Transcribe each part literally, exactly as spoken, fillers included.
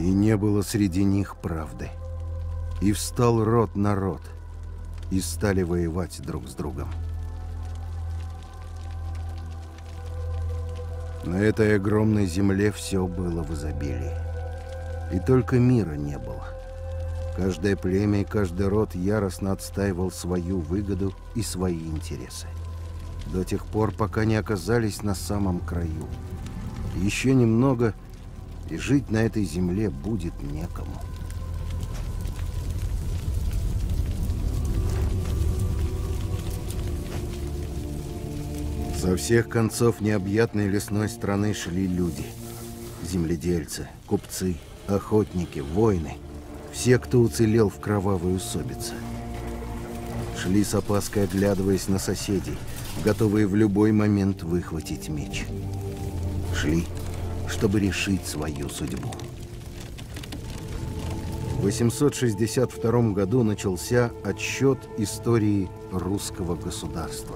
И не было среди них правды. И встал род на род, и стали воевать друг с другом. На этой огромной земле все было в изобилии. И только мира не было. Каждое племя и каждый род яростно отстаивал свою выгоду и свои интересы. До тех пор, пока не оказались на самом краю. Еще немного, и жить на этой земле будет некому. Со всех концов необъятной лесной страны шли люди. Земледельцы, купцы, охотники, воины. Все, кто уцелел в кровавой усобице. Шли с опаской, оглядываясь на соседей, готовые в любой момент выхватить меч. Шли, чтобы решить свою судьбу. В восемьсот шестьдесят втором году начался отсчет истории русского государства.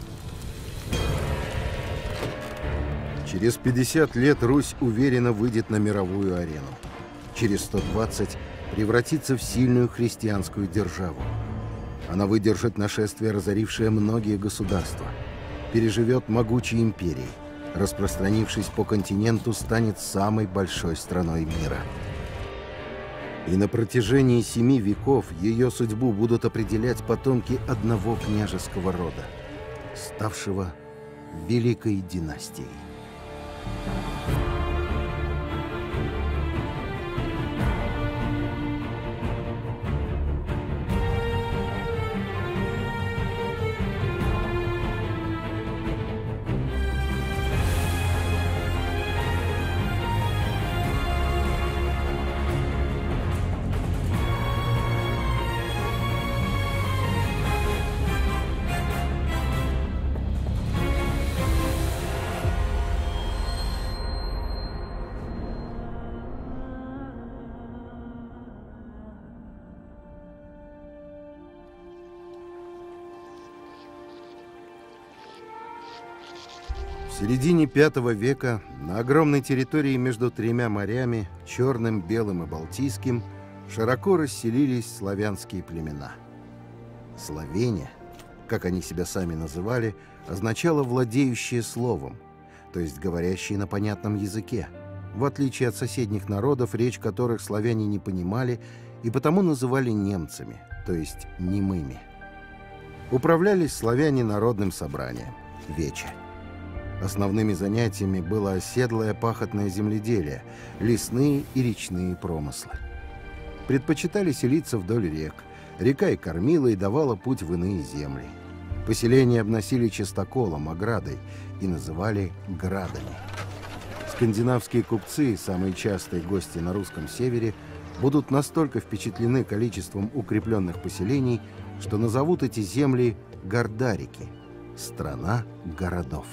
Через пятьдесят лет Русь уверенно выйдет на мировую арену. Через сто двадцать превратится в сильную христианскую державу. Она выдержит нашествие, разорившее многие государства, переживет могучие империи, распространившись по континенту, станет самой большой страной мира. И на протяжении семи веков ее судьбу будут определять потомки одного княжеского рода, ставшего великой династией. В середине пятого века на огромной территории между тремя морями, Черным, Белым и Балтийским, широко расселились славянские племена. Словеня, как они себя сами называли, означало «владеющие словом», то есть говорящие на понятном языке, в отличие от соседних народов, речь которых славяне не понимали и потому называли немцами, то есть немыми. Управлялись славяне народным собранием – вече. Основными занятиями было оседлое пахотное земледелие, лесные и речные промыслы. Предпочитали селиться вдоль рек. Река и кормила, и давала путь в иные земли. Поселения обносили частоколом, оградой, и называли градами. Скандинавские купцы, самые частые гости на русском севере, будут настолько впечатлены количеством укрепленных поселений, что назовут эти земли Гордарики – страна городов.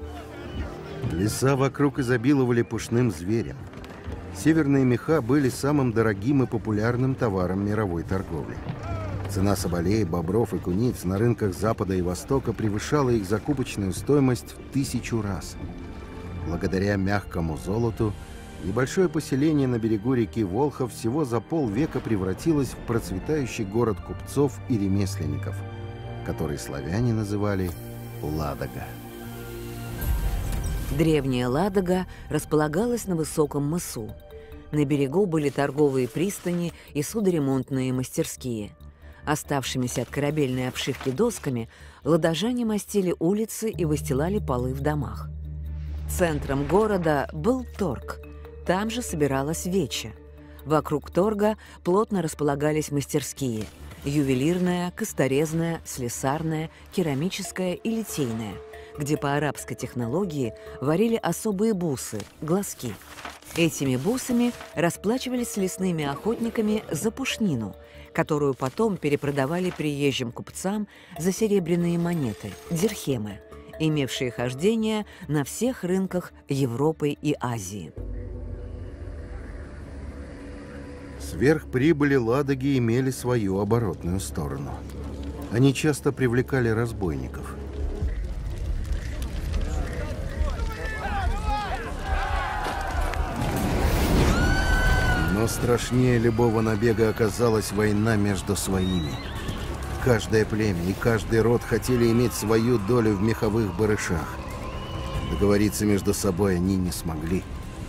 Леса вокруг изобиловали пушным зверем. Северные меха были самым дорогим и популярным товаром мировой торговли. Цена соболей, бобров и куниц на рынках Запада и Востока превышала их закупочную стоимость в тысячу раз. Благодаря мягкому золоту, небольшое поселение на берегу реки Волхов всего за полвека превратилось в процветающий город купцов и ремесленников, который славяне называли Ладога. Древняя Ладога располагалась на высоком мысу. На берегу были торговые пристани и судоремонтные мастерские. Оставшимися от корабельной обшивки досками ладожане мастили улицы и выстилали полы в домах. Центром города был торг. Там же собиралась вече. Вокруг торга плотно располагались мастерские – ювелирная, косторезная, слесарная, керамическая и литейная, где по арабской технологии варили особые бусы – глазки. Этими бусами расплачивались с лесными охотниками за пушнину, которую потом перепродавали приезжим купцам за серебряные монеты – дирхемы, имевшие хождение на всех рынках Европы и Азии. Сверхприбыли Ладоги имели свою оборотную сторону. Они часто привлекали разбойников. Но страшнее любого набега оказалась война между своими. Каждое племя и каждый род хотели иметь свою долю в меховых барышах. Договориться между собой они не смогли.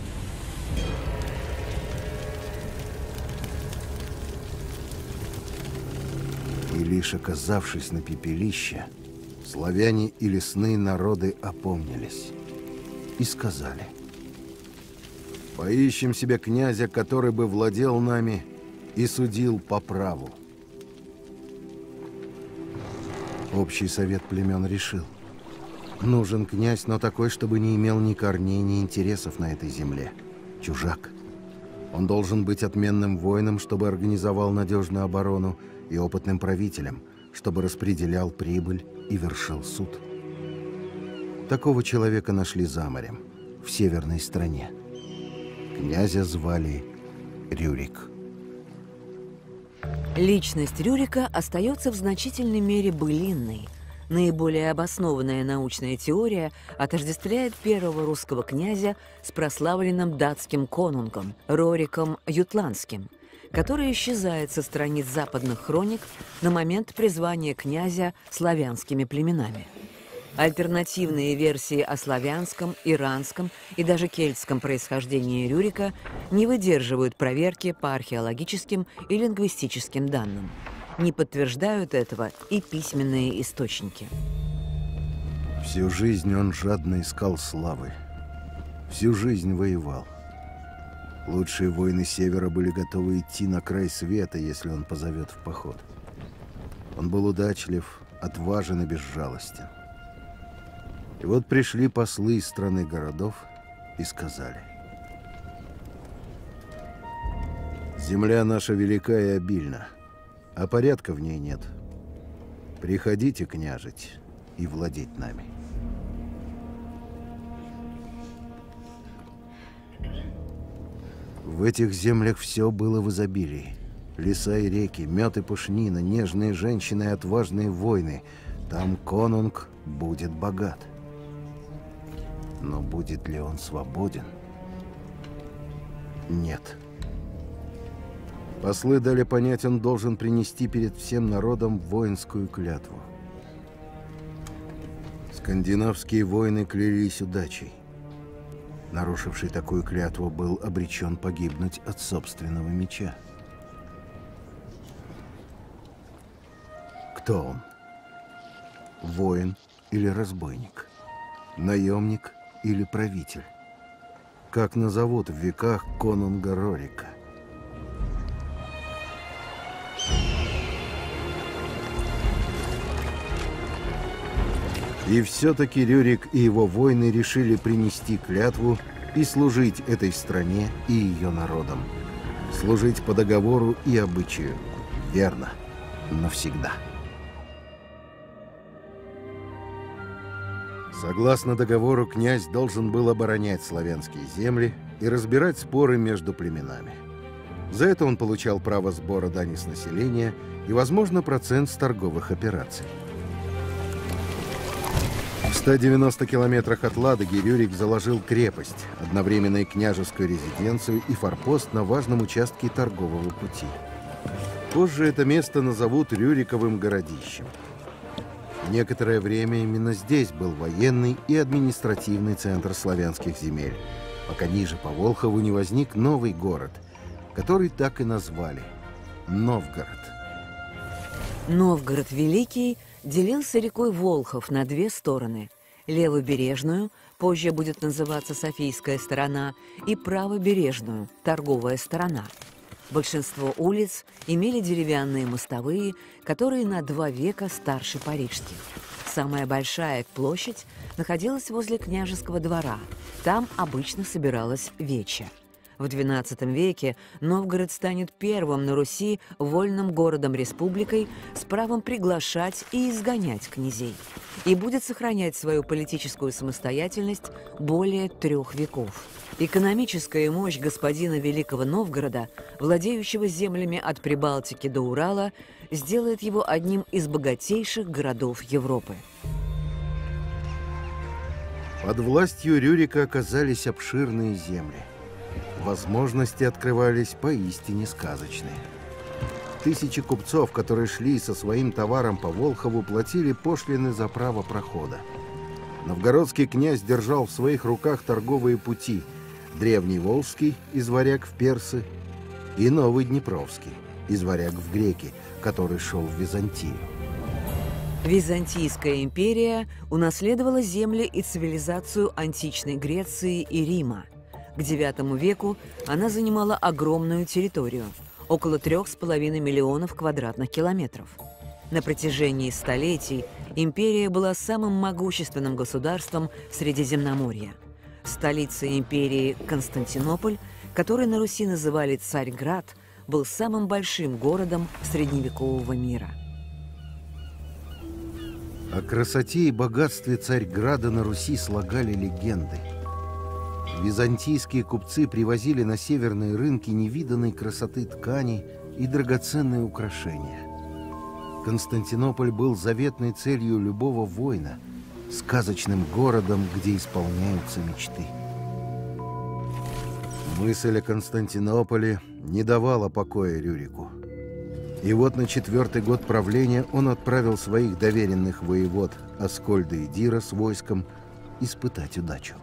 И лишь оказавшись на пепелище, славяне и лесные народы опомнились и сказали: «Поищем себе князя, который бы владел нами и судил по праву». Общий совет племен решил: нужен князь, но такой, чтобы не имел ни корней, ни интересов на этой земле. Чужак. Он должен быть отменным воином, чтобы организовал надежную оборону, и опытным правителем, чтобы распределял прибыль и вершил суд. Такого человека нашли за морем, в северной стране. Князя звали Рюрик. Личность Рюрика остается в значительной мере былинной. Наиболее обоснованная научная теория отождествляет первого русского князя с прославленным датским конунгом Рориком Ютландским, который исчезает со страниц западных хроник на момент призвания князя славянскими племенами. Альтернативные версии о славянском, иранском и даже кельтском происхождении Рюрика не выдерживают проверки по археологическим и лингвистическим данным. Не подтверждают этого и письменные источники. Всю жизнь он жадно искал славы. Всю жизнь воевал. Лучшие воины Севера были готовы идти на край света, если он позовет в поход. Он был удачлив, отважен и безжалостен. И вот пришли послы из страны городов и сказали: «Земля наша велика и обильна, а порядка в ней нет. Приходите княжить и владеть нами». В этих землях все было в изобилии. Леса и реки, мед и пушнина, нежные женщины и отважные воины. Там конунг будет богат. Но будет ли он свободен? Нет. Послы дали понять, он должен принести перед всем народом воинскую клятву. Скандинавские воины клялись удачей. Нарушивший такую клятву был обречен погибнуть от собственного меча. Кто он? Воин или разбойник? Наемник или правитель? Как назовут в веках конунга Рорика? И все-таки Рюрик и его воины решили принести клятву и служить этой стране и ее народам. Служить по договору и обычаю. Верно. Навсегда. Согласно договору, князь должен был оборонять славянские земли и разбирать споры между племенами. За это он получал право сбора дани с населения и, возможно, процент с торговых операций. В ста девяноста километрах от Ладоги Рюрик заложил крепость, одновременно и княжескую резиденцию и форпост на важном участке торгового пути. Позже это место назовут Рюриковым городищем. Некоторое время именно здесь был военный и административный центр славянских земель, пока ниже по Волхову не возник новый город, который так и назвали – Новгород. Новгород Великий делился рекой Волхов на две стороны – левобережную, позже будет называться Софийская сторона, и правобережную – торговая сторона. Большинство улиц имели деревянные мостовые, которые на два века старше парижских. Самая большая площадь находилась возле княжеского двора. Там обычно собиралась веча. В двенадцатом веке Новгород станет первым на Руси вольным городом-республикой с правом приглашать и изгонять князей и будет сохранять свою политическую самостоятельность более трех веков. Экономическая мощь господина Великого Новгорода, владеющего землями от Прибалтики до Урала, сделает его одним из богатейших городов Европы. Под властью Рюрика оказались обширные земли. возможности открывались поистине сказочные. Тысячи купцов, которые шли со своим товаром по Волхову, платили пошлины за право прохода. Новгородский князь держал в своих руках торговые пути: древний Волжский из Варяг в Персы и новый Днепровский из Варяг в Греки, который шел в Византию. Византийская империя унаследовала земли и цивилизацию античной Греции и Рима. К девятому веку она занимала огромную территорию – около трех с половиной миллионов квадратных километров. На протяжении столетий империя была самым могущественным государством Средиземноморья. Столица империи Константинополь, который на Руси называли Царьград, был самым большим городом средневекового мира. О красоте и богатстве Царьграда на Руси слагали легенды. Византийские купцы привозили на северные рынки невиданной красоты тканей и драгоценные украшения. Константинополь был заветной целью любого воина, сказочным городом, где исполняются мечты. Мысль о Константинополе не давала покоя Рюрику. И вот на четвертый год правления он отправил своих доверенных воевод Аскольда и Дира с войском испытать удачу.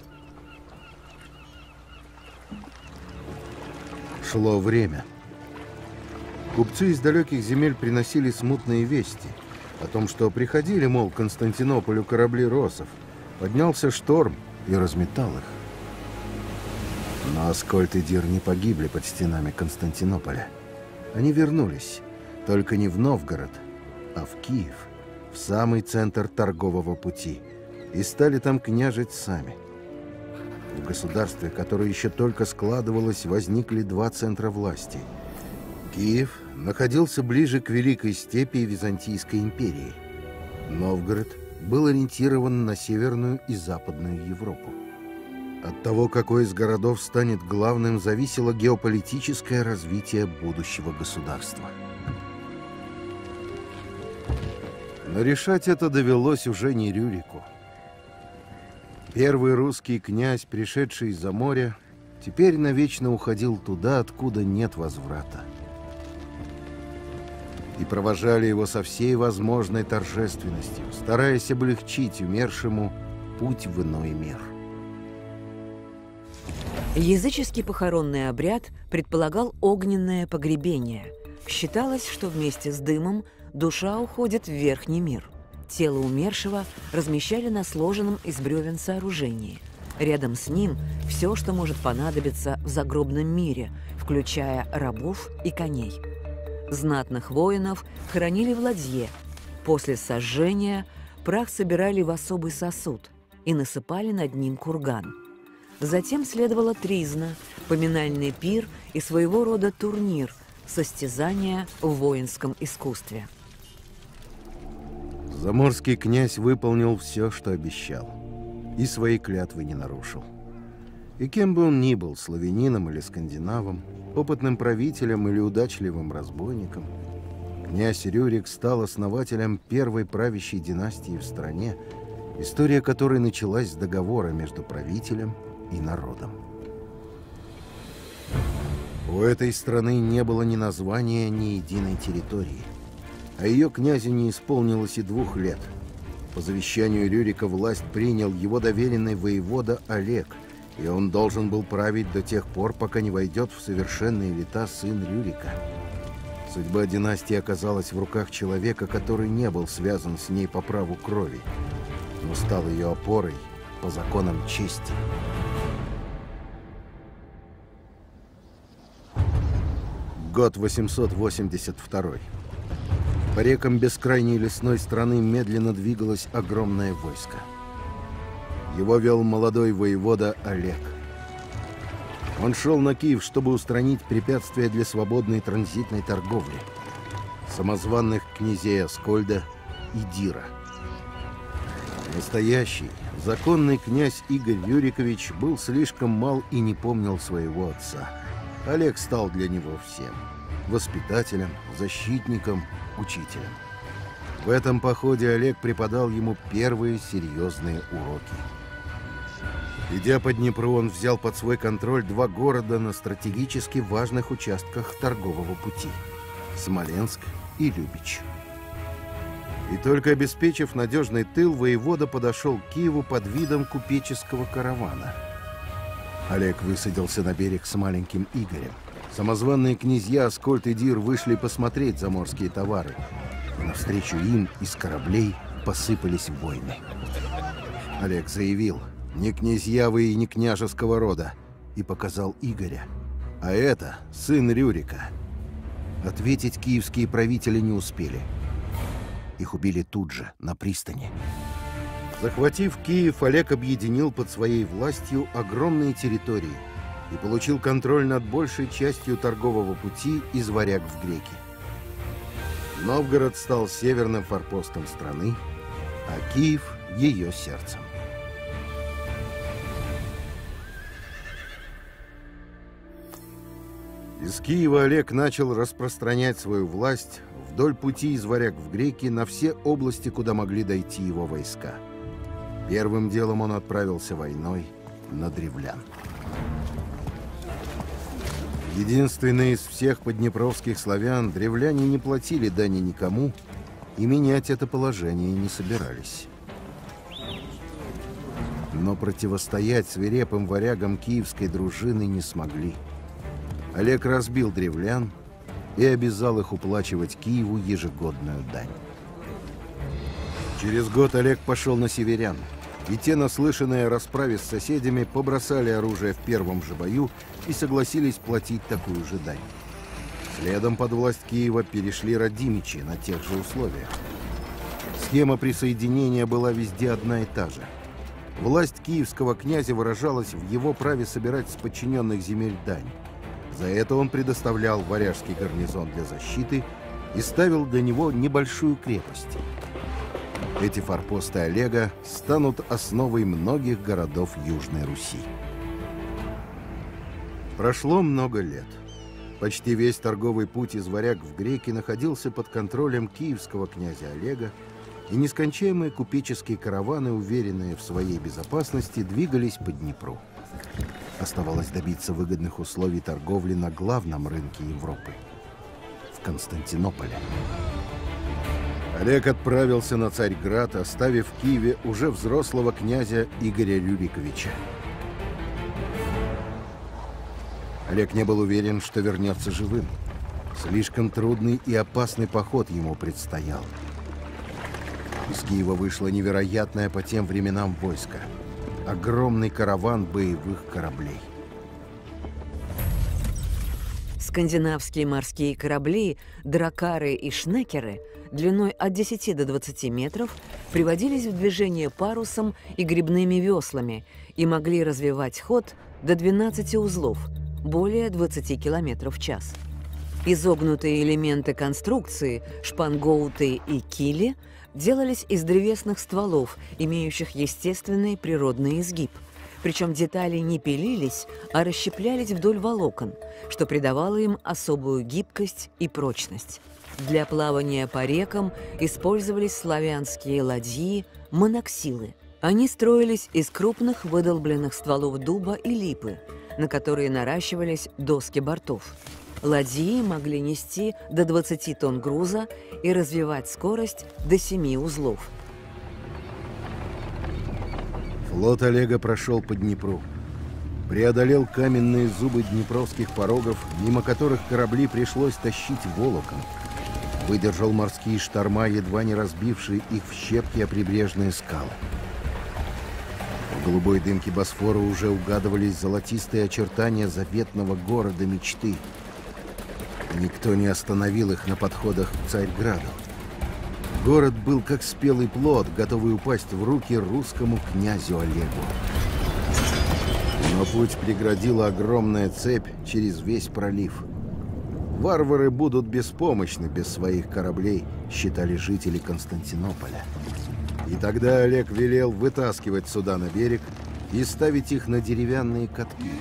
Шло время. Купцы из далеких земель приносили смутные вести о том, что приходили, мол, к Константинополю корабли россов. Поднялся шторм и разметал их. Но Аскольд и Дир не погибли под стенами Константинополя. Они вернулись, только не в Новгород, а в Киев, в самый центр торгового пути, и стали там княжить сами. В государстве, которое еще только складывалось, возникли два центра власти. Киев находился ближе к Великой степи и Византийской империи. Новгород был ориентирован на Северную и Западную Европу. От того, какой из городов станет главным, зависело геополитическое развитие будущего государства. Но решать это довелось уже не Рюрику. Первый русский князь, пришедший из-за моря, теперь навечно уходил туда, откуда нет возврата. И провожали его со всей возможной торжественностью, стараясь облегчить умершему путь в иной мир. Языческий похоронный обряд предполагал огненное погребение. Считалось, что вместе с дымом душа уходит в верхний мир. Тело умершего размещали на сложенном из бревен сооружении. Рядом с ним все, что может понадобиться в загробном мире, включая рабов и коней. Знатных воинов хоронили в ладье. После сожжения прах собирали в особый сосуд и насыпали над ним курган. Затем следовала тризна, поминальный пир и своего рода турнир, состязания в воинском искусстве. Заморский князь выполнил все, что обещал, и свои клятвы не нарушил. И кем бы он ни был, славянином или скандинавом, опытным правителем или удачливым разбойником, князь Рюрик стал основателем первой правящей династии в стране, история которой началась с договора между правителем и народом. У этой страны не было ни названия, ни единой территории. А ее князю не исполнилось и двух лет. По завещанию Рюрика власть принял его доверенный воевода Олег, и он должен был править до тех пор, пока не войдет в совершенные лета сын Рюрика. Судьба династии оказалась в руках человека, который не был связан с ней по праву крови, но стал ее опорой по законам чести. Год восемьсот восемьдесят второй. По рекам бескрайней лесной страны медленно двигалось огромное войско. Его вел молодой воевода Олег. Он шел на Киев, чтобы устранить препятствия для свободной транзитной торговли, самозванных князей Аскольда и Дира. Настоящий, законный князь Игорь Рюрикович был слишком мал и не помнил своего отца. Олег стал для него всем – воспитателем, защитником, учителем. В этом походе Олег преподал ему первые серьезные уроки. Идя по Днепру, он взял под свой контроль два города на стратегически важных участках торгового пути – Смоленск и Любич. И только обеспечив надежный тыл, воевода подошел к Киеву под видом купеческого каравана. Олег высадился на берег с маленьким Игорем. Самозванные князья Аскольд и Дир вышли посмотреть заморские товары. И навстречу им из кораблей посыпались войны. Олег заявил: «Не князья вы и не княжеского рода», и показал Игоря. А это сын Рюрика. Ответить киевские правители не успели. Их убили тут же, на пристани. Захватив Киев, Олег объединил под своей властью огромные территории и получил контроль над большей частью торгового пути из Варяг в Греки. Новгород стал северным форпостом страны, а Киев — ее сердцем. Из Киева Олег начал распространять свою власть вдоль пути из Варяг в Греки на все области, куда могли дойти его войска. Первым делом он отправился войной на древлян. Единственные из всех поднепровских славян, древляне не платили дани никому и менять это положение не собирались. Но противостоять свирепым варягам киевской дружины не смогли. Олег разбил древлян и обязал их уплачивать Киеву ежегодную дань. Через год Олег пошел на северян, и те, наслышанные о расправе с соседями, побросали оружие в первом же бою и согласились платить такую же дань. Следом под власть Киева перешли родимичи на тех же условиях. Схема присоединения была везде одна и та же. Власть киевского князя выражалась в его праве собирать с подчиненных земель дань. За это он предоставлял варяжский гарнизон для защиты и ставил для него небольшую крепость. Эти форпосты Олега станут основой многих городов Южной Руси. Прошло много лет. Почти весь торговый путь из Варяг в Греки находился под контролем киевского князя Олега, и нескончаемые купеческие караваны, уверенные в своей безопасности, двигались по Днепру. Оставалось добиться выгодных условий торговли на главном рынке Европы – в Константинополе. Олег отправился на Царьград, оставив в Киеве уже взрослого князя Игоря Рюриковича. Олег не был уверен, что вернется живым. Слишком трудный и опасный поход ему предстоял. Из Киева вышло невероятное по тем временам войско. Огромный караван боевых кораблей. Скандинавские морские корабли, дракары и шнекеры длиной от десяти до двадцати метров приводились в движение парусом и гребными веслами и могли развивать ход до двенадцати узлов, более двадцати километров в час. Изогнутые элементы конструкции, шпангоуты и кили делались из древесных стволов, имеющих естественный природный изгиб. Причем детали не пилились, а расщеплялись вдоль волокон, что придавало им особую гибкость и прочность. Для плавания по рекам использовались славянские ладьи, моноксилы. Они строились из крупных выдолбленных стволов дуба и липы, на которые наращивались доски бортов. Ладьи могли нести до двадцати тонн груза и развивать скорость до семи узлов. Флот Олега прошел по Днепру. Преодолел каменные зубы днепровских порогов, мимо которых корабли пришлось тащить волоком. Выдержал морские шторма, едва не разбившие их в щепки о прибрежные скалы. В голубой дымке Босфора уже угадывались золотистые очертания заветного города мечты. Никто не остановил их на подходах к Царьграду. Город был как спелый плод, готовый упасть в руки русскому князю Олегу. Но путь преградила огромная цепь через весь пролив. Варвары будут беспомощны без своих кораблей, считали жители Константинополя. И тогда Олег велел вытаскивать суда на берег и ставить их на деревянные катки.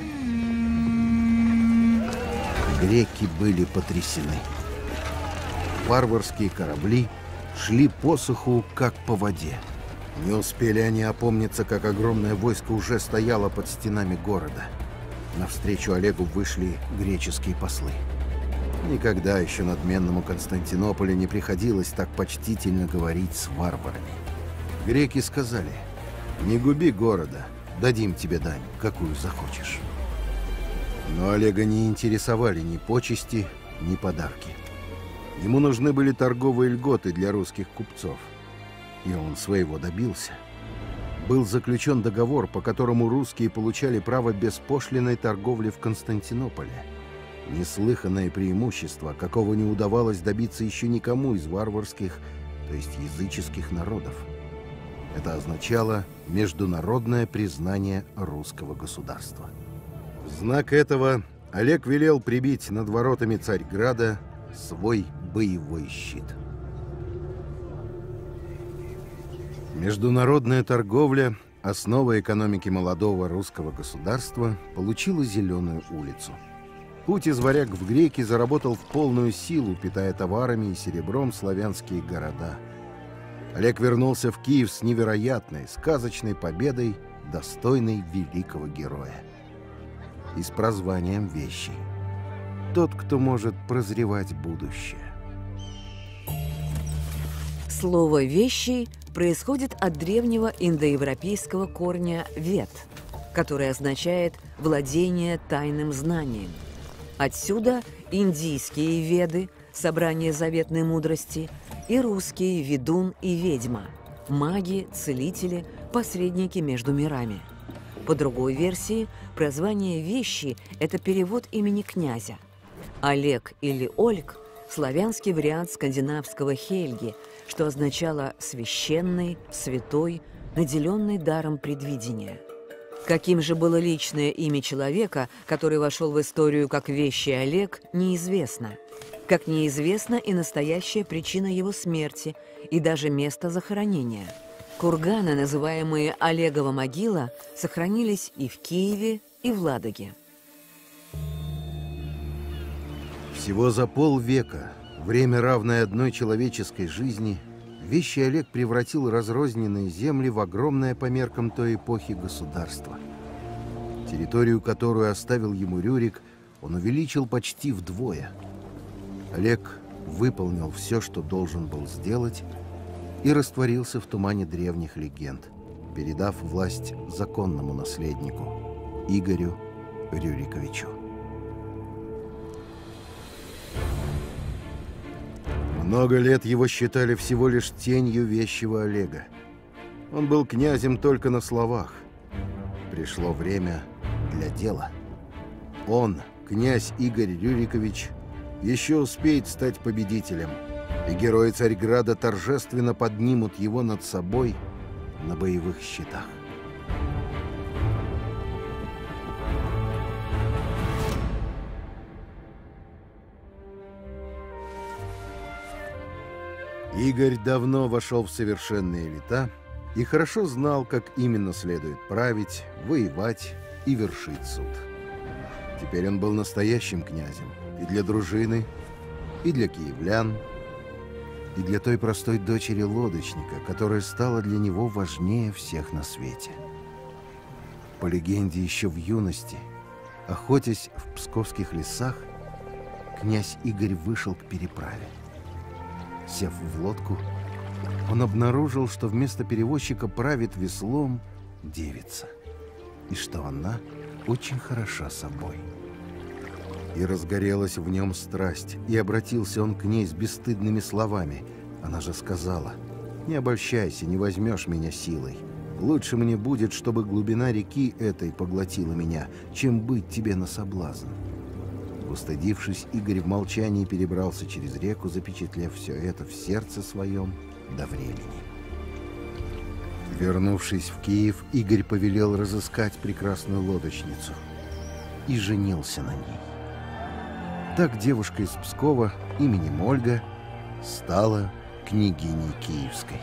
Греки были потрясены. Варварские корабли шли по суху, как по воде. Не успели они опомниться, как огромное войско уже стояло под стенами города. Навстречу Олегу вышли греческие послы. Никогда еще надменному Константинополю не приходилось так почтительно говорить с варварами. Греки сказали: «Не губи города, дадим тебе дань, какую захочешь». Но Олега не интересовали ни почести, ни подарки. Ему нужны были торговые льготы для русских купцов. И он своего добился. Был заключен договор, по которому русские получали право беспошлинной торговли в Константинополе. Неслыханное преимущество, какого не удавалось добиться еще никому из варварских, то есть языческих народов. Это означало международное признание русского государства. В знак этого Олег велел прибить над воротами Царьграда свой боевой щит. Международная торговля, основа экономики молодого русского государства, получила зеленую улицу. Путь из Варяг в Греки заработал в полную силу, питая товарами и серебром славянские города. Олег вернулся в Киев с невероятной, сказочной победой, достойной великого героя. И с прозванием Вещий. Тот, кто может прозревать будущее. Слово «вещий» происходит от древнего индоевропейского корня «вет», который означает «владение тайным знанием». Отсюда индийские веды, собрание заветной мудрости, и русские ведун и ведьма, маги, целители, посредники между мирами. По другой версии, прозвание «вещи» – это перевод имени князя. Олег или Ольг – славянский вариант скандинавского Хельги, что означало «священный», «святой», наделенный даром предвидения. Каким же было личное имя человека, который вошел в историю как Вещий Олег, неизвестно. Как неизвестна и настоящая причина его смерти, и даже место захоронения. Курганы, называемые Олегова могила, сохранились и в Киеве, и в Ладоге. Всего за полвека, время, равное одной человеческой жизни, Вещий Олег превратил разрозненные земли в огромное по меркам той эпохи государство. Территорию, которую оставил ему Рюрик, он увеличил почти вдвое. Олег выполнил все, что должен был сделать, и растворился в тумане древних легенд, передав власть законному наследнику Игорю Рюриковичу. Много лет его считали всего лишь тенью вещего Олега. Он был князем только на словах. Пришло время для дела. Он, князь Игорь Рюрикович, еще успеет стать победителем, и герои Царьграда торжественно поднимут его над собой на боевых щитах. Игорь давно вошел в совершенные лета и хорошо знал, как именно следует править, воевать и вершить суд. Теперь он был настоящим князем и для дружины, и для киевлян, и для той простой дочери лодочника, которая стала для него важнее всех на свете. По легенде, еще в юности, охотясь в псковских лесах, князь Игорь вышел к переправе. Сев в лодку, он обнаружил, что вместо перевозчика правит веслом девица, и что она очень хороша собой. И разгорелась в нем страсть, и обратился он к ней с бесстыдными словами. Она же сказала: «Не обольщайся, не возьмешь меня силой. Лучше мне будет, чтобы глубина реки этой поглотила меня, чем быть тебе на соблазн». Устыдившись, Игорь в молчании перебрался через реку, запечатлев все это в сердце своем до времени. Вернувшись в Киев, Игорь повелел разыскать прекрасную лодочницу и женился на ней. Так девушка из Пскова именем Ольга стала княгиней Киевской.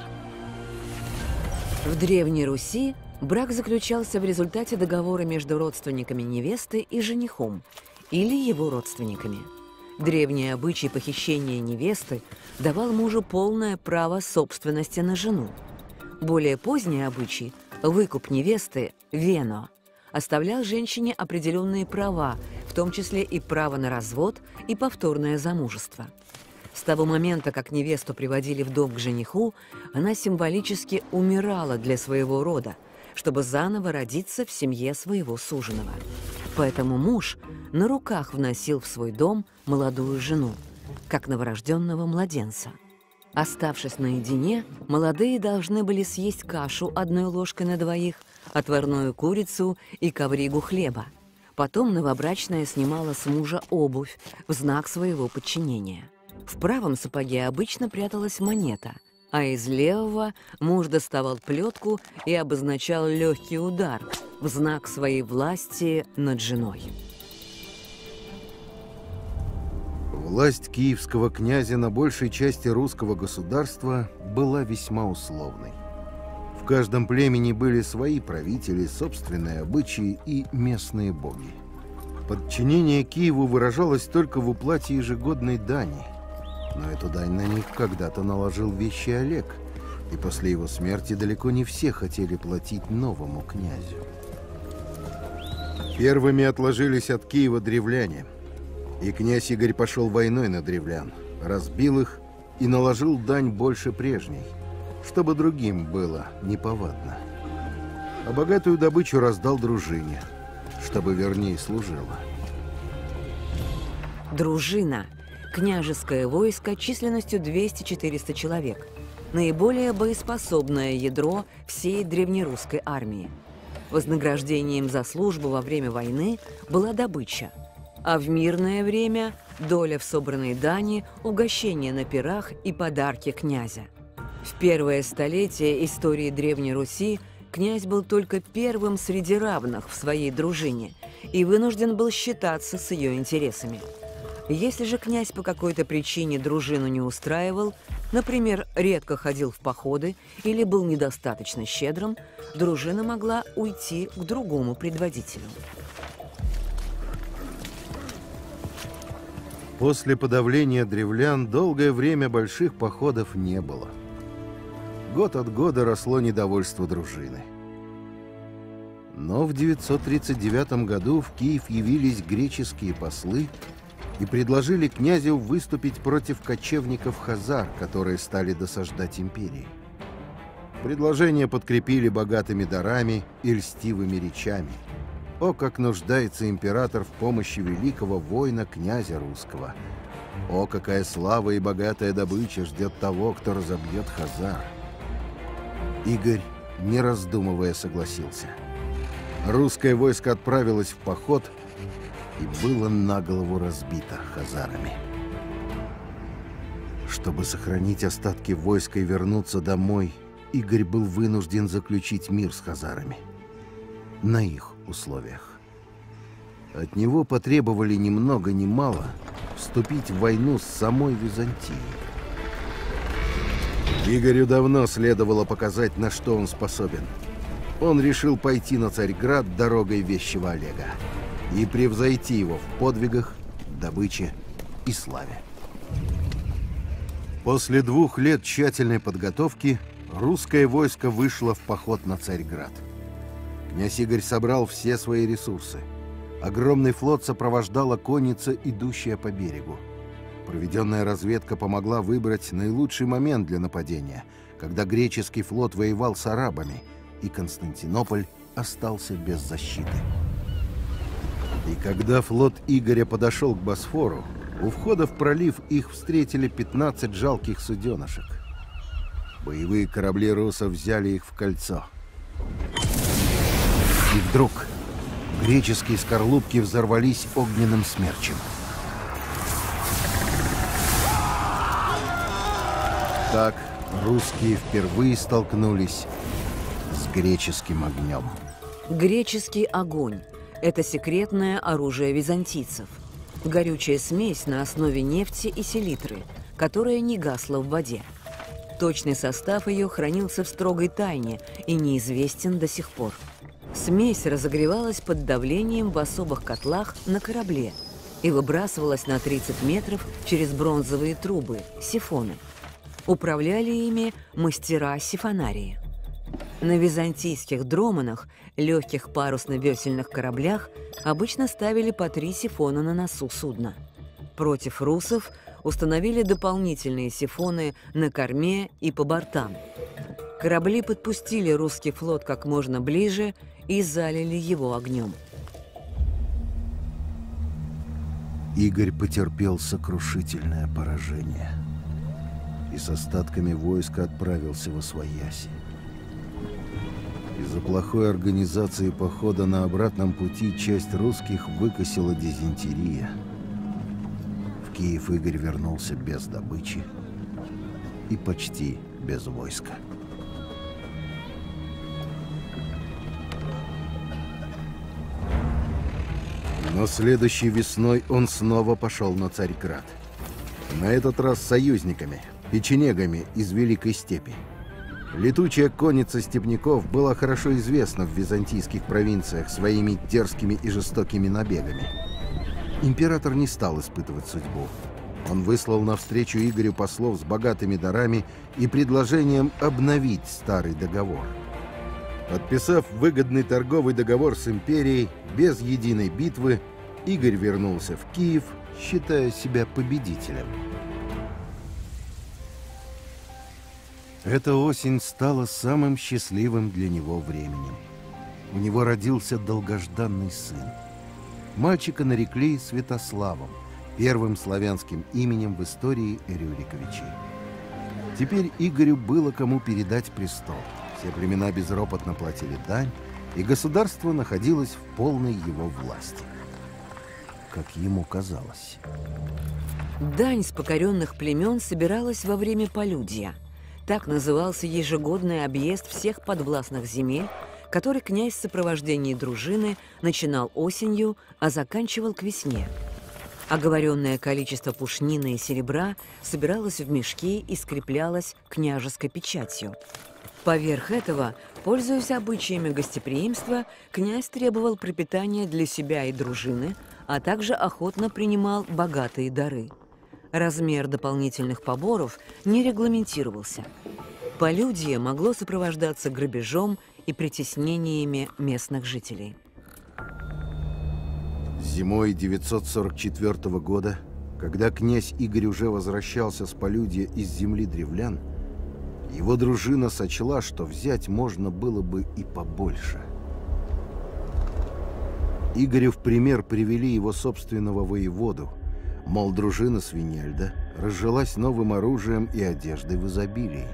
В Древней Руси брак заключался в результате договора между родственниками невесты и женихом, или его родственниками. Древний обычай похищения невесты давал мужу полное право собственности на жену. Более поздний обычай – выкуп невесты – вено – оставлял женщине определенные права, в том числе и право на развод и повторное замужество. С того момента, как невесту приводили в дом к жениху, она символически умирала для своего рода, чтобы заново родиться в семье своего суженого. Поэтому муж на руках вносил в свой дом молодую жену, как новорожденного младенца. Оставшись наедине, молодые должны были съесть кашу одной ложкой на двоих, отварную курицу и ковригу хлеба. Потом новобрачная снимала с мужа обувь в знак своего подчинения. В правом сапоге обычно пряталась монета, а из левого муж доставал плетку и обозначал легкий удар в знак своей власти над женой. Власть киевского князя на большей части русского государства была весьма условной. В каждом племени были свои правители, собственные обычаи и местные боги. Подчинение Киеву выражалось только в уплате ежегодной дани, но эту дань на них когда-то наложил Вещий Олег, и после его смерти далеко не все хотели платить новому князю. Первыми отложились от Киева древляне, и князь Игорь пошел войной на древлян, разбил их и наложил дань больше прежней, чтобы другим было неповадно. А богатую добычу раздал дружине, чтобы вернее служила. Дружина – княжеское войско численностью двести-четыреста человек, наиболее боеспособное ядро всей древнерусской армии. Вознаграждением за службу во время войны была добыча, а в мирное время – доля в собранной дани, угощение на пирах и подарки князя. В первое столетие истории Древней Руси князь был только первым среди равных в своей дружине и вынужден был считаться с ее интересами. Если же князь по какой-то причине дружину не устраивал, например, редко ходил в походы или был недостаточно щедрым, дружина могла уйти к другому предводителю. После подавления древлян долгое время больших походов не было. Год от года росло недовольство дружины. Но в девятьсот тридцать девятом году в Киев явились греческие послы и предложили князю выступить против кочевников-хазар, которые стали досаждать империи. Предложение подкрепили богатыми дарами и льстивыми речами. О, как нуждается император в помощи великого воина князя русского! О, какая слава и богатая добыча ждет того, кто разобьет хазар! Игорь, не раздумывая, согласился. Русское войско отправилось в поход и было на голову разбито хазарами. Чтобы сохранить остатки войска и вернуться домой, Игорь был вынужден заключить мир с хазарами. На их условиях. От него потребовали ни много ни мало вступить в войну с самой Византией. Игорю давно следовало показать, на что он способен. Он решил пойти на Царьград дорогой Вещего Олега и превзойти его в подвигах, добыче и славе. После двух лет тщательной подготовки русское войско вышло в поход на Царьград. Князь Игорь собрал все свои ресурсы. Огромный флот сопровождала конница, идущая по берегу. Проведенная разведка помогла выбрать наилучший момент для нападения, когда греческий флот воевал с арабами, и Константинополь остался без защиты. И когда флот Игоря подошел к Босфору, у входа в пролив их встретили пятнадцать жалких суденышек. Боевые корабли русов взяли их в кольцо. И вдруг греческие скорлупки взорвались огненным смерчем. Так русские впервые столкнулись с греческим огнем. Греческий огонь – это секретное оружие византийцев. Горючая смесь на основе нефти и селитры, которая не гасла в воде. Точный состав ее хранился в строгой тайне и неизвестен до сих пор. Смесь разогревалась под давлением в особых котлах на корабле и выбрасывалась на тридцать метров через бронзовые трубы – сифоны. Управляли ими мастера-сифонарии. На византийских дроманах, легких парусно-весельных кораблях, обычно ставили по три сифона на носу судна. Против русов установили дополнительные сифоны на корме и по бортам. Корабли подпустили русский флот как можно ближе и залили его огнем. Игорь потерпел сокрушительное поражение и с остатками войска отправился во свояси. Из-за плохой организации похода на обратном пути часть русских выкосила дизентерия. В Киев Игорь вернулся без добычи и почти без войска. Но следующей весной он снова пошел на Царьград. На этот раз с союзниками, печенегами из Великой Степи. Летучая конница степняков была хорошо известна в византийских провинциях своими дерзкими и жестокими набегами. Император не стал испытывать судьбу. Он выслал навстречу Игорю послов с богатыми дарами и предложением обновить старый договор. Подписав выгодный торговый договор с империей, без единой битвы, Игорь вернулся в Киев, считая себя победителем. Эта осень стала самым счастливым для него временем. У него родился долгожданный сын. Мальчика нарекли Святославом, первым славянским именем в истории Рюриковичей. Теперь Игорю было кому передать престол. Все племена безропотно платили дань, и государство находилось в полной его власти. Как ему казалось. Дань с покоренных племен собиралась во время полюдья. Так назывался ежегодный объезд всех подвластных земель, который князь в сопровождении дружины начинал осенью, а заканчивал к весне. Оговоренное количество пушнины и серебра собиралось в мешки и скреплялось княжеской печатью. Поверх этого, пользуясь обычаями гостеприимства, князь требовал пропитания для себя и дружины, а также охотно принимал богатые дары. Размер дополнительных поборов не регламентировался. Полюдье могло сопровождаться грабежом и притеснениями местных жителей. Зимой девятьсот сорок четвёртого года, когда князь Игорь уже возвращался с полюдья из земли древлян, его дружина сочла, что взять можно было бы и побольше. Игорю в пример привели его собственного воеводу, мол, дружина Свинельда разжилась новым оружием и одеждой в изобилии.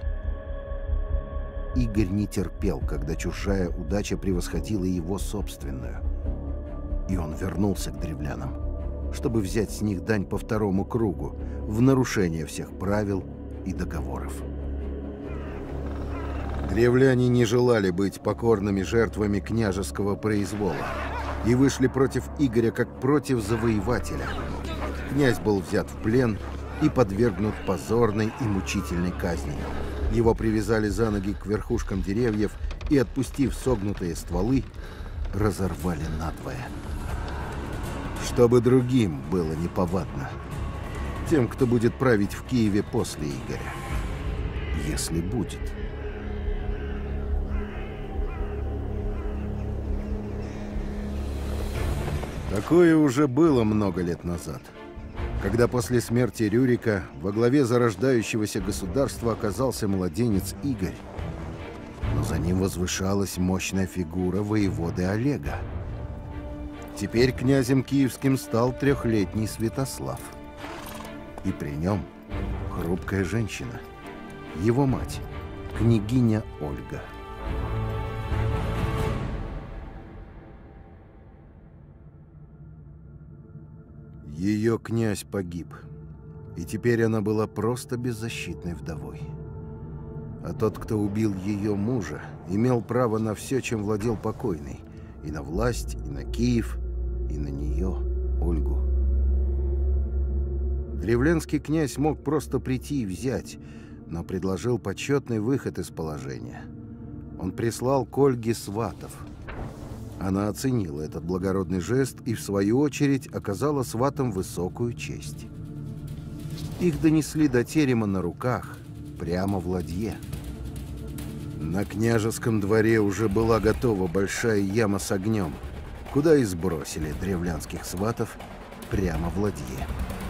Игорь не терпел, когда чужая удача превосходила его собственную. И он вернулся к древлянам, чтобы взять с них дань по второму кругу, в нарушение всех правил и договоров. Древляне не желали быть покорными жертвами княжеского произвола и вышли против Игоря как против завоевателя. Князь был взят в плен и подвергнут позорной и мучительной казни. Его привязали за ноги к верхушкам деревьев и, отпустив согнутые стволы, разорвали надвое. Чтобы другим было неповадно. Тем, кто будет править в Киеве после Игоря. Если будет. Такое уже было много лет назад, когда после смерти Рюрика во главе зарождающегося государства оказался младенец Игорь, но за ним возвышалась мощная фигура воеводы Олега. Теперь князем киевским стал трехлетний Святослав. И при нем хрупкая женщина, его мать, княгиня Ольга. Ее князь погиб, и теперь она была просто беззащитной вдовой. А тот, кто убил ее мужа, имел право на все, чем владел покойный, и на власть, и на Киев, и на нее, Ольгу. Древлянский князь мог просто прийти и взять, но предложил почетный выход из положения. Он прислал к Ольге сватов. Она оценила этот благородный жест и, в свою очередь, оказала сватам высокую честь. Их донесли до терема на руках, прямо в ладье. На княжеском дворе уже была готова большая яма с огнем, куда и сбросили древлянских сватов прямо в ладье.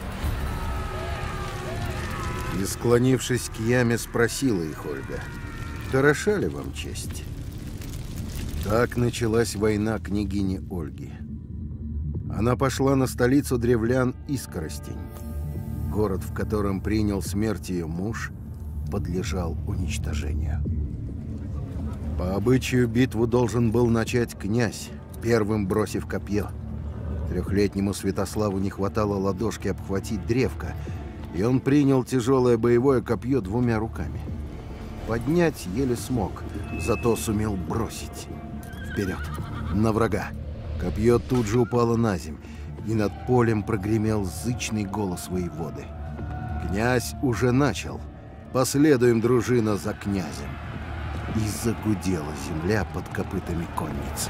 И, склонившись к яме, спросила их Ольга: «Хороша ли вам честь?» Так началась война княгини Ольги. Она пошла на столицу древлян Искоростень. Город, в котором принял смерть ее муж, подлежал уничтожению. По обычаю битву должен был начать князь, первым бросив копье. Трехлетнему Святославу не хватало ладошки обхватить древко, и он принял тяжелое боевое копье двумя руками. Поднять еле смог, зато сумел бросить. Вперед, на врага. Копье тут же упало на земь, и над полем прогремел зычный голос воеводы. Князь уже начал. Последуем, дружина, за князем. И загудела земля под копытами конницы.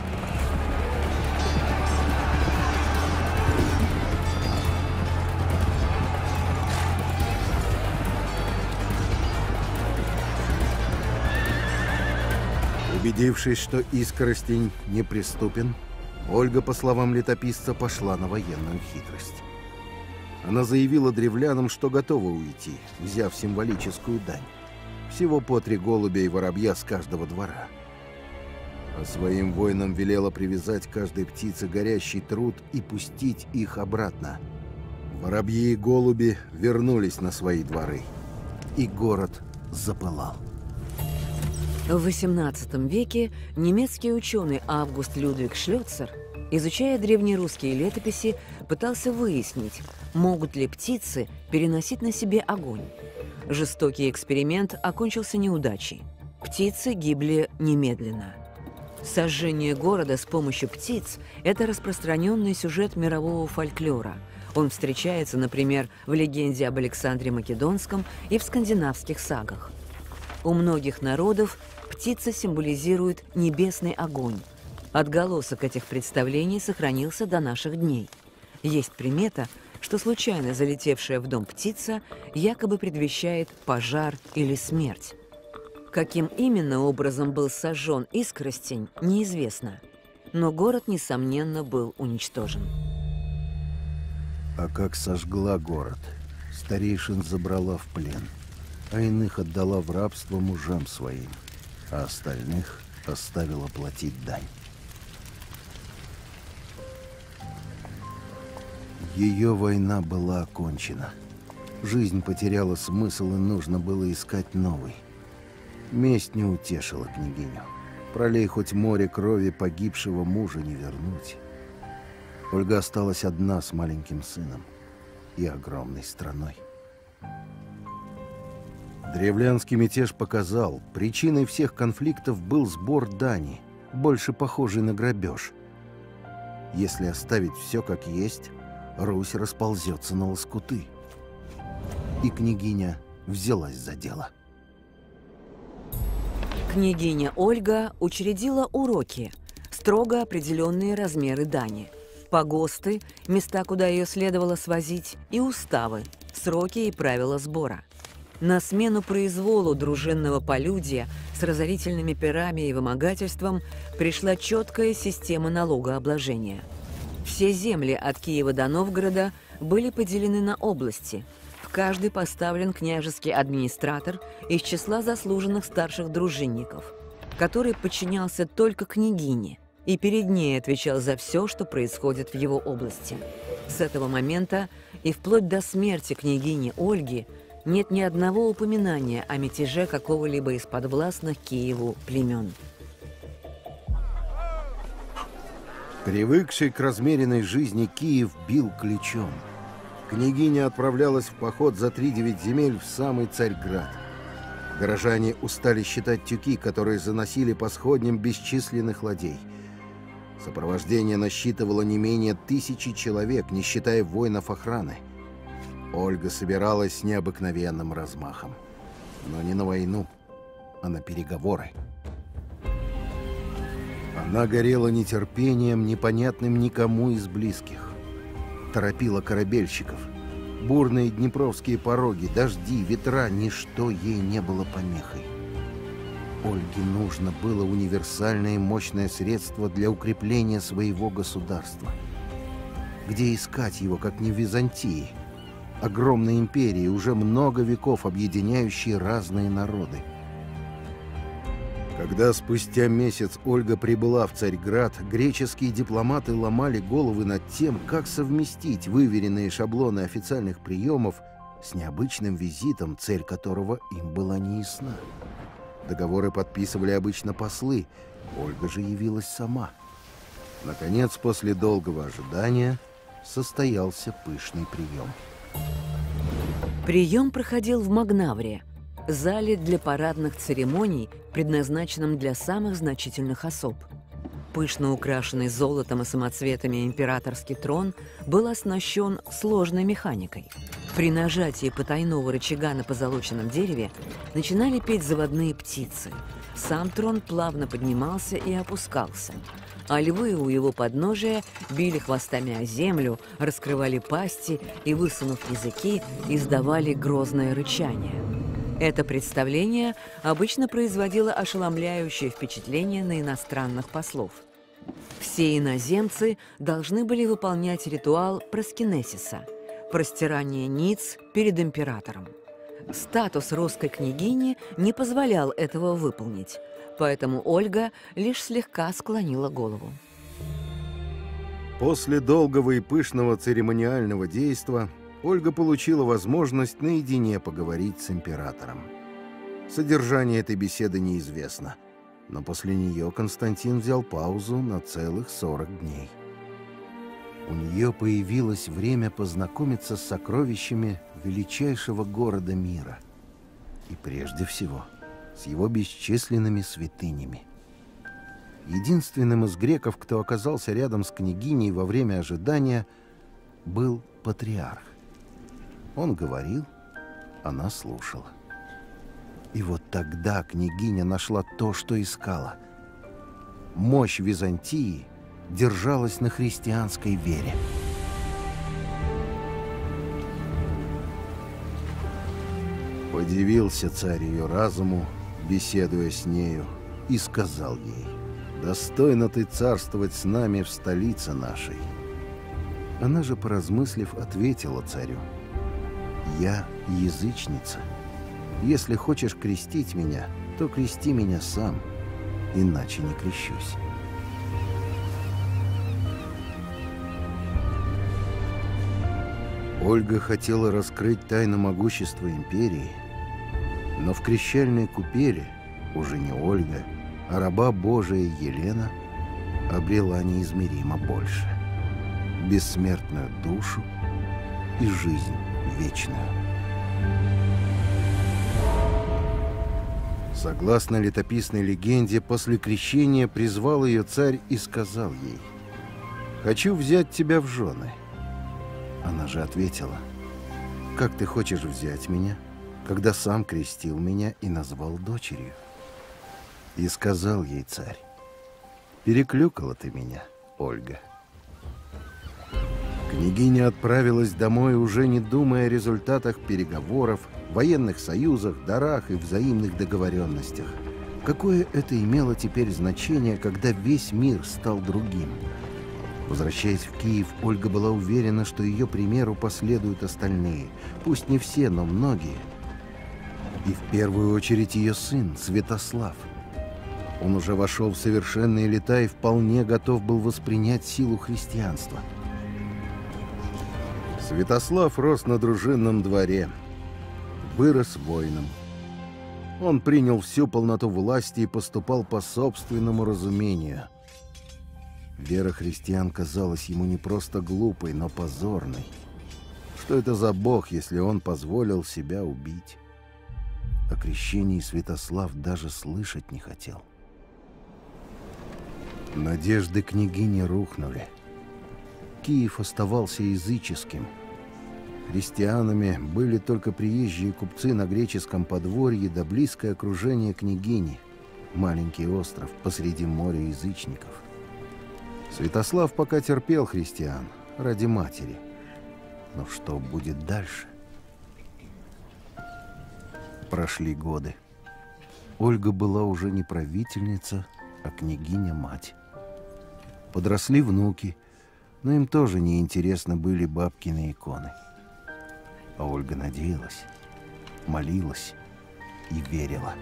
Убедившись, что Искоростень неприступен, Ольга, по словам летописца, пошла на военную хитрость. Она заявила древлянам, что готова уйти, взяв символическую дань. Всего по три голубя и воробья с каждого двора. А своим воинам велела привязать каждой птице горящий труд и пустить их обратно. Воробьи и голуби вернулись на свои дворы, и город запылал. В восемнадцатом веке немецкий ученый Август Людвиг Шлёцер, изучая древнерусские летописи, пытался выяснить, могут ли птицы переносить на себе огонь. Жестокий эксперимент окончился неудачей. Птицы гибли немедленно. Сожжение города с помощью птиц – это распространенный сюжет мирового фольклора. Он встречается, например, в легенде об Александре Македонском и в скандинавских сагах. У многих народов птица символизирует небесный огонь. Отголосок этих представлений сохранился до наших дней. Есть примета, что случайно залетевшая в дом птица якобы предвещает пожар или смерть. Каким именно образом был сожжен Искоростень, неизвестно. Но город, несомненно, был уничтожен. А как сожгла город, старейшин забрала в плен, а иных отдала в рабство мужам своим, а остальных оставила платить дань. Ее война была окончена. Жизнь потеряла смысл, и нужно было искать новый. Месть не утешила княгиню. Пролей хоть море крови, погибшего мужа не вернуть. Ольга осталась одна с маленьким сыном и огромной страной. Древлянский мятеж показал, причиной всех конфликтов был сбор дани, больше похожий на грабеж. Если оставить все как есть, Русь расползется на лоскуты. И княгиня взялась за дело. Княгиня Ольга учредила уроки, строго определенные размеры дани, погосты, места, куда ее следовало свозить, и уставы, сроки и правила сбора. На смену произволу дружинного полюдия с разорительными пирами и вымогательством пришла четкая система налогообложения. Все земли от Киева до Новгорода были поделены на области. В каждой поставлен княжеский администратор из числа заслуженных старших дружинников, который подчинялся только княгине и перед ней отвечал за все, что происходит в его области. С этого момента и вплоть до смерти княгини Ольги нет ни одного упоминания о мятеже какого-либо из подвластных Киеву племен. Привыкший к размеренной жизни, Киев бил ключом. Княгиня отправлялась в поход за тридевять земель в самый Царьград. Горожане устали считать тюки, которые заносили по сходням бесчисленных ладей. Сопровождение насчитывало не менее тысячи человек, не считая воинов охраны. Ольга собиралась с необыкновенным размахом. Но не на войну, а на переговоры. Она горела нетерпением, непонятным никому из близких. Торопила корабельщиков. Бурные днепровские пороги, дожди, ветра — ничто ей не было помехой. Ольге нужно было универсальное и мощное средство для укрепления своего государства. Где искать его, как не в Византии? Огромной империи, уже много веков объединяющей разные народы. Когда спустя месяц Ольга прибыла в Царьград, греческие дипломаты ломали головы над тем, как совместить выверенные шаблоны официальных приемов с необычным визитом, цель которого им была неясна. Договоры подписывали обычно послы, Ольга же явилась сама. Наконец, после долгого ожидания, состоялся пышный прием. Прием проходил в Магнавре, зале для парадных церемоний, предназначенном для самых значительных особ. Пышно украшенный золотом и самоцветами императорский трон был оснащен сложной механикой. При нажатии потайного рычага на позолоченном дереве начинали петь заводные птицы. Сам трон плавно поднимался и опускался, а львы у его подножия били хвостами о землю, раскрывали пасти и, высунув языки, издавали грозное рычание. Это представление обычно производило ошеломляющее впечатление на иностранных послов. Все иноземцы должны были выполнять ритуал проскинесиса – простирание ниц перед императором. Статус русской княгини не позволял этого выполнить, поэтому Ольга лишь слегка склонила голову. После долгого и пышного церемониального действа Ольга получила возможность наедине поговорить с императором. Содержание этой беседы неизвестно, но после нее Константин взял паузу на целых сорок дней. У нее появилось время познакомиться с сокровищами величайшего города мира и, прежде всего, с его бесчисленными святынями. Единственным из греков, кто оказался рядом с княгиней во время ожидания, был патриарх. Он говорил, она слушала. И вот тогда княгиня нашла то, что искала. Мощь Византии держалась на христианской вере. Подивился царь ее разуму, беседуя с нею, и сказал ей: «Достойно ты царствовать с нами в столице нашей». Она же, поразмыслив, ответила царю: «Я язычница. Если хочешь крестить меня, то крести меня сам, иначе не крещусь». Ольга хотела раскрыть тайну могущества империи, но в крещальной купели уже не Ольга, а раба Божия Елена обрела неизмеримо больше — бессмертную душу и жизнь вечную. Согласно летописной легенде, после крещения призвал ее царь и сказал ей: «Хочу взять тебя в жены». Она же ответила: «Как ты хочешь взять меня, когда сам крестил меня и назвал дочерью?» И сказал ей царь: «Переклюкала ты меня, Ольга». Княгиня отправилась домой, уже не думая о результатах переговоров, военных союзах, дарах и взаимных договоренностях. Какое это имело теперь значение, когда весь мир стал другим? Возвращаясь в Киев, Ольга была уверена, что ее примеру последуют остальные. Пусть не все, но многие. И в первую очередь ее сын, Святослав. Он уже вошел в совершенные лета и вполне готов был воспринять силу христианства. Святослав рос на дружинном дворе, вырос воином. Он принял всю полноту власти и поступал по собственному разумению. Вера христиан казалась ему не просто глупой, но позорной. Что это за бог, если он позволил себя убить? О крещении Святослав даже слышать не хотел. Надежды княгини рухнули. Киев оставался языческим. Христианами были только приезжие купцы на греческом подворье да близкое окружение княгини, маленький остров посреди моря язычников. Святослав пока терпел христиан ради матери. Но что будет дальше? Прошли годы. Ольга была уже не правительница, а княгиня-мать. Подросли внуки, но им тоже неинтересны были бабкины иконы. А Ольга надеялась, молилась и верила.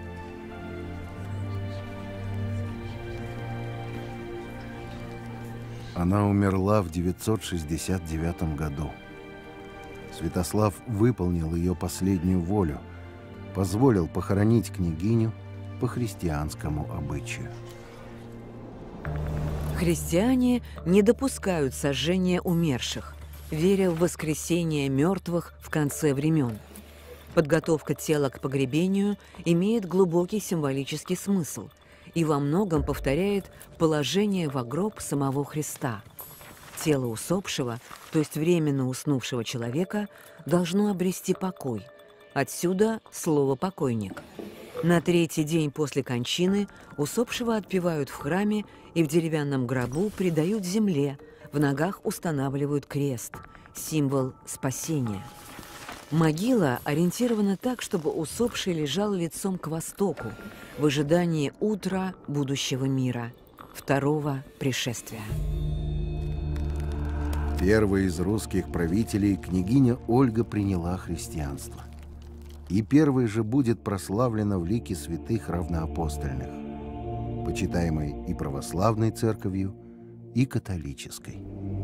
Она умерла в девятьсот шестьдесят девятом году. Святослав выполнил ее последнюю волю, позволил похоронить княгиню по христианскому обычаю. Христиане не допускают сожжения умерших, веря в воскресение мертвых в конце времен. Подготовка тела к погребению имеет глубокий символический смысл и во многом повторяет положение во гроб самого Христа. Тело усопшего, то есть временно уснувшего человека, должно обрести покой. Отсюда слово «покойник». На третий день после кончины усопшего отпевают в храме и в деревянном гробу предают земле, в ногах устанавливают крест, символ спасения. Могила ориентирована так, чтобы усопший лежал лицом к востоку, в ожидании утра будущего мира, второго пришествия. Первой из русских правителей княгиня Ольга приняла христианство. И первой же будет прославлена в лике святых равноапостольных, почитаемой и православной церковью, и католической.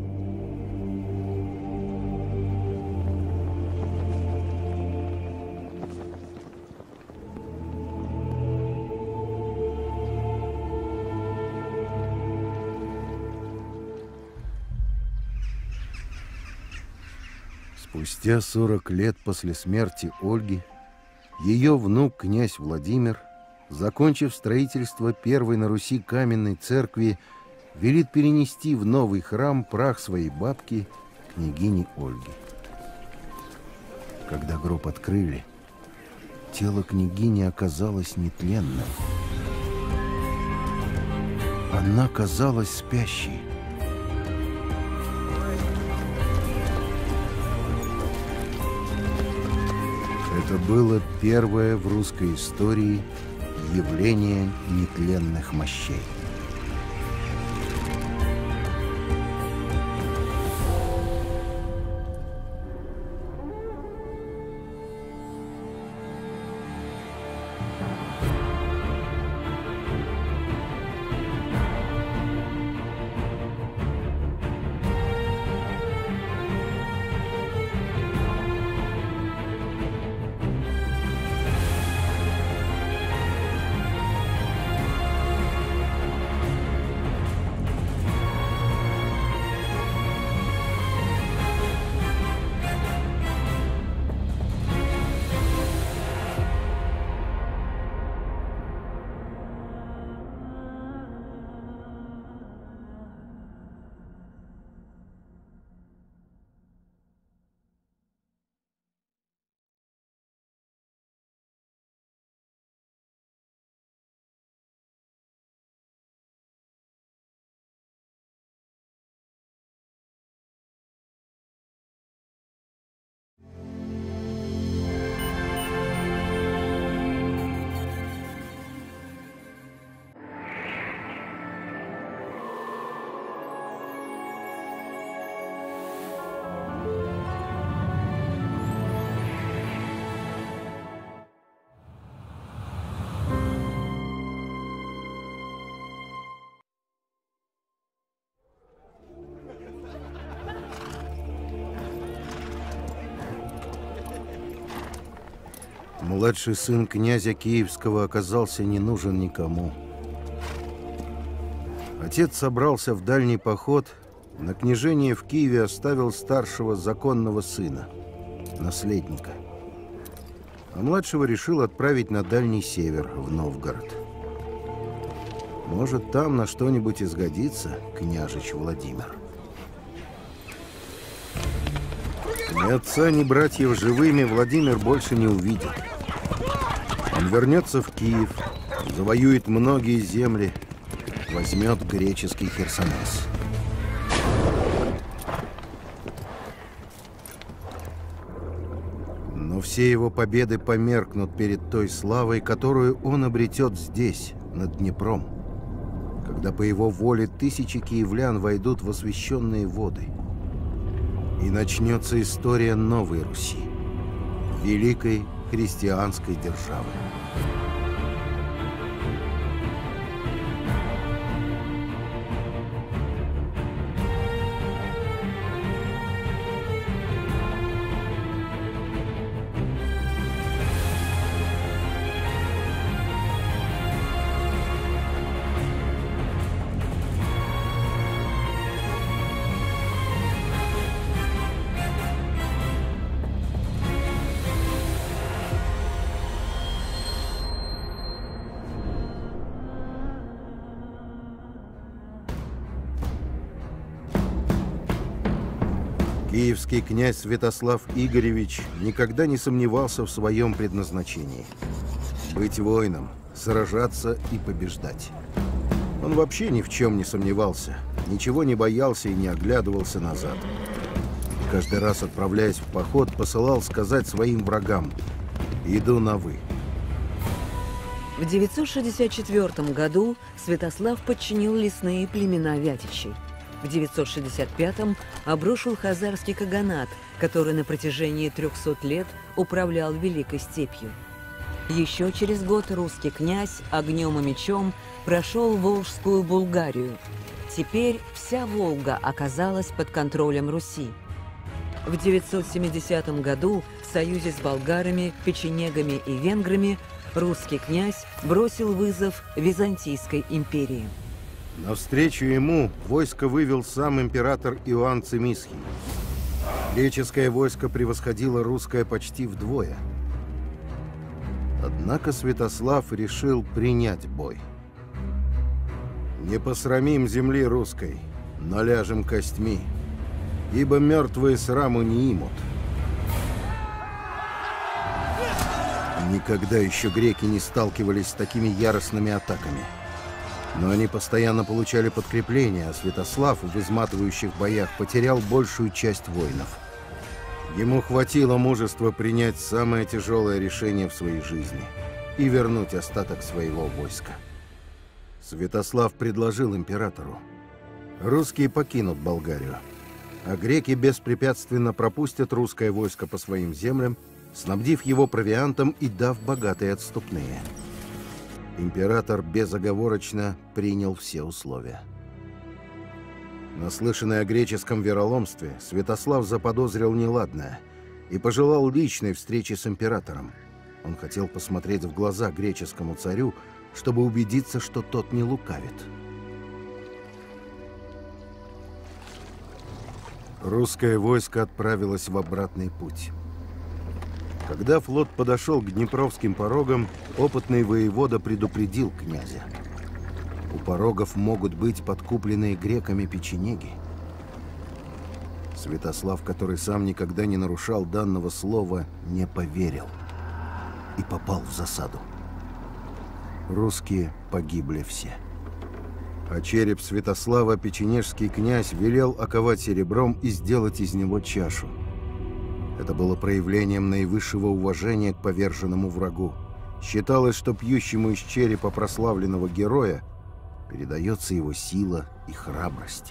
Спустя сорок лет после смерти Ольги ее внук князь Владимир, закончив строительство первой на Руси каменной церкви, велит перенести в новый храм прах своей бабки, княгини Ольги. Когда гроб открыли, тело княгини оказалось нетленным. Она казалась спящей. Это было первое в русской истории явление нетленных мощей. Младший сын князя Киевского оказался не нужен никому. Отец собрался в дальний поход, на княжение в Киеве оставил старшего законного сына, наследника. А младшего решил отправить на дальний север, в Новгород. Может, там на что-нибудь изгодится княжич Владимир. Ни отца, ни братьев живыми Владимир больше не увидит. Он вернется в Киев, завоюет многие земли, возьмет греческий Херсонес. Но Но все его победы померкнут перед той славой, которую он обретет здесь, над Днепром, когда по его воле тысячи киевлян войдут в освященные воды. И начнется история новой Руси, великой христианской державы. Киевский князь Святослав Игоревич никогда не сомневался в своем предназначении – быть воином, сражаться и побеждать. Он вообще ни в чем не сомневался, ничего не боялся и не оглядывался назад. Каждый раз, отправляясь в поход, посылал сказать своим врагам: «Иду на вы». В девятьсот шестьдесят четвёртом году Святослав подчинил лесные племена Вятичей. В девятьсот шестьдесят пятом обрушил хазарский каганат, который на протяжении трехсот лет управлял Великой степью. Еще через год русский князь огнем и мечом прошел Волжскую Булгарию. Теперь вся Волга оказалась под контролем Руси. В девятьсот семидесятом году в союзе с болгарами, печенегами и венграми русский князь бросил вызов Византийской империи. Навстречу ему войско вывел сам император Иоанн Цимисхий. Греческое войско превосходило русское почти вдвое. Однако Святослав решил принять бой. «Не посрамим земли русской, но ляжем костьми, ибо мертвые сраму не имут». Никогда еще греки не сталкивались с такими яростными атаками. Но они постоянно получали подкрепление, а Святослав в изматывающих боях потерял большую часть воинов. Ему хватило мужества принять самое тяжелое решение в своей жизни и вернуть остаток своего войска. Святослав предложил императору: русские покинут Болгарию, а греки беспрепятственно пропустят русское войско по своим землям, снабдив его провиантом и дав богатые отступные. Император безоговорочно принял все условия. Наслышанный о греческом вероломстве, Святослав заподозрил неладное и пожелал личной встречи с императором. Он хотел посмотреть в глаза греческому царю, чтобы убедиться, что тот не лукавит. Русское войско отправилось в обратный путь. Когда флот подошел к Днепровским порогам, опытный воевода предупредил князя: у порогов могут быть подкупленные греками печенеги. Святослав, который сам никогда не нарушал данного слова, не поверил и попал в засаду. Русские погибли все. А череп Святослава печенежский князь велел оковать серебром и сделать из него чашу. Это было проявлением наивысшего уважения к поверженному врагу. Считалось, что пьющему из черепа прославленного героя передается его сила и храбрость.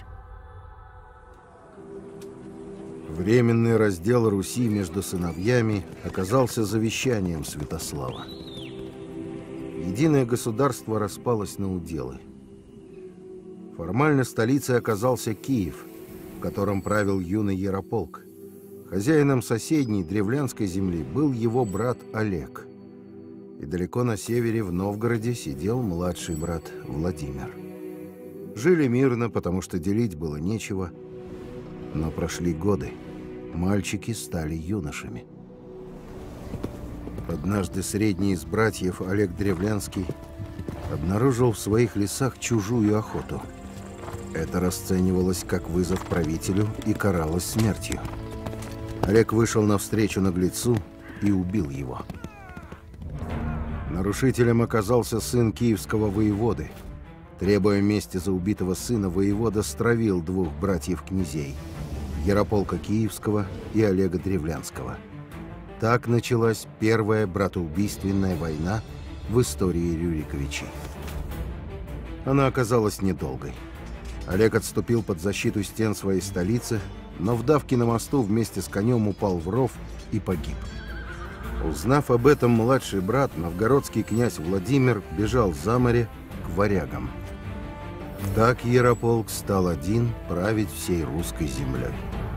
Временный раздел Руси между сыновьями оказался завещанием Святослава. Единое государство распалось на уделы. Формально столицей оказался Киев, в котором правил юный Ярополк. Хозяином соседней древлянской земли был его брат Олег. И далеко на севере, в Новгороде, сидел младший брат Владимир. Жили мирно, потому что делить было нечего. Но прошли годы. Мальчики стали юношами. Однажды средний из братьев, Олег Древлянский, обнаружил в своих лесах чужую охоту. Это расценивалось как вызов правителю и каралось смертью. Олег вышел навстречу наглецу и убил его. Нарушителем оказался сын киевского воеводы. Требуя мести за убитого сына, воевода стравил двух братьев-князей – Ярополка Киевского и Олега Древлянского. Так началась первая братоубийственная война в истории Рюриковичей. Она оказалась недолгой. Олег отступил под защиту стен своей столицы, но в давке на мосту вместе с конем упал в ров и погиб. Узнав об этом, младший брат, новгородский князь Владимир, бежал за море к варягам. Так Ярополк стал один править всей русской землей.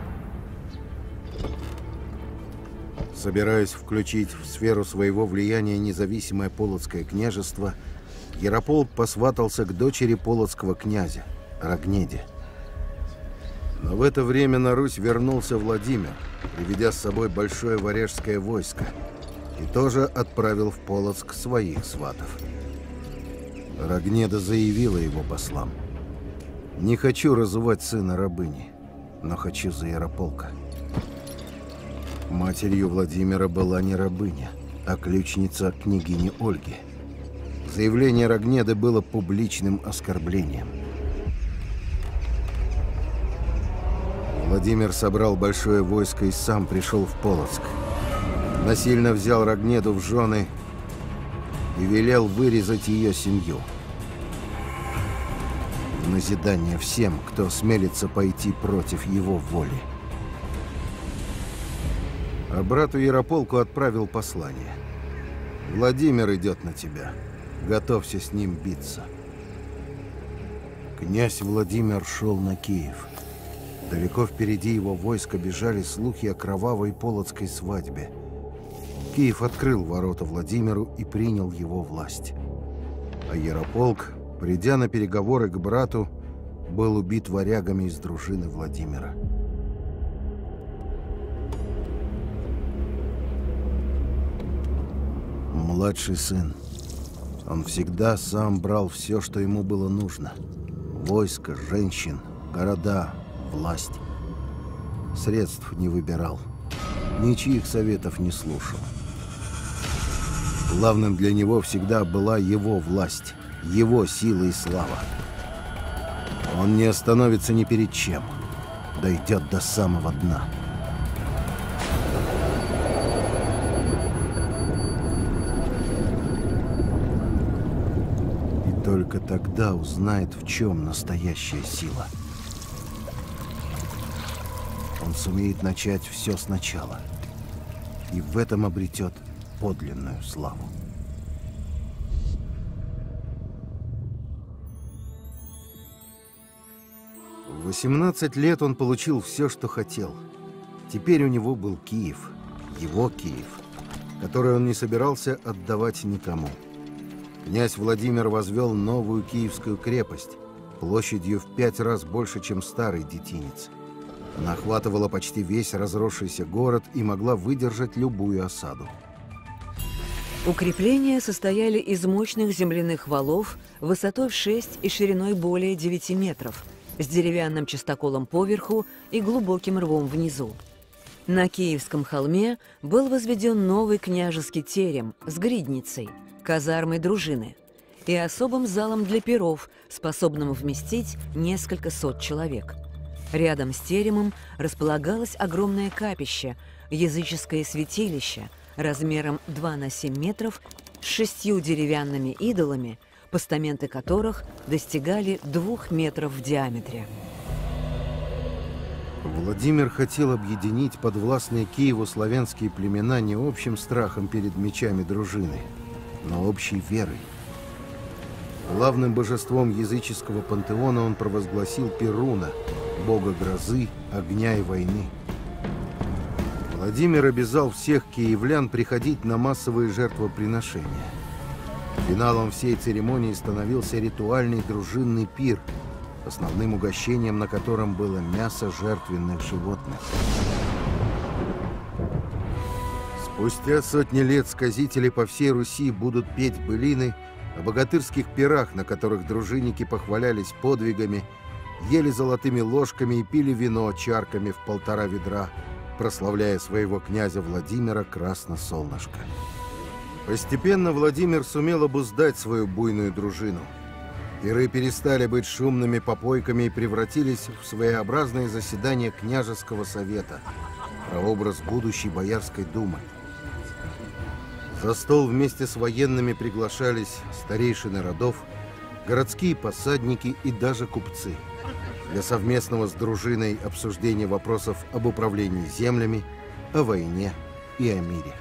Собираясь включить в сферу своего влияния независимое Полоцкое княжество, Ярополк посватался к дочери полоцкого князя, Рогнеде. Но в это время на Русь вернулся Владимир, приведя с собой большое варяжское войско, и тоже отправил в Полоцк своих сватов. Рогнеда заявила его послам: «Не хочу разувать сына рабыни, но хочу за Ярополка». Матерью Владимира была не рабыня, а ключница княгини Ольги. Заявление Рогнеды было публичным оскорблением. Владимир собрал большое войско и сам пришел в Полоцк. Насильно взял Рогнеду в жены и велел вырезать ее семью. В назидание всем, кто смелится пойти против его воли. А брату Ярополку отправил послание: «Владимир идет на тебя. Готовься с ним биться». Князь Владимир шел на Киев. Далеко впереди его войска бежали слухи о кровавой полоцкой свадьбе. Киев открыл ворота Владимиру и принял его власть. А Ярополк, придя на переговоры к брату, был убит варягами из дружины Владимира. Младший сын. Он всегда сам брал все, что ему было нужно. Войско, женщин, города, власть. Средств не выбирал. Ничьих советов не слушал. Главным для него всегда была его власть, его сила и слава. Он не остановится ни перед чем. Дойдет до самого дна. Только тогда узнает, в чем настоящая сила. Он сумеет начать все сначала. И в этом обретет подлинную славу. В восемнадцать лет он получил все, что хотел. Теперь у него был Киев, его Киев, который он не собирался отдавать никому. Князь Владимир возвел новую Киевскую крепость, площадью в пять раз больше, чем старый детинец. Она охватывала почти весь разросшийся город и могла выдержать любую осаду. Укрепления состояли из мощных земляных валов высотой в шесть и шириной более девяти метров, с деревянным частоколом поверху и глубоким рвом внизу. На Киевском холме был возведен новый княжеский терем с гридницей, казармой дружины и особым залом для пиров, способным вместить несколько сот человек. Рядом с теремом располагалось огромное капище, языческое святилище размером два на семь метров с шестью деревянными идолами, постаменты которых достигали двух метров в диаметре. Владимир хотел объединить подвластные Киеву славянские племена не общим страхом перед мечами дружины, но общей верой. Главным божеством языческого пантеона он провозгласил Перуна, бога грозы, огня и войны. Владимир обязал всех киевлян приходить на массовые жертвоприношения. Финалом всей церемонии становился ритуальный дружинный пир, основным угощением на котором было мясо жертвенных животных. Спустя сотни лет сказители по всей Руси будут петь былины о богатырских пирах, на которых дружинники похвалялись подвигами, ели золотыми ложками и пили вино чарками в полтора ведра, прославляя своего князя Владимира Красносолнышко. Постепенно Владимир сумел обуздать свою буйную дружину. Пиры перестали быть шумными попойками и превратились в своеобразное заседание княжеского совета, прообраз будущей Боярской думы. За стол вместе с военными приглашались старейшины родов, городские посадники и даже купцы для совместного с дружиной обсуждения вопросов об управлении землями, о войне и о мире.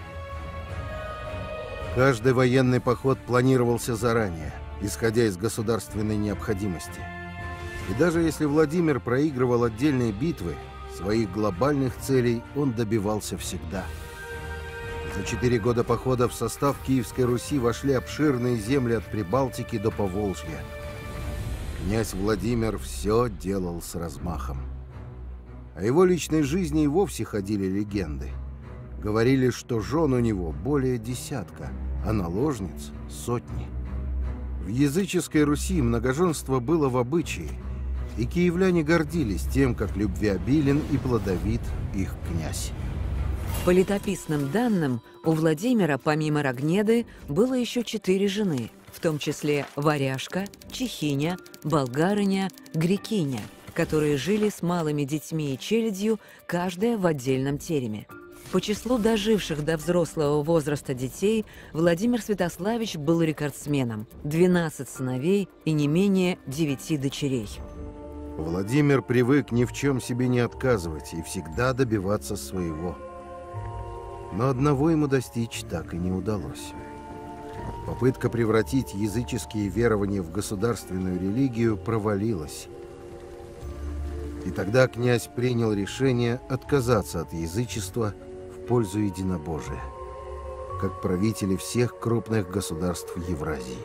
Каждый военный поход планировался заранее, исходя из государственной необходимости. И даже если Владимир проигрывал отдельные битвы, своих глобальных целей он добивался всегда. За четыре года похода в состав Киевской Руси вошли обширные земли от Прибалтики до Поволжья. Князь Владимир все делал с размахом. О его личной жизни и вовсе ходили легенды. Говорили, что жен у него более десятка, а наложниц — сотни. В языческой Руси многоженство было в обычае, и киевляне гордились тем, как любвеобилен и плодовит их князь. По летописным данным, у Владимира помимо Рогнеды было еще четыре жены, в том числе варяжка, чехиня, болгарыня, грекиня, которые жили с малыми детьми и челядью, каждая в отдельном тереме. По числу доживших до взрослого возраста детей Владимир Святославич был рекордсменом – двенадцать сыновей и не менее девяти дочерей. Владимир привык ни в чем себе не отказывать и всегда добиваться своего. Но одного ему достичь так и не удалось. Попытка превратить языческие верования в государственную религию провалилась. И тогда князь принял решение отказаться от язычества в пользу единобожия, как правители всех крупных государств Евразии.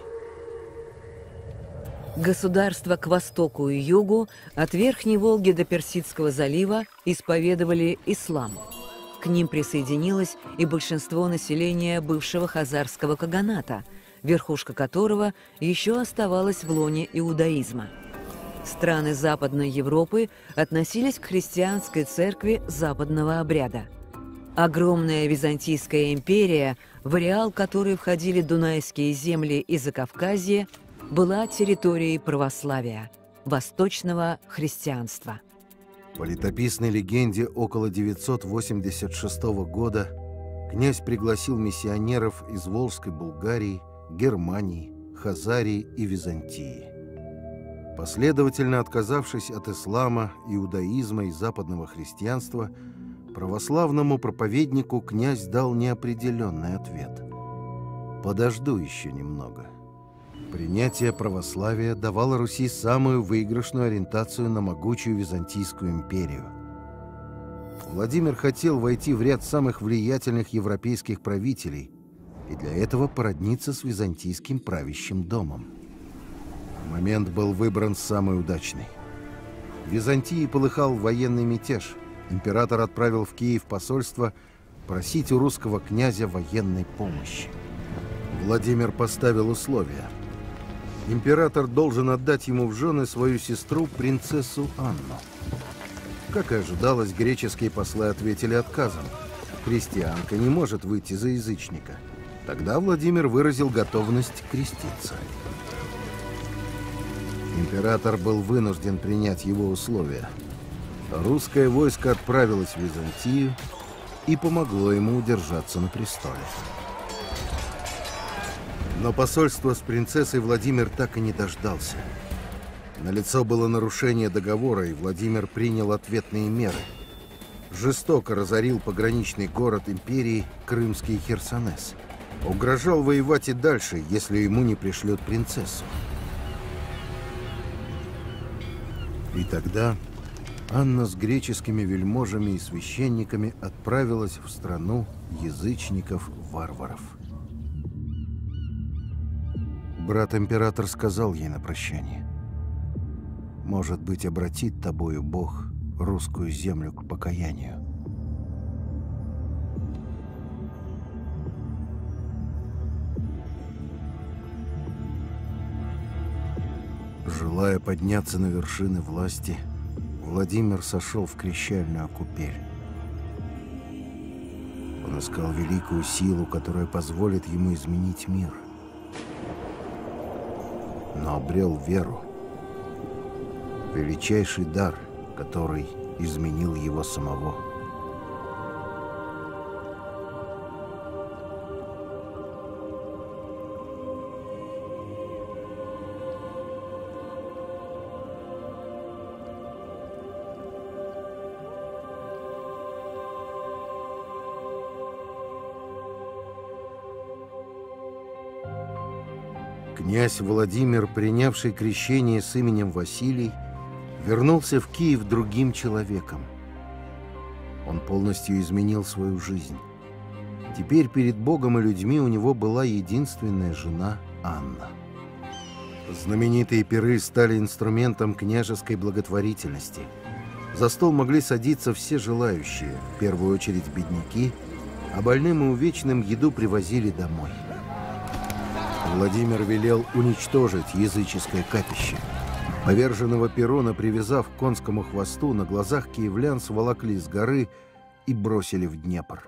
Государства к востоку и югу, от Верхней Волги до Персидского залива, исповедовали ислам. К ним присоединилось и большинство населения бывшего хазарского каганата, верхушка которого еще оставалась в лоне иудаизма. Страны Западной Европы относились к христианской церкви западного обряда. Огромная Византийская империя, в ареал которой входили Дунайские земли и Закавказье, была территорией православия, восточного христианства. По летописной легенде, около девятьсот восемьдесят шестого года князь пригласил миссионеров из Волжской Булгарии, Германии, Хазарии и Византии. Последовательно отказавшись от ислама, иудаизма и западного христианства, православному проповеднику князь дал неопределенный ответ: «Подожду еще немного». Принятие православия давало Руси самую выигрышную ориентацию на могучую Византийскую империю. Владимир хотел войти в ряд самых влиятельных европейских правителей и для этого породниться с византийским правящим домом. Момент был выбран самый удачный. В Византии полыхал военный мятеж. Император отправил в Киев посольство просить у русского князя военной помощи. Владимир поставил условия. Император должен отдать ему в жены свою сестру, принцессу Анну. Как и ожидалось, греческие послы ответили отказом. Христианка не может выйти за язычника. Тогда Владимир выразил готовность креститься. Император был вынужден принять его условия. Русское войско отправилось в Византию и помогло ему удержаться на престоле. Но посольство с принцессой Владимир так и не дождался. Налицо было нарушение договора, и Владимир принял ответные меры. Жестоко разорил пограничный город империи Крымский Херсонес. Угрожал воевать и дальше, если ему не пришлют принцессу. И тогда Анна с греческими вельможами и священниками отправилась в страну язычников-варваров. Брат-император сказал ей на прощание: «Может быть, обратит тобою Бог русскую землю к покаянию». Желая подняться на вершины власти, Владимир сошел в крещальную купель. Он искал великую силу, которая позволит ему изменить мир. Но обрел веру, величайший дар, который изменил его самого. Князь Владимир, принявший крещение с именем Василий, вернулся в Киев другим человеком. Он полностью изменил свою жизнь. Теперь перед Богом и людьми у него была единственная жена Анна. Знаменитые пиры стали инструментом княжеской благотворительности. За стол могли садиться все желающие, в первую очередь бедняки, а больным и увечным еду привозили домой. Владимир велел уничтожить языческое капище. Поверженного Перуна, привязав к конскому хвосту, на глазах киевлян сволокли с горы и бросили в Днепр.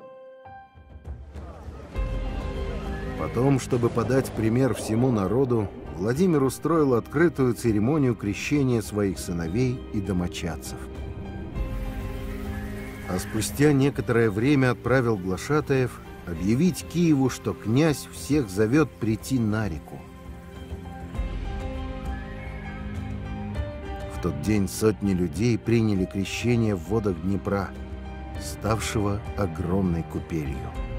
Потом, чтобы подать пример всему народу, Владимир устроил открытую церемонию крещения своих сыновей и домочадцев. А спустя некоторое время отправил глашатаев объявить Киеву, что князь всех зовет прийти на реку. В тот день сотни людей приняли крещение в водах Днепра, ставшего огромной купелью.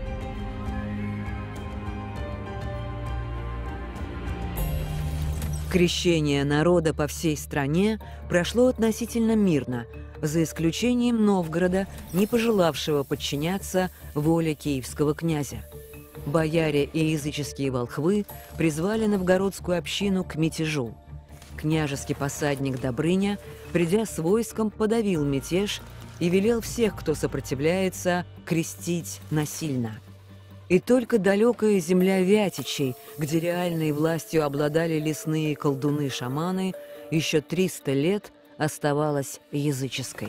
Крещение народа по всей стране прошло относительно мирно, за исключением Новгорода, не пожелавшего подчиняться воле киевского князя. Бояре и языческие волхвы призвали новгородскую общину к мятежу. Княжеский посадник Добрыня, придя с войском, подавил мятеж и велел всех, кто сопротивляется, крестить насильно. И только далекая земля Вятичей, где реальной властью обладали лесные колдуны-шаманы, еще триста лет оставалась языческой.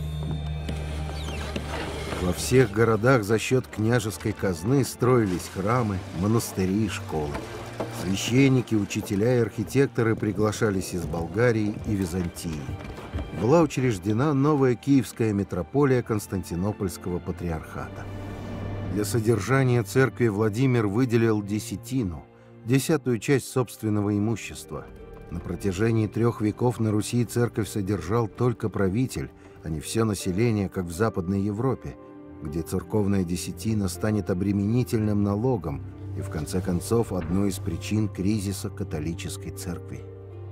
Во всех городах за счет княжеской казны строились храмы, монастыри и школы. Священники, учителя и архитекторы приглашались из Болгарии и Византии. Была учреждена новая киевская митрополия Константинопольского патриархата. Для содержания церкви Владимир выделил десятину, десятую часть собственного имущества. На протяжении трех веков на Руси церковь содержал только правитель, а не все население, как в Западной Европе, где церковная десятина станет обременительным налогом и, в конце концов, одной из причин кризиса католической церкви.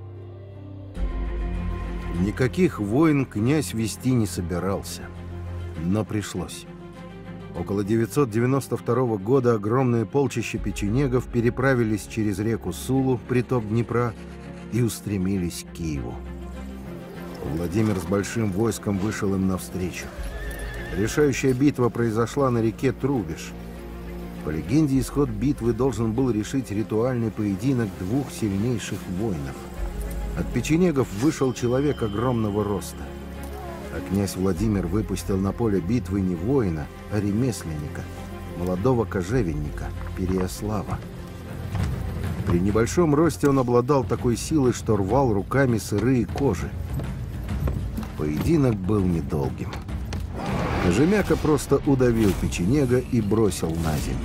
Никаких войн князь вести не собирался, но пришлось. Около девятьсот девяносто второго года огромное полчище печенегов переправились через реку Сулу, приток Днепра, и устремились к Киеву. Владимир с большим войском вышел им навстречу. Решающая битва произошла на реке Трубеж. По легенде, исход битвы должен был решить ритуальный поединок двух сильнейших воинов. От печенегов вышел человек огромного роста. А князь Владимир выпустил на поле битвы не воина, а ремесленника, молодого кожевенника, Переяслава. При небольшом росте он обладал такой силой, что рвал руками сырые кожи. Поединок был недолгим. Кожемяка просто удавил печенега и бросил на землю.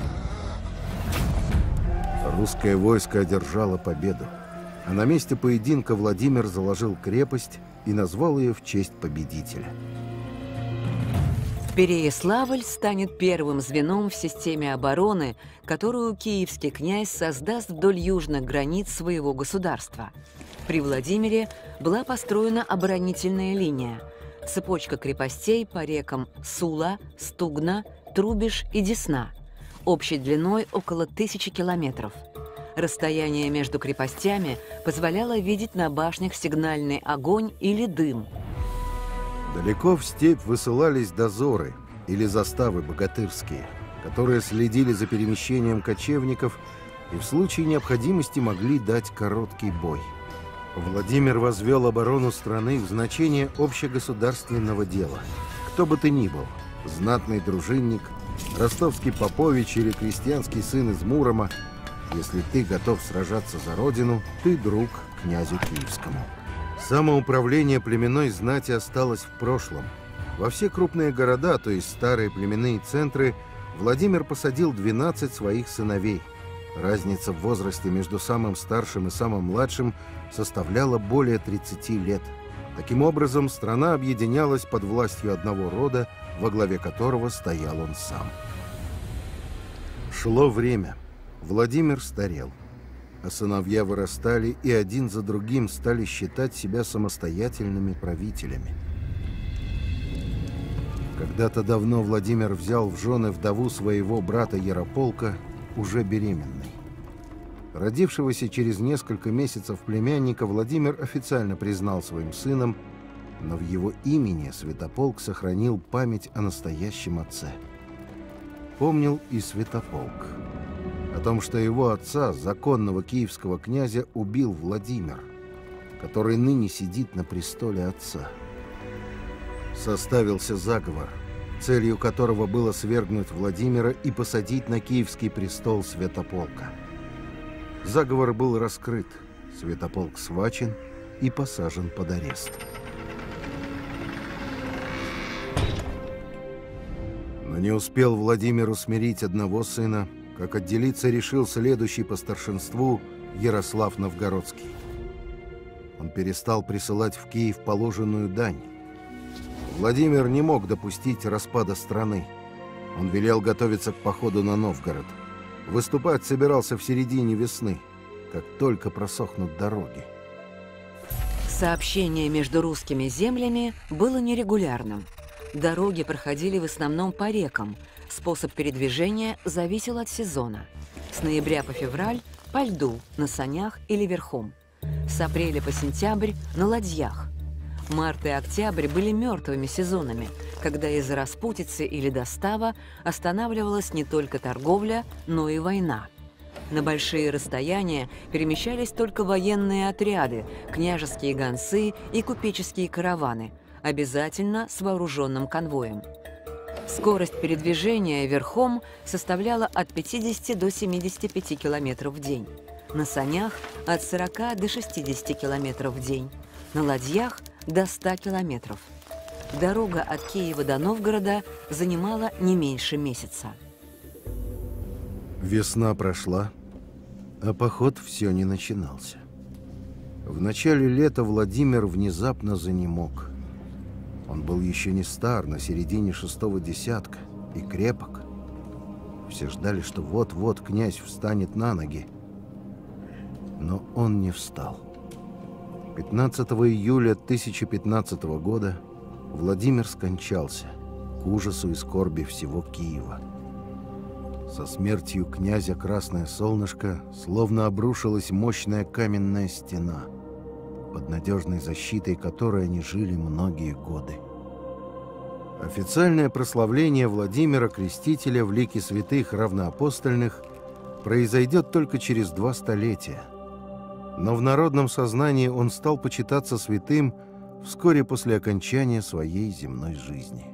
Русское войско одержало победу, а на месте поединка Владимир заложил крепость и назвал ее в честь победителя. Переяславль станет первым звеном в системе обороны, которую киевский князь создаст вдоль южных границ своего государства. При Владимире была построена оборонительная линия – цепочка крепостей по рекам Сула, Стугна, Трубеж и Десна, общей длиной около тысячи километров. Расстояние между крепостями позволяло видеть на башнях сигнальный огонь или дым. Далеко в степь высылались дозоры или заставы богатырские, которые следили за перемещением кочевников и в случае необходимости могли дать короткий бой. Владимир возвел оборону страны в значение общегосударственного дела. Кто бы ты ни был, знатный дружинник, ростовский попович или крестьянский сын из Мурома, если ты готов сражаться за родину, ты друг князю Киевскому. Самоуправление племенной знати осталось в прошлом. Во все крупные города, то есть старые племенные центры, Владимир посадил двенадцать своих сыновей. Разница в возрасте между самым старшим и самым младшим составляла более тридцати лет. Таким образом, страна объединялась под властью одного рода, во главе которого стоял он сам. Шло время. Владимир старел. а сыновья вырастали и один за другим стали считать себя самостоятельными правителями. Когда-то давно Владимир взял в жены вдову своего брата Ярополка, уже беременной. Родившегося через несколько месяцев племянника Владимир официально признал своим сыном, но в его имени Святополк сохранил память о настоящем отце. Помнил и Святополк о том, что его отца, законного киевского князя, убил Владимир, который ныне сидит на престоле отца. Составился заговор, целью которого было свергнуть Владимира и посадить на киевский престол Святополка. Заговор был раскрыт, Святополк схвачен и посажен под арест. Но не успел Владимир усмирить одного сына, как отделиться решил следующий по старшинству Ярослав Новгородский. Он перестал присылать в Киев положенную дань. Владимир не мог допустить распада страны. Он велел готовиться к походу на Новгород. Выступать собирался в середине весны, как только просохнут дороги. Сообщение между русскими землями было нерегулярным. Дороги проходили в основном по рекам. Способ передвижения зависел от сезона. С ноября по февраль – по льду, на санях или верхом. С апреля по сентябрь – на ладьях. Март и октябрь были мертвыми сезонами, когда из-за распутицы или достава останавливалась не только торговля, но и война. На большие расстояния перемещались только военные отряды, княжеские гонцы и купеческие караваны, обязательно с вооруженным конвоем. Скорость передвижения верхом составляла от пятидесяти до семидесяти пяти километров в день, на санях – от сорока до шестидесяти километров в день, на ладьях – до ста километров. Дорога от Киева до Новгорода занимала не меньше месяца. Весна прошла, а поход все не начинался. В начале лета Владимир внезапно занемог. Он был еще не стар, на середине шестого десятка, и крепок. Все ждали, что вот-вот князь встанет на ноги. Но он не встал. пятнадцатого июля тысяча пятнадцатого года Владимир скончался, к ужасу и скорби всего Киева. Со смертью князя Красное Солнышко словно обрушилась мощная каменная стена, под надежной защитой которой они жили многие годы. Официальное прославление Владимира Крестителя в лике святых равноапостольных произойдет только через два столетия. Но в народном сознании он стал почитаться святым вскоре после окончания своей земной жизни.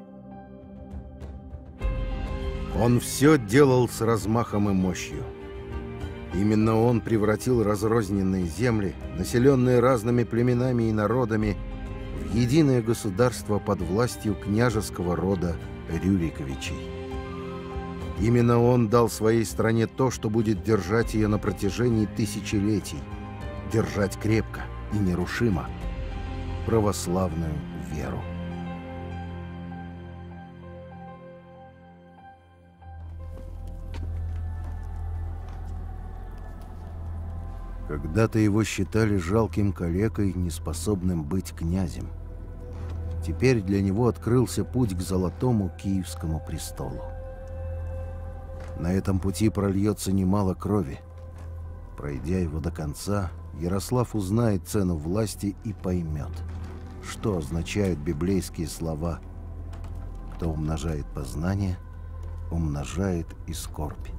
Он все делал с размахом и мощью. Именно он превратил разрозненные земли, населенные разными племенами и народами, в единое государство под властью княжеского рода Рюриковичей. Именно он дал своей стране то, что будет держать ее на протяжении тысячелетий, держать крепко и нерушимо православную веру. Когда-то его считали жалким калекой, неспособным быть князем. Теперь для него открылся путь к золотому киевскому престолу. На этом пути прольется немало крови. Пройдя его до конца, Ярослав узнает цену власти и поймет, что означают библейские слова: «Кто умножает познание, умножает и скорбь».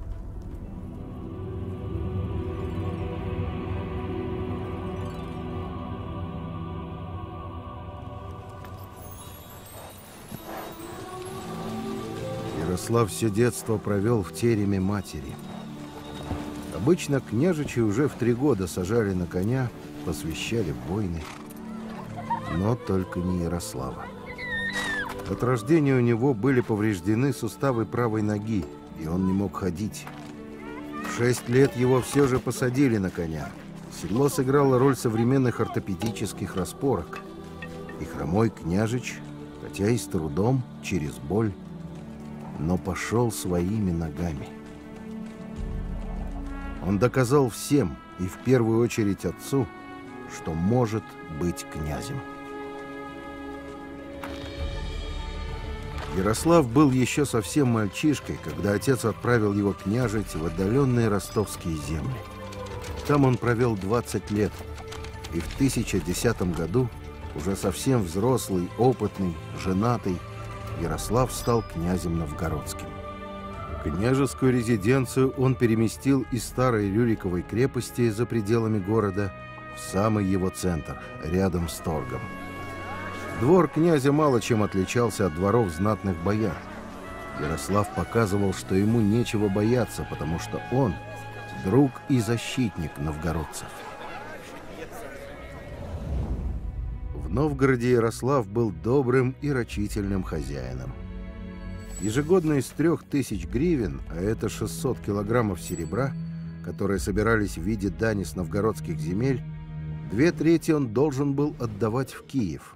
Ярослав все детство провел в тереме матери. Обычно княжичи уже в три года сажали на коня, посвящали в войны. Но только не Ярослава. От рождения у него были повреждены суставы правой ноги, и он не мог ходить. В шесть лет его все же посадили на коня. Седло сыграло роль современных ортопедических распорок. И хромой княжич, хотя и с трудом, через боль, но пошел своими ногами. Он доказал всем, и в первую очередь отцу, что может быть князем. Ярослав был еще совсем мальчишкой, когда отец отправил его княжить в отдаленные ростовские земли. Там он провел двадцать лет, и в тысяча десятом году, уже совсем взрослый, опытный, женатый, Ярослав стал князем новгородским. Княжескую резиденцию он переместил из старой Рюриковой крепости за пределами города в самый его центр, рядом с торгом. Двор князя мало чем отличался от дворов знатных бояр. Ярослав показывал, что ему нечего бояться, потому что он – друг и защитник новгородцев. В Новгороде Ярослав был добрым и рачительным хозяином. Ежегодно из трех тысяч гривен, а это шестьсот килограммов серебра, которые собирались в виде дани с новгородских земель, две трети он должен был отдавать в Киев.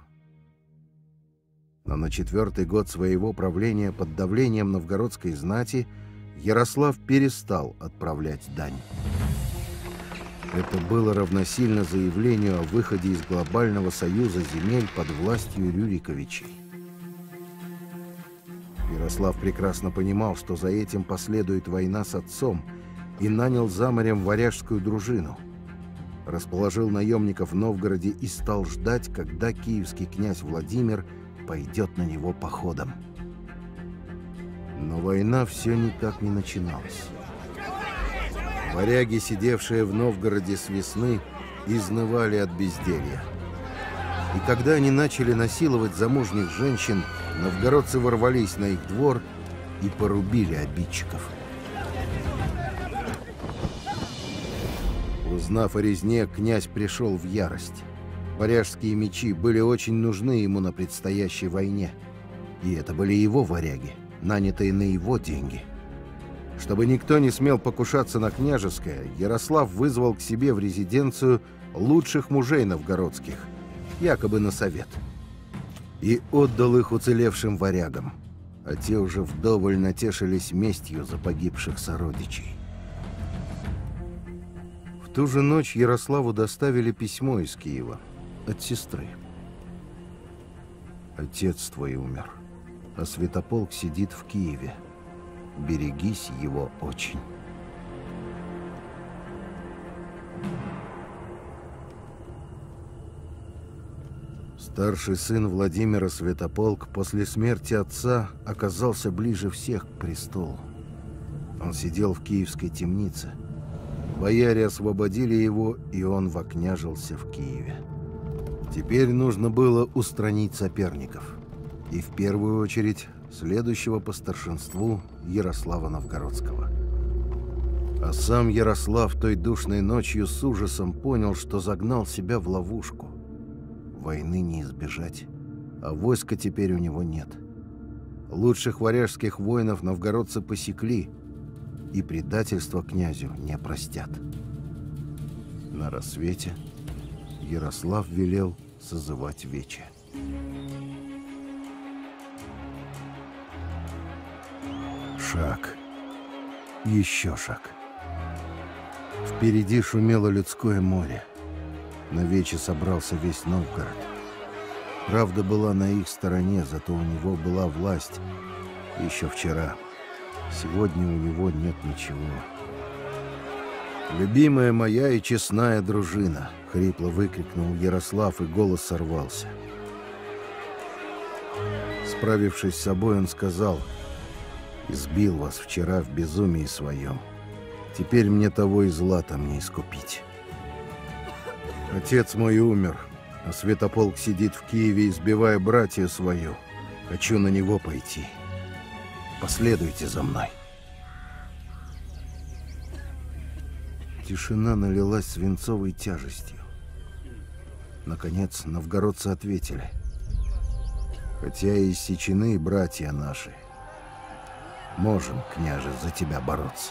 Но на четвертый год своего правления под давлением новгородской знати Ярослав перестал отправлять дань. Это было равносильно заявлению о выходе из глобального союза земель под властью Рюриковичей. Ярослав прекрасно понимал, что за этим последует война с отцом, и нанял за морем варяжскую дружину. Расположил наемников в Новгороде и стал ждать, когда киевский князь Владимир пойдет на него походом. Но война все никак не начиналась. Варяги, сидевшие в Новгороде с весны, изнывали от безделья. И когда они начали насиловать замужних женщин, новгородцы ворвались на их двор и порубили обидчиков. Узнав о резне, князь пришел в ярость. Варяжские мечи были очень нужны ему на предстоящей войне. И это были его варяги, нанятые на его деньги. Чтобы никто не смел покушаться на княжеское, Ярослав вызвал к себе в резиденцию лучших мужей новгородских, якобы на совет, и отдал их уцелевшим варягам, а те уже вдоволь натешились местью за погибших сородичей. В ту же ночь Ярославу доставили письмо из Киева от сестры. «Отец твой умер, а Святополк сидит в Киеве. Берегись его очень». Старший сын Владимира Святополк после смерти отца оказался ближе всех к престолу. Он сидел в киевской темнице. Бояре освободили его, и он вокняжился в Киеве. Теперь нужно было устранить соперников. И в первую очередь следующего по старшинству Ярослава Новгородского. А сам Ярослав той душной ночью с ужасом понял, что загнал себя в ловушку. Войны не избежать, а войска теперь у него нет. Лучших варяжских воинов новгородцы посекли, и предательство князю не простят. На рассвете Ярослав велел созывать вече. Шаг. Еще шаг. Впереди шумело людское море. На вече собрался весь Новгород. Правда была на их стороне, зато у него была власть еще вчера. Сегодня у него нет ничего. «Любимая моя и честная дружина!» — хрипло выкрикнул Ярослав, и голос сорвался. Справившись с собой, он сказал: «Избил вас вчера в безумии своем. Теперь мне того и зла там не искупить. Отец мой умер, а Святополк сидит в Киеве, избивая братью свою. Хочу на него пойти. Последуйте за мной». Тишина налилась свинцовой тяжестью. Наконец новгородцы ответили: «Хотя и иссечены братья наши, можем, княже, за тебя бороться».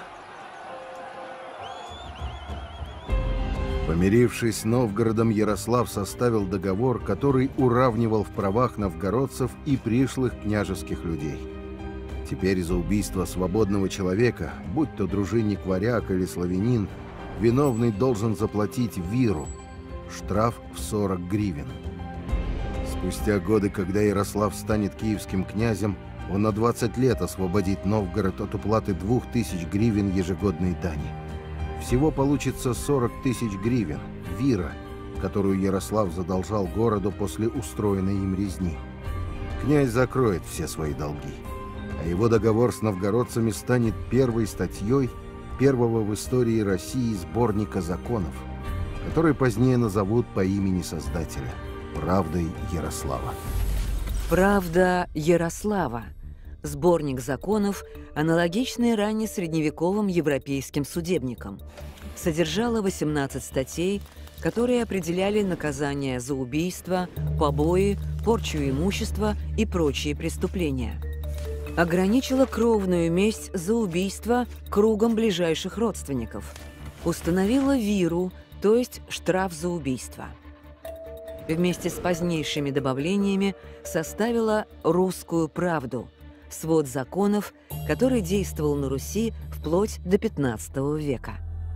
Помирившись с Новгородом, Ярослав составил договор, который уравнивал в правах новгородцев и пришлых княжеских людей. Теперь за убийство свободного человека, будь то дружинник-варяг или славянин, виновный должен заплатить виру, штраф в сорок гривен. Спустя годы, когда Ярослав станет киевским князем, он на двадцать лет освободит Новгород от уплаты двух тысяч гривен ежегодной дани. Всего получится сорок тысяч гривен, вира, которую Ярослав задолжал городу после устроенной им резни. Князь закроет все свои долги, а его договор с новгородцами станет первой статьей первого в истории России сборника законов, который позднее назовут по имени создателя – «Правдой Ярослава». «Правда Ярослава» – сборник законов, аналогичный ранее средневековым европейским судебникам. Содержала восемнадцать статей, которые определяли наказания за убийство, побои, порчу имущества и прочие преступления. Ограничила кровную месть за убийство кругом ближайших родственников. Установила виру, то есть штраф за убийство. Вместе с позднейшими добавлениями составила «Русскую правду» – свод законов, который действовал на Руси вплоть до пятнадцатого века.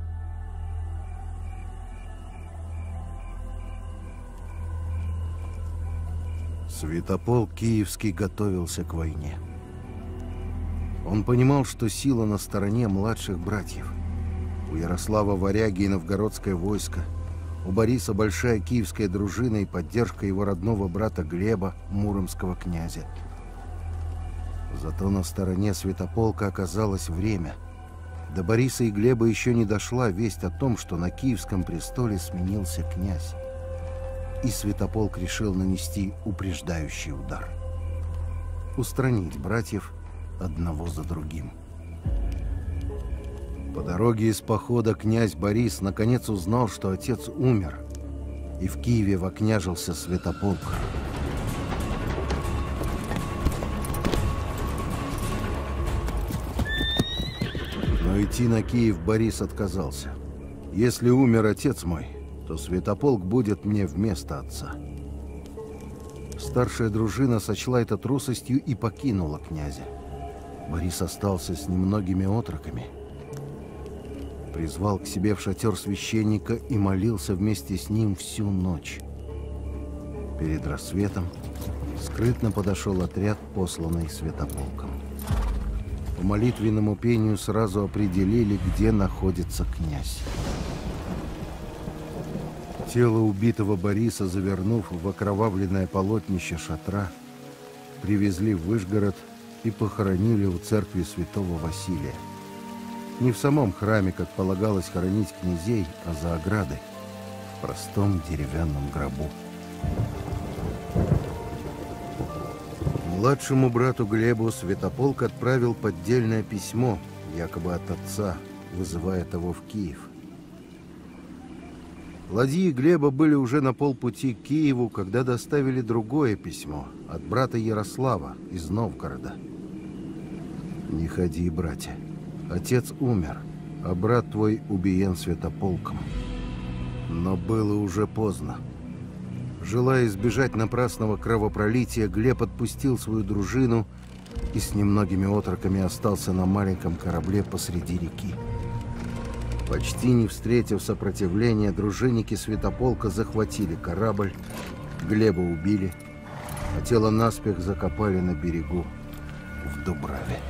Святополк Киевский готовился к войне. Он понимал, что сила на стороне младших братьев. У Ярослава варяги и новгородское войско, у Бориса большая киевская дружина и поддержка его родного брата Глеба, муромского князя. Зато на стороне Святополка оказалось время. До Бориса и Глеба еще не дошла весть о том, что на киевском престоле сменился князь. И Святополк решил нанести упреждающий удар. Устранить братьев одного за другим. По дороге из похода князь Борис наконец узнал, что отец умер, и в Киеве вокняжился Святополк. Но идти на Киев Борис отказался. «Если умер отец мой, то Святополк будет мне вместо отца». Старшая дружина сочла это трусостью и покинула князя. Борис остался с немногими отроками. Призвал к себе в шатер священника и молился вместе с ним всю ночь. Перед рассветом скрытно подошел отряд, посланный Святополком. По молитвенному пению сразу определили, где находится князь. Тело убитого Бориса, завернув в окровавленное полотнище шатра, привезли в Вышгород и похоронили у церкви святого Василия. Не в самом храме, как полагалось хоронить князей, а за оградой, в простом деревянном гробу. Младшему брату Глебу Святополк отправил поддельное письмо, якобы от отца, вызывая того в Киев. Ладьи Глеба были уже на полпути к Киеву, когда доставили другое письмо от брата Ярослава из Новгорода. «Не ходи, братья. Отец умер, а брат твой убиен Святополком». Но было уже поздно. Желая избежать напрасного кровопролития, Глеб отпустил свою дружину и с немногими отроками остался на маленьком корабле посреди реки. Почти не встретив сопротивления, дружинники Святополка захватили корабль, Глеба убили, а тело наспех закопали на берегу в Дубраве.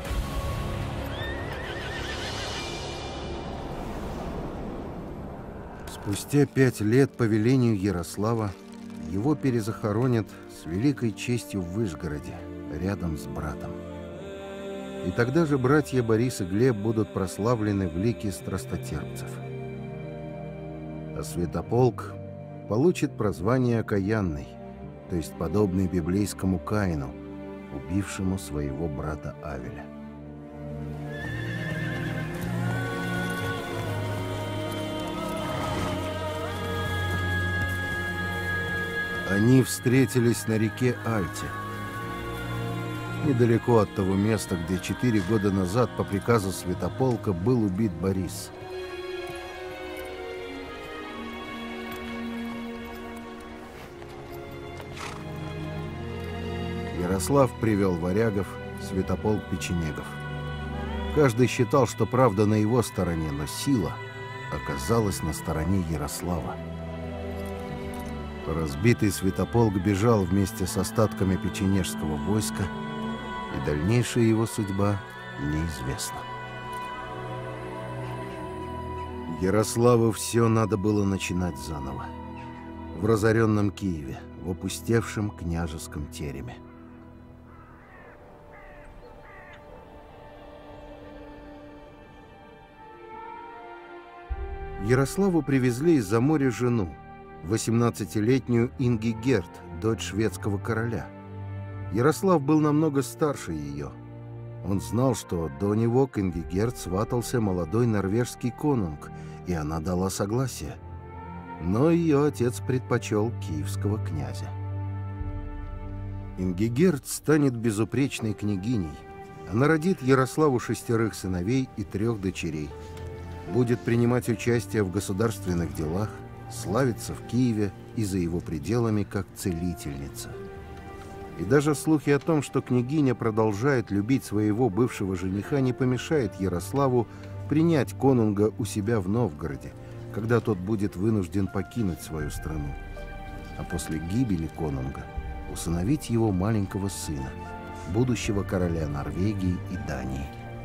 Спустя пять лет по велению Ярослава его перезахоронят с великой честью в Вышгороде, рядом с братом. И тогда же братья Борис и Глеб будут прославлены в лике страстотерпцев. А Святополк получит прозвание «Окаянный», то есть подобный библейскому Каину, убившему своего брата Авеля. Они встретились на реке Альте, недалеко от того места, где четыре года назад по приказу Святополка был убит Борис. Ярослав привел варягов, Святополк — печенегов. Каждый считал, что правда на его стороне, но сила оказалась на стороне Ярослава. Разбитый святополк бежал вместе с остатками печенежского войска, и дальнейшая его судьба неизвестна. Ярославу все надо было начинать заново. В разоренном Киеве, в опустевшем княжеском тереме. Ярославу привезли из-за моря жену, восемнадцатилетнюю Ингигерт, дочь шведского короля. Ярослав был намного старше ее. Он знал, что до него к Ингигерт сватался молодой норвежский конунг, и она дала согласие. Но ее отец предпочел киевского князя. Ингигерт станет безупречной княгиней. Она родит Ярославу шестерых сыновей и трех дочерей. Будет принимать участие в государственных делах, славиться в Киеве и за его пределами как целительница. И даже слухи о том, что княгиня продолжает любить своего бывшего жениха, не помешает Ярославу принять конунга у себя в Новгороде, когда тот будет вынужден покинуть свою страну, а после гибели конунга усыновить его маленького сына, будущего короля Норвегии и Дании.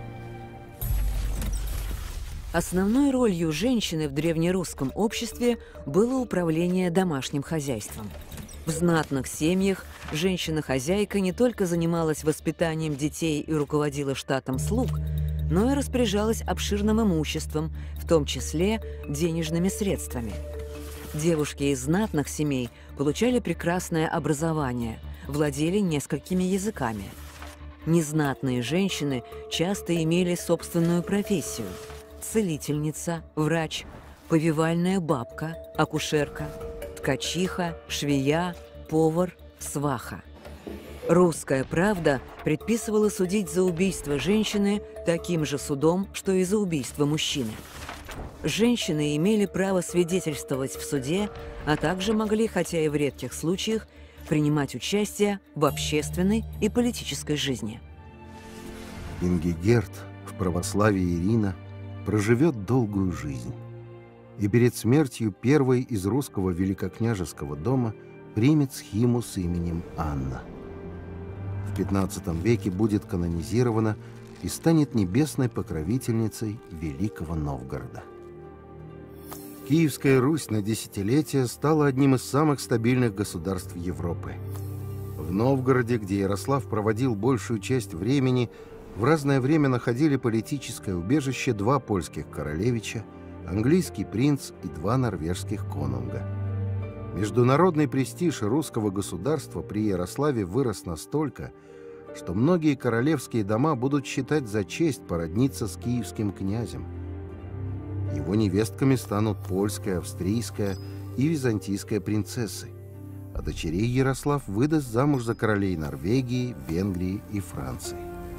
Основной ролью женщины в древнерусском обществе было управление домашним хозяйством. В знатных семьях женщина-хозяйка не только занималась воспитанием детей и руководила штатом слуг, но и распоряжалась обширным имуществом, в том числе денежными средствами. Девушки из знатных семей получали прекрасное образование, владели несколькими языками. Незнатные женщины часто имели собственную профессию – целительница, врач, повивальная бабка, акушерка, ткачиха, швея, повар, сваха. Русская правда предписывала судить за убийство женщины таким же судом, что и за убийство мужчины. Женщины имели право свидетельствовать в суде, а также могли, хотя и в редких случаях, принимать участие в общественной и политической жизни. Ингигерт, в православии Ирина, проживет долгую жизнь и перед смертью первой из русского великокняжеского дома примет схиму с именем Анна. В пятнадцатом веке будет канонизирована и станет небесной покровительницей Великого Новгорода. Киевская Русь на десятилетия стала одним из самых стабильных государств Европы. В Новгороде, где Ярослав проводил большую часть времени, в разное время находили политическое убежище два польских королевича, английский принц и два норвежских конунга. Международный престиж русского государства при Ярославе вырос настолько, что многие королевские дома будут считать за честь породниться с киевским князем. Его невестками станут польская, австрийская и византийская принцессы, а дочерей Ярослав выдаст замуж за королей Норвегии, Венгрии и Франции.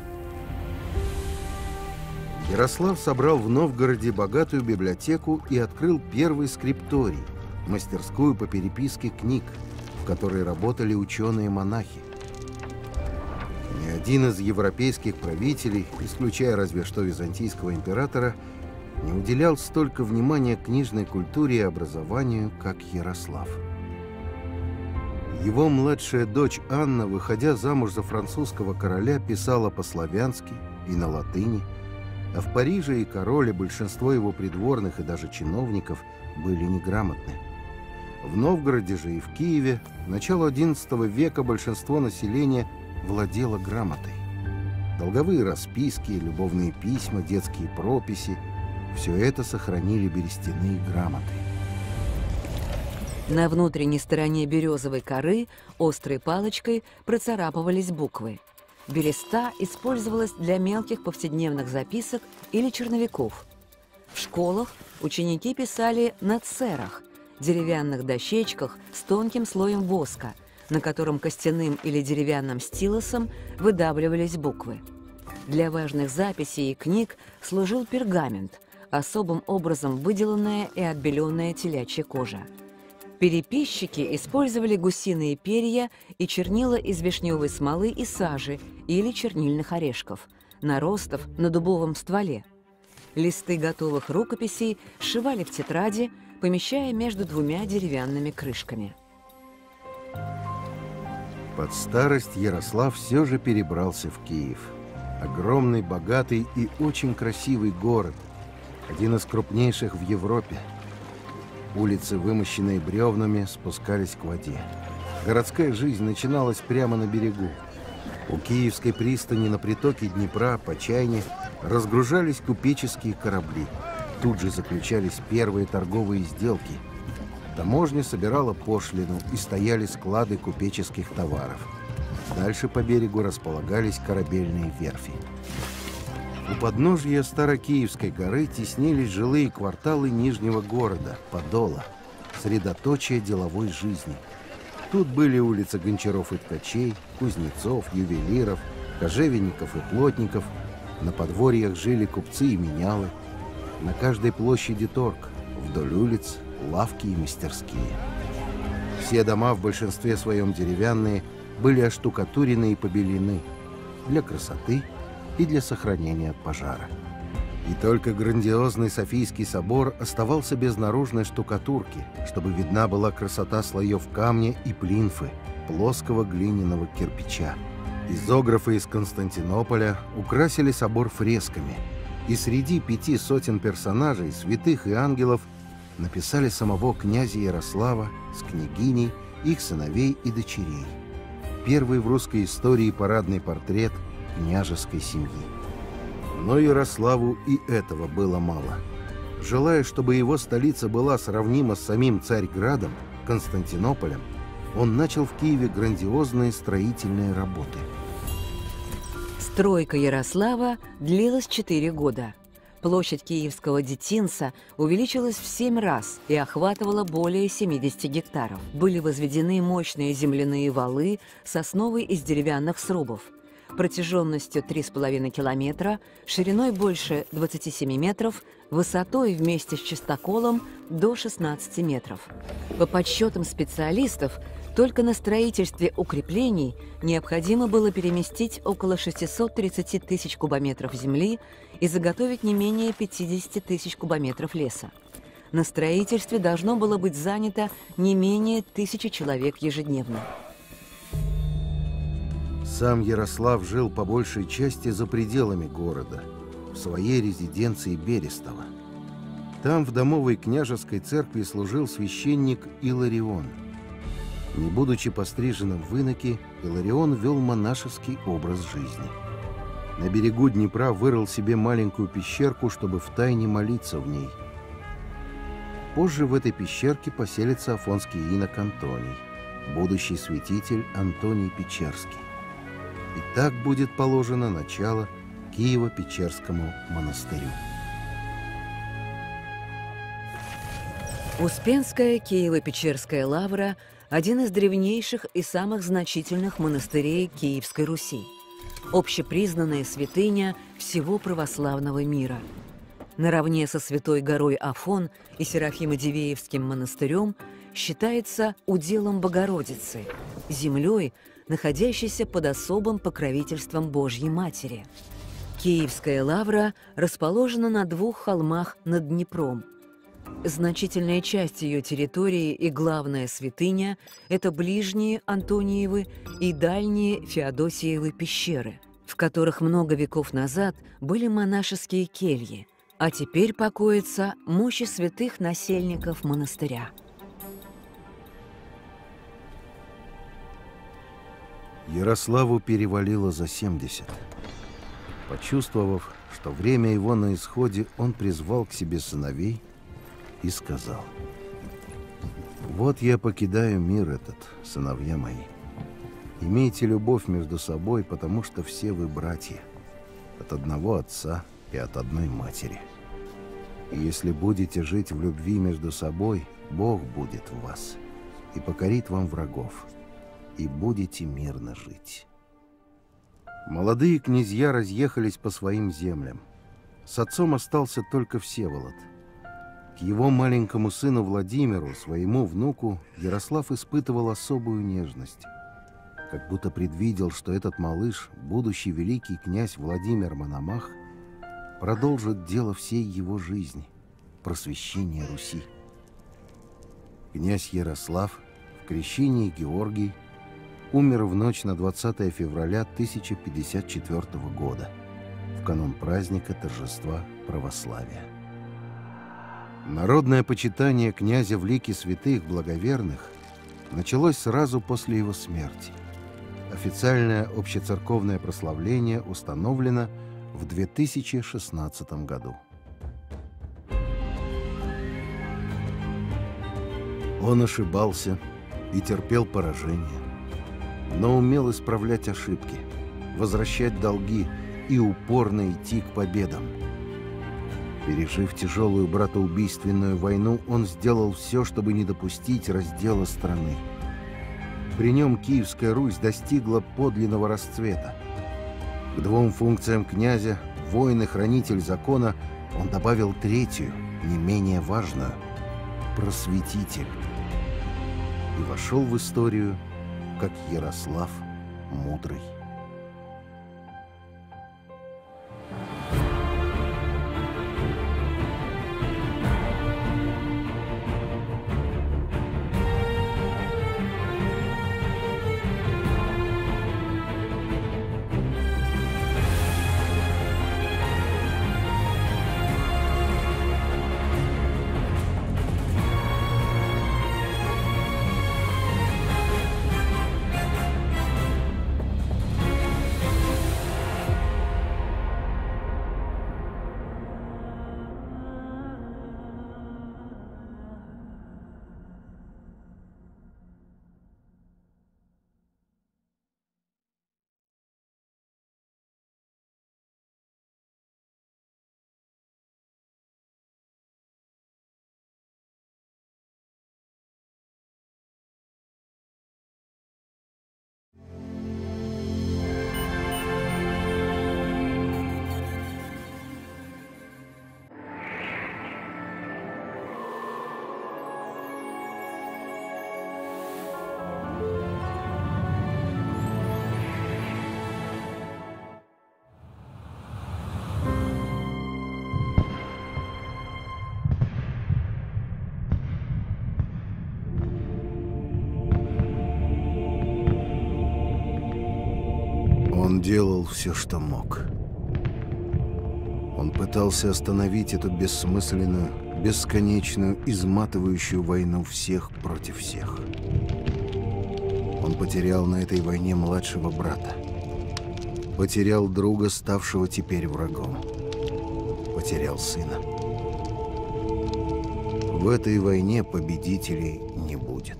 Ярослав собрал в Новгороде богатую библиотеку и открыл первый скрипторий, мастерскую по переписке книг, в которой работали ученые-монахи. Ни один из европейских правителей, исключая разве что византийского императора, не уделял столько внимания книжной культуре и образованию, как Ярослав. Его младшая дочь Анна, выходя замуж за французского короля, писала по-славянски и на латыни, а в Париже и король, и большинство его придворных и даже чиновников были неграмотны. В Новгороде же и в Киеве к началу одиннадцатого века большинство населения владело грамотой. Долговые расписки, любовные письма, детские прописи – все это сохранили берестяные грамоты. На внутренней стороне березовой коры острой палочкой процарапывались буквы. Береста использовалась для мелких повседневных записок или черновиков. В школах ученики писали на церах, деревянных дощечках с тонким слоем воска, на котором костяным или деревянным стилусом выдавливались буквы. Для важных записей и книг служил пергамент, особым образом выделанная и отбеленная телячья кожа. Переписчики использовали гусиные перья и чернила из вишневой смолы и сажи или чернильных орешков, наростов на дубовом стволе. Листы готовых рукописей сшивали в тетради, помещая между двумя деревянными крышками. Под старость Ярослав все же перебрался в Киев. Огромный, богатый и очень красивый город. Один из крупнейших в Европе. Улицы, вымощенные бревнами, спускались к воде. Городская жизнь начиналась прямо на берегу. У Киевской пристани на притоке Днепра по Чайне разгружались купеческие корабли. Тут же заключались первые торговые сделки. Таможня собирала пошлину, и стояли склады купеческих товаров. Дальше по берегу располагались корабельные верфи. У подножья Старокиевской горы теснились жилые кварталы Нижнего города, Подола, средоточие деловой жизни. Тут были улицы гончаров и ткачей, кузнецов, ювелиров, кожевенников и плотников. На подворьях жили купцы и менялы. На каждой площади торг, вдоль улиц лавки и мастерские. Все дома, в большинстве своем деревянные, были оштукатурены и побелены для красоты и для сохранения от пожара. И только грандиозный Софийский собор оставался без наружной штукатурки, чтобы видна была красота слоев камня и плинфы, плоского глиняного кирпича. Изографы из Константинополя украсили собор фресками, и среди пяти сотен персонажей, святых и ангелов, написали самого князя Ярослава с княгиней, их сыновей и дочерей. Первый в русской истории парадный портрет княжеской семьи. Но Ярославу и этого было мало. Желая, чтобы его столица была сравнима с самим Царьградом, Константинополем, он начал в Киеве грандиозные строительные работы. Стройка Ярослава длилась четыре года. Площадь киевского детинца увеличилась в семь раз и охватывала более семидесяти гектаров. Были возведены мощные земляные валы с основой из деревянных срубов, протяженностью три с половиной километра, шириной больше двадцати семи метров, высотой вместе с частоколом до шестнадцати метров. По подсчетам специалистов, только на строительстве укреплений необходимо было переместить около шестисот тридцати тысяч кубометров земли и заготовить не менее пятидесяти тысяч кубометров леса. На строительстве должно было быть занято не менее тысячи человек ежедневно. Сам Ярослав жил по большей части за пределами города, в своей резиденции Берестово. Там в домовой княжеской церкви служил священник Иларион. Не будучи постриженным в иноки, Иларион вел монашеский образ жизни. На берегу Днепра вырыл себе маленькую пещерку, чтобы втайне молиться в ней. Позже в этой пещерке поселится афонский инок Антоний, будущий святитель Антоний Печерский. И так будет положено начало Киево-Печерскому монастырю. Успенская Киево-Печерская лавра – один из древнейших и самых значительных монастырей Киевской Руси. Общепризнанная святыня всего православного мира. Наравне со Святой горой Афон и Серафимо-Дивеевским монастырем считается уделом Богородицы, землей, находящейся под особым покровительством Божьей Матери. Киевская лавра расположена на двух холмах над Днепром. Значительная часть ее территории и главная святыня – это ближние Антониевы и дальние Феодосиевы пещеры, в которых много веков назад были монашеские кельи, а теперь покоятся мощи святых насельников монастыря. Ярославу перевалило за семьдесят. Почувствовав, что время его на исходе, он призвал к себе сыновей и сказал: «Вот я покидаю мир этот, сыновья мои. Имейте любовь между собой, потому что все вы братья, от одного отца и от одной матери. И если будете жить в любви между собой, Бог будет в вас и покорит вам врагов, и будете мирно жить». Молодые князья разъехались по своим землям. С отцом остался только Всеволод. К его маленькому сыну Владимиру, своему внуку, Ярослав испытывал особую нежность. Как будто предвидел, что этот малыш, будущий великий князь Владимир Мономах, продолжит дело всей его жизни – просвещение Руси. Князь Ярослав в крещении Георгий умер в ночь на двадцатое февраля тысяча пятьдесят четвёртого года, в канун праздника торжества православия. Народное почитание князя в лике святых благоверных началось сразу после его смерти. Официальное общецерковное прославление установлено в две тысячи шестнадцатом году. Он ошибался и терпел поражение, но умел исправлять ошибки, возвращать долги и упорно идти к победам. Пережив тяжелую братоубийственную войну, он сделал все, чтобы не допустить раздела страны. При нем Киевская Русь достигла подлинного расцвета. К двум функциям князя, воин и хранитель закона, он добавил третью, не менее важную – просветитель. И вошел в историю как Ярослав Мудрый. Он делал все, что мог. Он пытался остановить эту бессмысленную, бесконечную, изматывающую войну всех против всех. Он потерял на этой войне младшего брата. Потерял друга, ставшего теперь врагом. Потерял сына. В этой войне победителей не будет.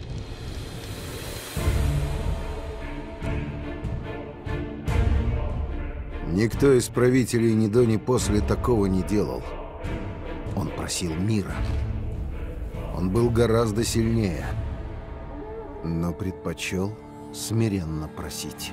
Никто из правителей ни до, ни после такого не делал. Он просил мира. Он был гораздо сильнее, но предпочел смиренно просить.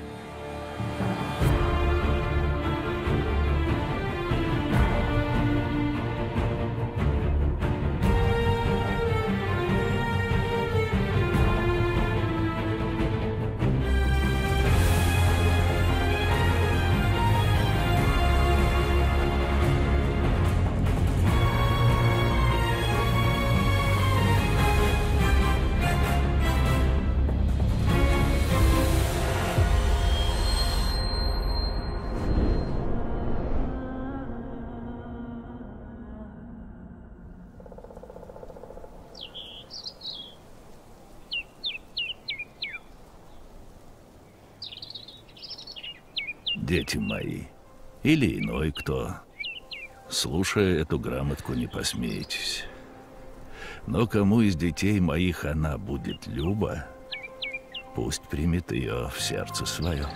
Дети мои, или иной кто, слушая эту грамотку, не посмейтесь. Но кому из детей моих она будет люба, пусть примет ее в сердце свое.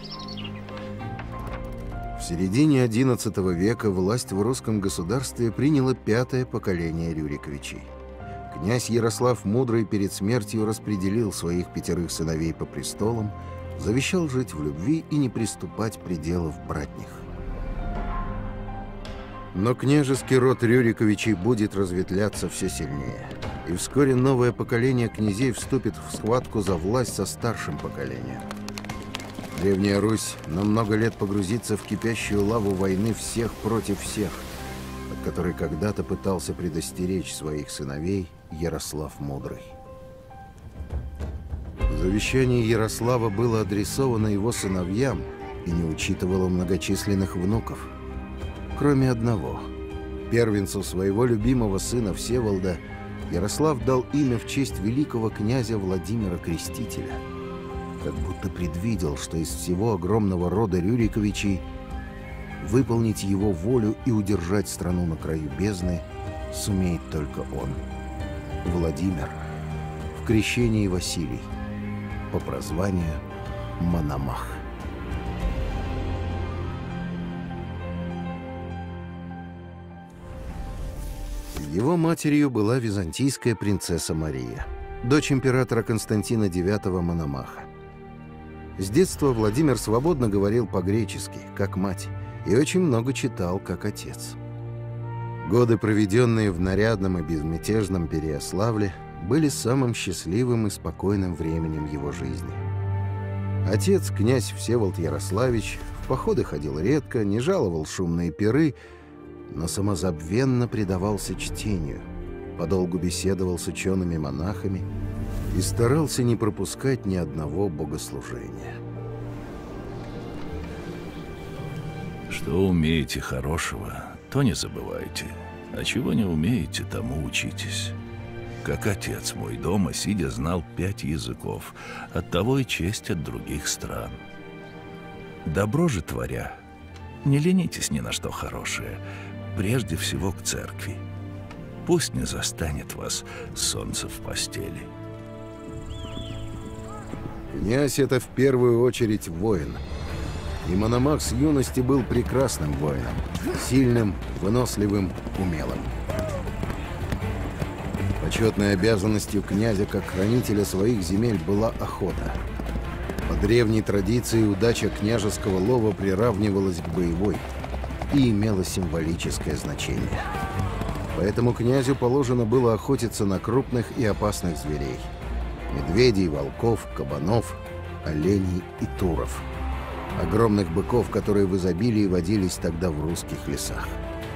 В середине одиннадцатого века власть в русском государстве приняло пятое поколение Рюриковичей. Князь Ярослав Мудрый перед смертью распределил своих пятерых сыновей по престолам, завещал жить в любви и не приступать пределов братних. Но княжеский род Рюриковичей будет разветвляться все сильнее, и вскоре новое поколение князей вступит в схватку за власть со старшим поколением. Древняя Русь на много лет погрузится в кипящую лаву войны всех против всех, от которой когда-то пытался предостеречь своих сыновей Ярослав Мудрый. Завещание Ярослава было адресовано его сыновьям и не учитывало многочисленных внуков. Кроме одного. Первенцу своего любимого сына Всеволода Ярослав дал имя в честь великого князя Владимира Крестителя. Как будто предвидел, что из всего огромного рода Рюриковичей выполнить его волю и удержать страну на краю бездны сумеет только он. Владимир, в крещении Василий, по прозванию Мономах. Его матерью была византийская принцесса Мария, дочь императора Константина девятого Мономаха. С детства Владимир свободно говорил по-гречески, как мать, и очень много читал, как отец. Годы, проведенные в нарядном и безмятежном Переяславле, были самым счастливым и спокойным временем его жизни. Отец, князь Всеволод Ярославич, в походы ходил редко, не жаловал шумные пиры, но самозабвенно предавался чтению, подолгу беседовал с учеными монахами и старался не пропускать ни одного богослужения. Что умеете хорошего, то не забывайте, а чего не умеете, тому учитесь. Как отец мой дома, сидя, знал пять языков, оттого и честь от других стран. Добро же творя, не ленитесь ни на что хорошее, прежде всего к церкви. Пусть не застанет вас солнце в постели. Князь — это в первую очередь воин. И Мономах с юности был прекрасным воином, сильным, выносливым, умелым. Почетной обязанностью князя как хранителя своих земель была охота. По древней традиции удача княжеского лова приравнивалась к боевой и имела символическое значение. Поэтому князю положено было охотиться на крупных и опасных зверей – медведей, волков, кабанов, оленей и туров. Огромных быков, которые в изобилии водились тогда в русских лесах.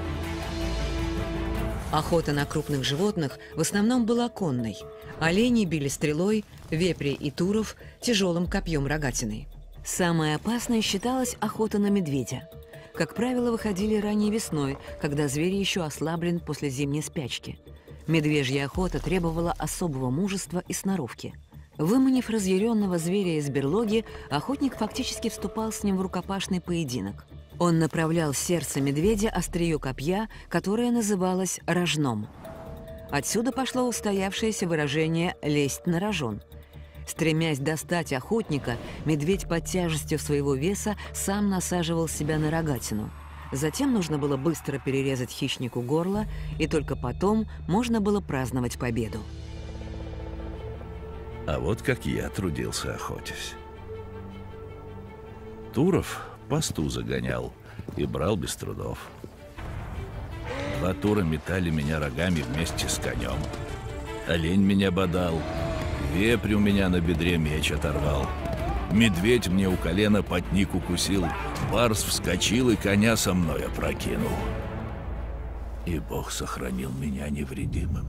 Охота на крупных животных в основном была конной. Оленей били стрелой, вепрей и туров – тяжелым копьем рогатиной. Самой опасной считалась охота на медведя. Как правило, выходили ранней весной, когда зверь еще ослаблен после зимней спячки. Медвежья охота требовала особого мужества и сноровки. Выманив разъяренного зверя из берлоги, охотник фактически вступал с ним в рукопашный поединок. Он направлял в сердце медведя острие копья, которое называлось рожном. Отсюда пошло устоявшееся выражение «лезть на рожон». Стремясь достать охотника, медведь под тяжестью своего веса сам насаживал себя на рогатину. Затем нужно было быстро перерезать хищнику горло, и только потом можно было праздновать победу. А вот как я трудился, охотясь. Туров пасту загонял и брал без трудов. Два тура метали меня рогами вместе с конем. Олень меня бодал, вепрь у меня на бедре меч оторвал. Медведь мне у колена потник укусил, барс вскочил и коня со мной опрокинул. И Бог сохранил меня невредимым.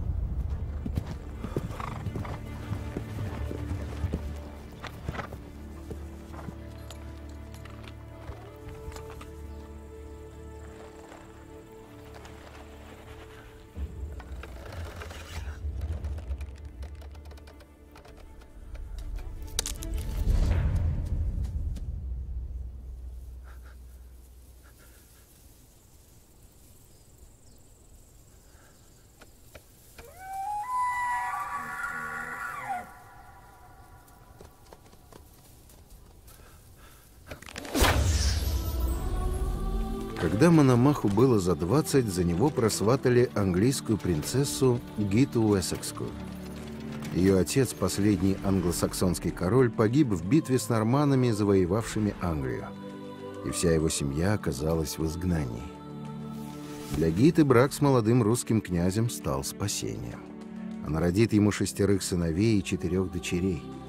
Когда Мономаху было за двадцать, за него просватали английскую принцессу Гиту Уэссекскую. Ее отец, последний англосаксонский король, погиб в битве с норманнами, завоевавшими Англию, и вся его семья оказалась в изгнании. Для Гиты брак с молодым русским князем стал спасением. Она родит ему шестерых сыновей и четырех дочерей.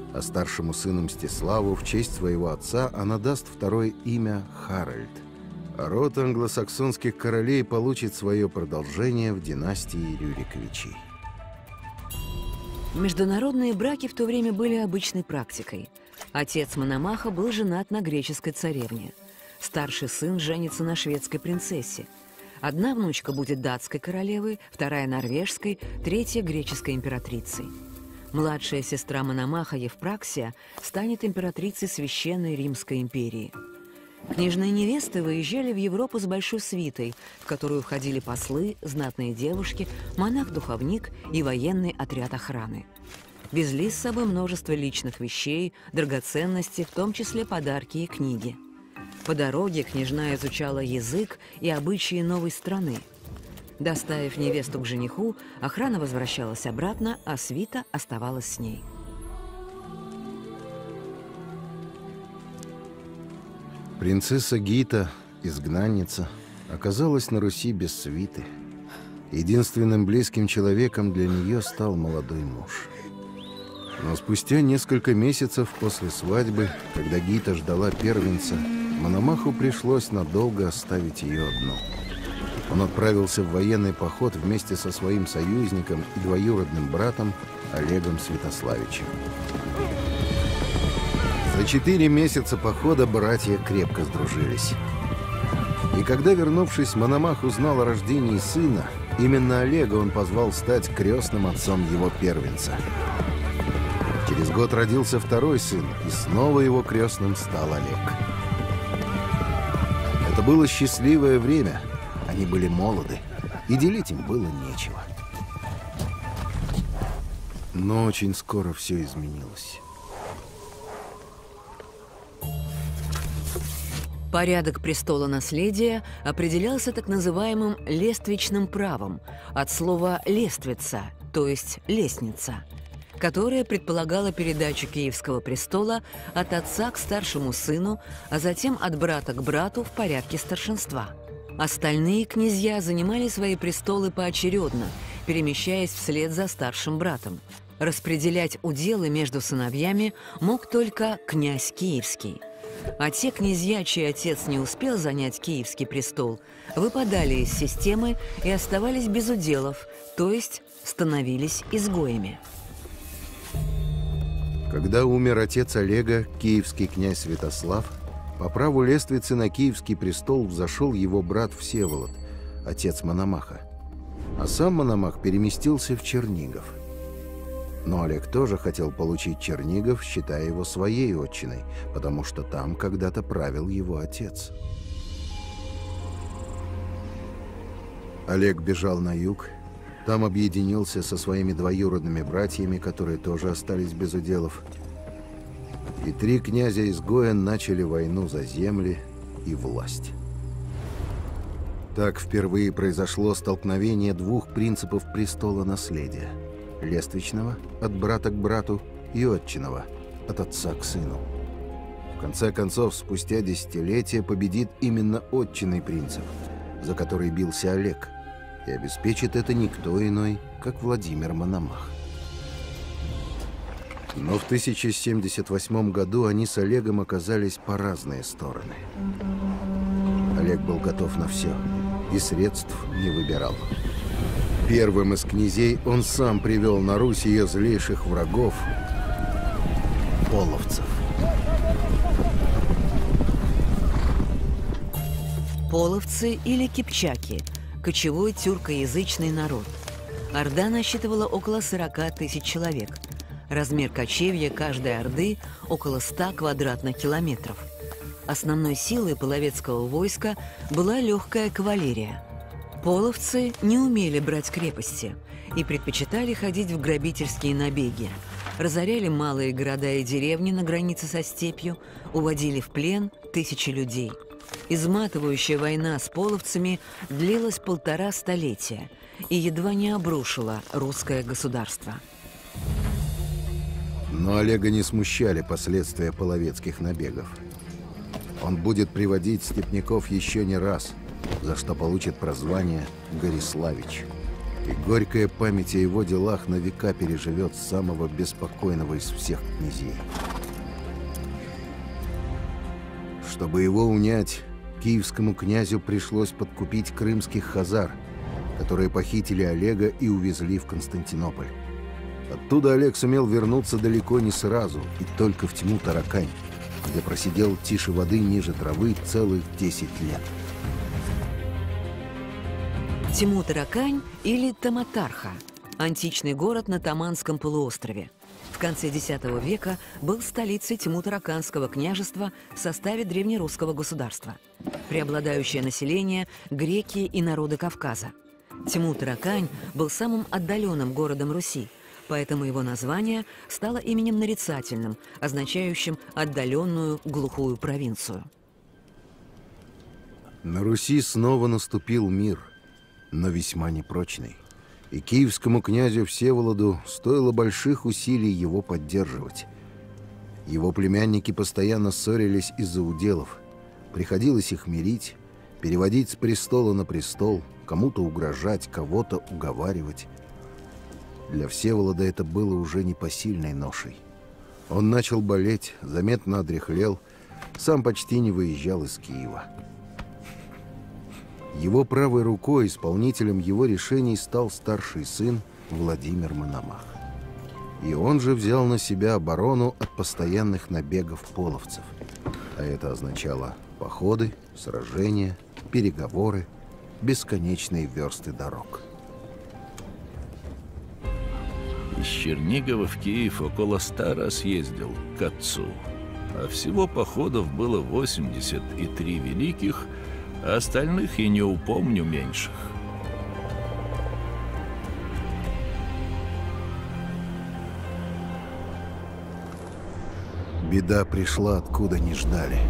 а старшему сыну Мстиславу в честь своего отца она даст второе имя Харальд. А род англосаксонских королей получит свое продолжение в династии Рюриковичей. Международные браки в то время были обычной практикой. Отец Мономаха был женат на греческой царевне. Старший сын женится на шведской принцессе. Одна внучка будет датской королевой, вторая – норвежской, третья – греческой императрицей. Младшая сестра Мономаха Евпраксия станет императрицей Священной Римской империи. Княжные невесты выезжали в Европу с большой свитой, в которую входили послы, знатные девушки, монах-духовник и военный отряд охраны. Везли с собой множество личных вещей, драгоценностей, в том числе подарки и книги. По дороге княжна изучала язык и обычаи новой страны. Доставив невесту к жениху, охрана возвращалась обратно, а свита оставалась с ней. Принцесса Гита, изгнанница, оказалась на Руси без свиты. Единственным близким человеком для нее стал молодой муж. Но спустя несколько месяцев после свадьбы, когда Гита ждала первенца, Мономаху пришлось надолго оставить ее одну. Он отправился в военный поход вместе со своим союзником и двоюродным братом Олегом Святославичем. За четыре месяца похода братья крепко сдружились. И когда, вернувшись, Мономах узнал о рождении сына, именно Олега он позвал стать крестным отцом его первенца. Через год родился второй сын, и снова его крестным стал Олег. Это было счастливое время. Они были молоды, и делить им было нечего. Но очень скоро все изменилось. Порядок престола наследия определялся так называемым лествичным правом, от слова «лествица», то есть «лестница», которое предполагало передачу Киевского престола от отца к старшему сыну, а затем от брата к брату в порядке старшинства. Остальные князья занимали свои престолы поочередно, перемещаясь вслед за старшим братом. Распределять уделы между сыновьями мог только князь Киевский. А те князья, чей отец не успел занять Киевский престол, выпадали из системы и оставались без уделов, то есть становились изгоями. Когда умер отец Олега, киевский князь Святослав, по праву лествицы на Киевский престол взошел его брат Всеволод, отец Мономаха. А сам Мономах переместился в Чернигов. Но Олег тоже хотел получить Чернигов, считая его своей отчиной, потому что там когда-то правил его отец. Олег бежал на юг, там объединился со своими двоюродными братьями, которые тоже остались без уделов. И три князя-изгоя начали войну за земли и власть. Так впервые произошло столкновение двух принципов престола наследия. Лествичного – от брата к брату, и отчинного – от отца к сыну. В конце концов, спустя десятилетия победит именно отчинный принцип, за который бился Олег, и обеспечит это никто иной, как Владимир Мономах. Но в тысяча семьдесят восьмом году они с Олегом оказались по разные стороны. Олег был готов на все и средств не выбирал. Первым из князей он сам привел на Русь ее злейших врагов – половцев. Половцы или кипчаки – кочевой тюркоязычный народ. Орда насчитывала около сорока тысяч человек. Размер кочевья каждой орды – около ста квадратных километров. Основной силой половецкого войска была легкая кавалерия. Половцы не умели брать крепости и предпочитали ходить в грабительские набеги. Разоряли малые города и деревни на границе со степью, уводили в плен тысячи людей. Изматывающая война с половцами длилась полтора столетия и едва не обрушила русское государство. Но Олега не смущали последствия половецких набегов. Он будет приводить степняков еще не раз, за что получит прозвание Гориславич. и горькая память о его делах на века переживет самого беспокойного из всех князей. Чтобы его унять, киевскому князю пришлось подкупить крымских хазар, которые похитили Олега и увезли в Константинополь. Оттуда Олег сумел вернуться далеко не сразу, и только в Тьму-Таракань, где просидел тише воды ниже травы целых десять лет. Тьму-Таракань или Таматарха – античный город на Таманском полуострове. В конце десятого века был столицей Тьму-Тараканского княжества в составе древнерусского государства. Преобладающее население – греки и народы Кавказа. Тьму-Таракань был самым отдаленным городом Руси, поэтому его название стало именем нарицательным, означающим отдаленную глухую провинцию. На Руси снова наступил мир, но весьма непрочный. И киевскому князю Всеволоду стоило больших усилий его поддерживать. Его племянники постоянно ссорились из-за уделов. Приходилось их мирить, переводить с престола на престол, кому-то угрожать, кого-то уговаривать. Для Всеволода это было уже непосильной ношей. Он начал болеть, заметно одряхлел, сам почти не выезжал из Киева. Его правой рукой, исполнителем его решений, стал старший сын Владимир Мономах. И он же взял на себя оборону от постоянных набегов половцев. А это означало походы, сражения, переговоры, бесконечные версты дорог. Из Чернигова в Киев около ста раз ездил к отцу. А всего походов было восемьдесят и три великих, а остальных и не упомню меньших. Беда пришла, откуда не ждали.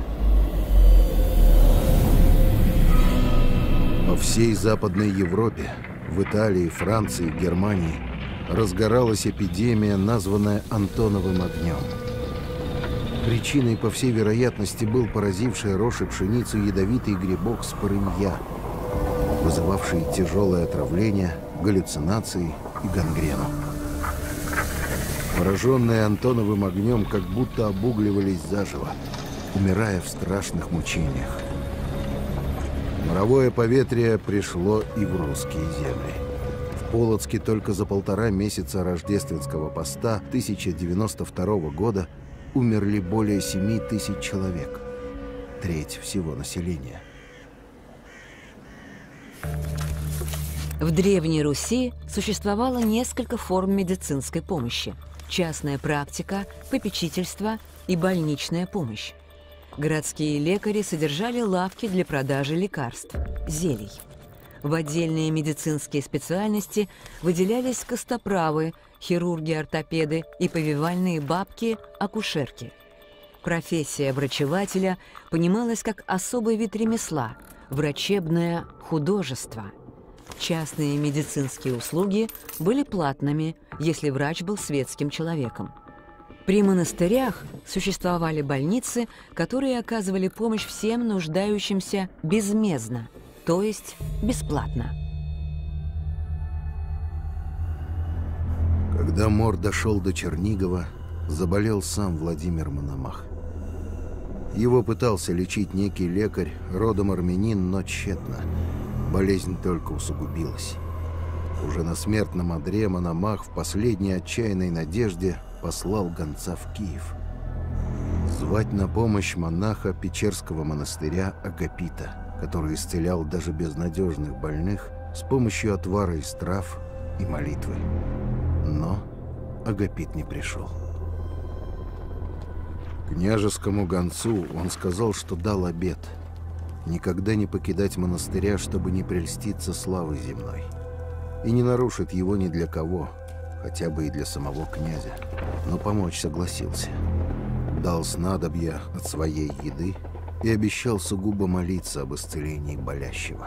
По всей Западной Европе, в Италии, Франции, Германии разгоралась эпидемия, названная Антоновым огнем. Причиной, по всей вероятности, был поразивший рожь и пшеницу ядовитый грибок спорынья, вызывавший тяжелое отравление, галлюцинации и гангрену. Пораженные Антоновым огнем как будто обугливались заживо, умирая в страшных мучениях. Моровое поветрие пришло и в русские земли. В Полоцке только за полтора месяца рождественского поста тысяча девяносто второго года умерли более семи тысяч человек, треть всего населения. В Древней Руси существовало несколько форм медицинской помощи: частная практика, попечительство и больничная помощь. Городские лекари содержали лавки для продажи лекарств, зелий. В отдельные медицинские специальности выделялись костоправы, хирурги-ортопеды и повивальные бабки-акушерки. Профессия врачевателя понималась как особый вид ремесла – врачебное художество. Частные медицинские услуги были платными, если врач был светским человеком. При монастырях существовали больницы, которые оказывали помощь всем нуждающимся безмездно, то есть бесплатно. Когда мор дошел до Чернигова, заболел сам Владимир Мономах. Его пытался лечить некий лекарь, родом армянин, но тщетно. Болезнь только усугубилась. Уже на смертном одре Мономах в последней отчаянной надежде послал гонца в Киев. Звать на помощь монаха Печерского монастыря Агапита, который исцелял даже безнадежных больных с помощью отвара из трав и молитвы. Но Агапит не пришел. Княжескому гонцу он сказал, что дал обет никогда не покидать монастыря, чтобы не прельститься славой земной, и не нарушит его ни для кого, хотя бы и для самого князя. Но помочь согласился. Дал снадобья от своей еды и обещал сугубо молиться об исцелении болящего.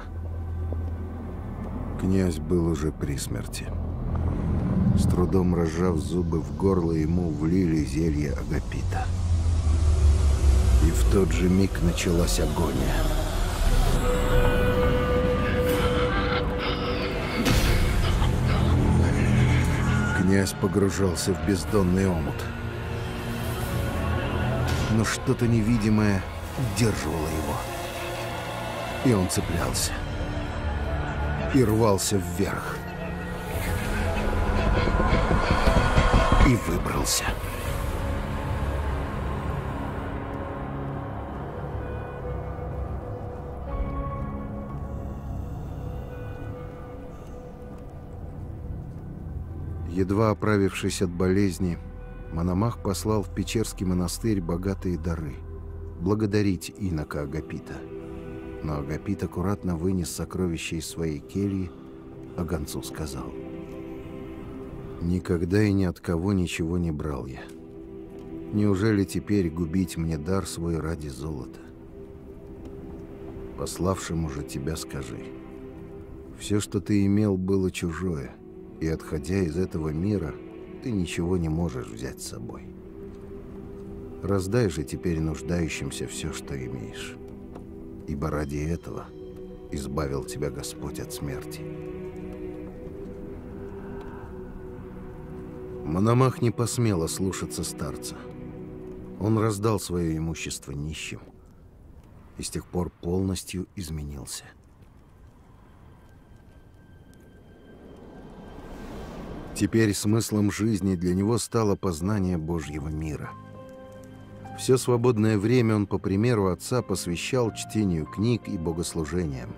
Князь был уже при смерти. С трудом разжав зубы, в горло ему влили зелье Агапита. И в тот же миг началась агония. Князь погружался в бездонный омут. Но что-то невидимое удерживало его. И он цеплялся. И рвался вверх. И выбрался. Едва оправившись от болезни, Мономах послал в Печерский монастырь богатые дары, благодарить инока Агапита. Но Агапит аккуратно вынес сокровища из своей кельи, а гонцу сказал: «Никогда и ни от кого ничего не брал я. Неужели теперь губить мне дар свой ради золота? Пославшему же тебя скажи: все, что ты имел, было чужое, и, отходя из этого мира, ты ничего не можешь взять с собой. Раздай же теперь нуждающимся все, что имеешь, ибо ради этого избавил тебя Господь от смерти». Мономах не посмел ослушаться старца. Он раздал свое имущество нищим и с тех пор полностью изменился. Теперь смыслом жизни для него стало познание Божьего мира. Все свободное время он, по примеру отца, посвящал чтению книг и богослужениям.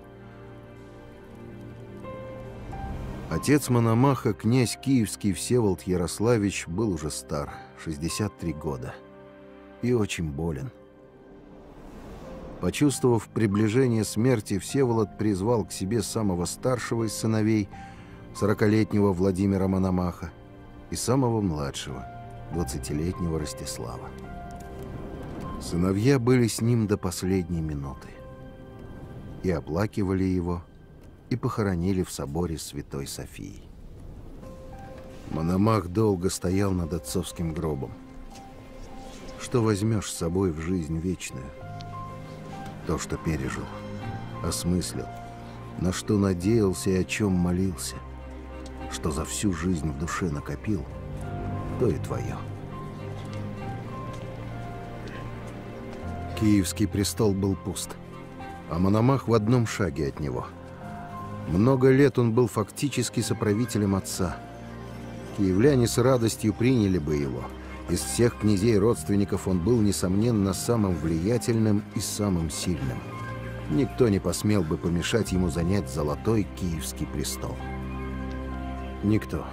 Отец Мономаха, князь Киевский Всеволод Ярославич, был уже стар, шестьдесят три года, и очень болен. Почувствовав приближение смерти, Всеволод призвал к себе самого старшего из сыновей, сорокалетнего Владимира Мономаха, и самого младшего, двадцатилетнего Ростислава. Сыновья были с ним до последней минуты и оплакивали его, и похоронили в соборе Святой Софии. Мономах долго стоял над отцовским гробом. Что возьмешь с собой в жизнь вечную? То, что пережил, осмыслил, на что надеялся и о чем молился, что за всю жизнь в душе накопил, то и твое. Киевский престол был пуст, а Мономах в одном шаге от него. Много лет он был фактически соправителем отца. Киевляне с радостью приняли бы его. Из всех князей-родственников он был, несомненно, самым влиятельным и самым сильным. Никто не посмел бы помешать ему занять золотой Киевский престол. Никто.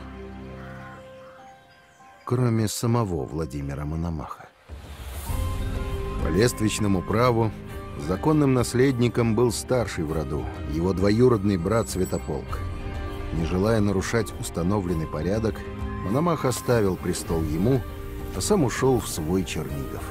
Кроме самого Владимира Мономаха. По лествичному праву законным наследником был старший в роду, его двоюродный брат Святополк. Не желая нарушать установленный порядок, Мономах оставил престол ему, а сам ушел в свой Чернигов.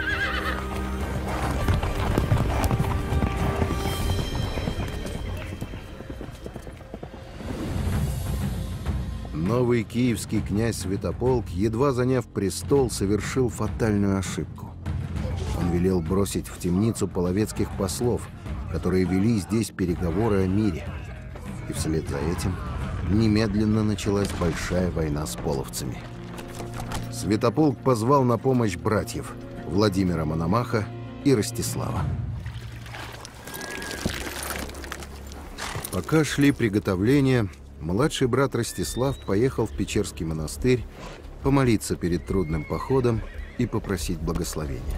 Новый киевский князь Святополк, едва заняв престол, совершил фатальную ошибку. Он велел бросить в темницу половецких послов, которые вели здесь переговоры о мире. И вслед за этим немедленно началась большая война с половцами. Святополк позвал на помощь братьев Владимира Мономаха и Ростислава. Пока шли приготовления, младший брат Ростислав поехал в Печерский монастырь помолиться перед трудным походом и попросить благословения.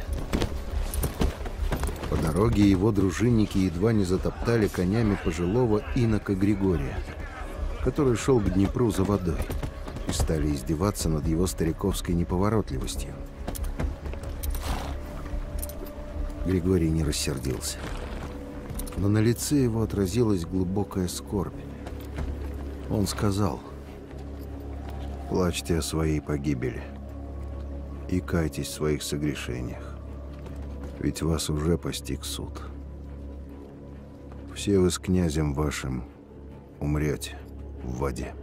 По дороге его дружинники едва не затоптали конями пожилого инока Григория, который шел к Днепру за водой, и стали издеваться над его стариковской неповоротливостью. Григорий не рассердился, но на лице его отразилась глубокая скорбь. Он сказал: «Плачьте о своей погибели и кайтесь в своих согрешениях, ведь вас уже постиг суд. Все вы с князем вашим умрете в воде».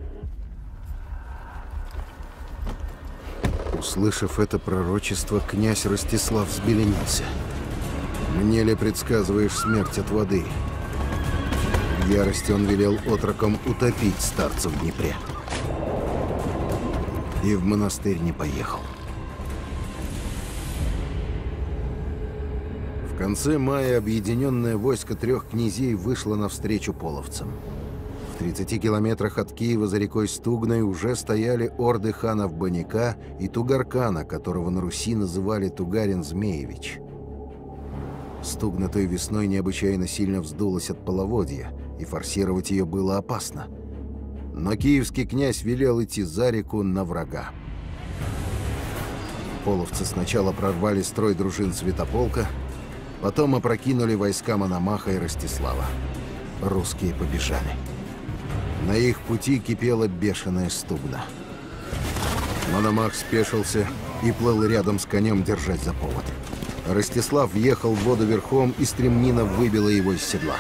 Услышав это пророчество, князь Ростислав взбеленился. «Мне ли предсказываешь смерть от воды?» В ярости он велел отрокам утопить старца в Днепре. и в монастырь не поехал. В конце мая объединенное войско трех князей вышло навстречу половцам. В тридцати километрах от Киева за рекой Стугной уже стояли орды ханов Баняка и Тугаркана, которого на Руси называли Тугарин-Змеевич. Стугна той весной необычайно сильно вздулась от половодья, и форсировать ее было опасно. Но киевский князь велел идти за реку на врага. Половцы сначала прорвали строй дружин Святополка, потом опрокинули войска Мономаха и Ростислава. Русские побежали. На их пути кипела бешеная Стугна. Мономах спешился и плыл рядом с конем держать за повод. Ростислав въехал в воду верхом, и стремнина выбила его из седла.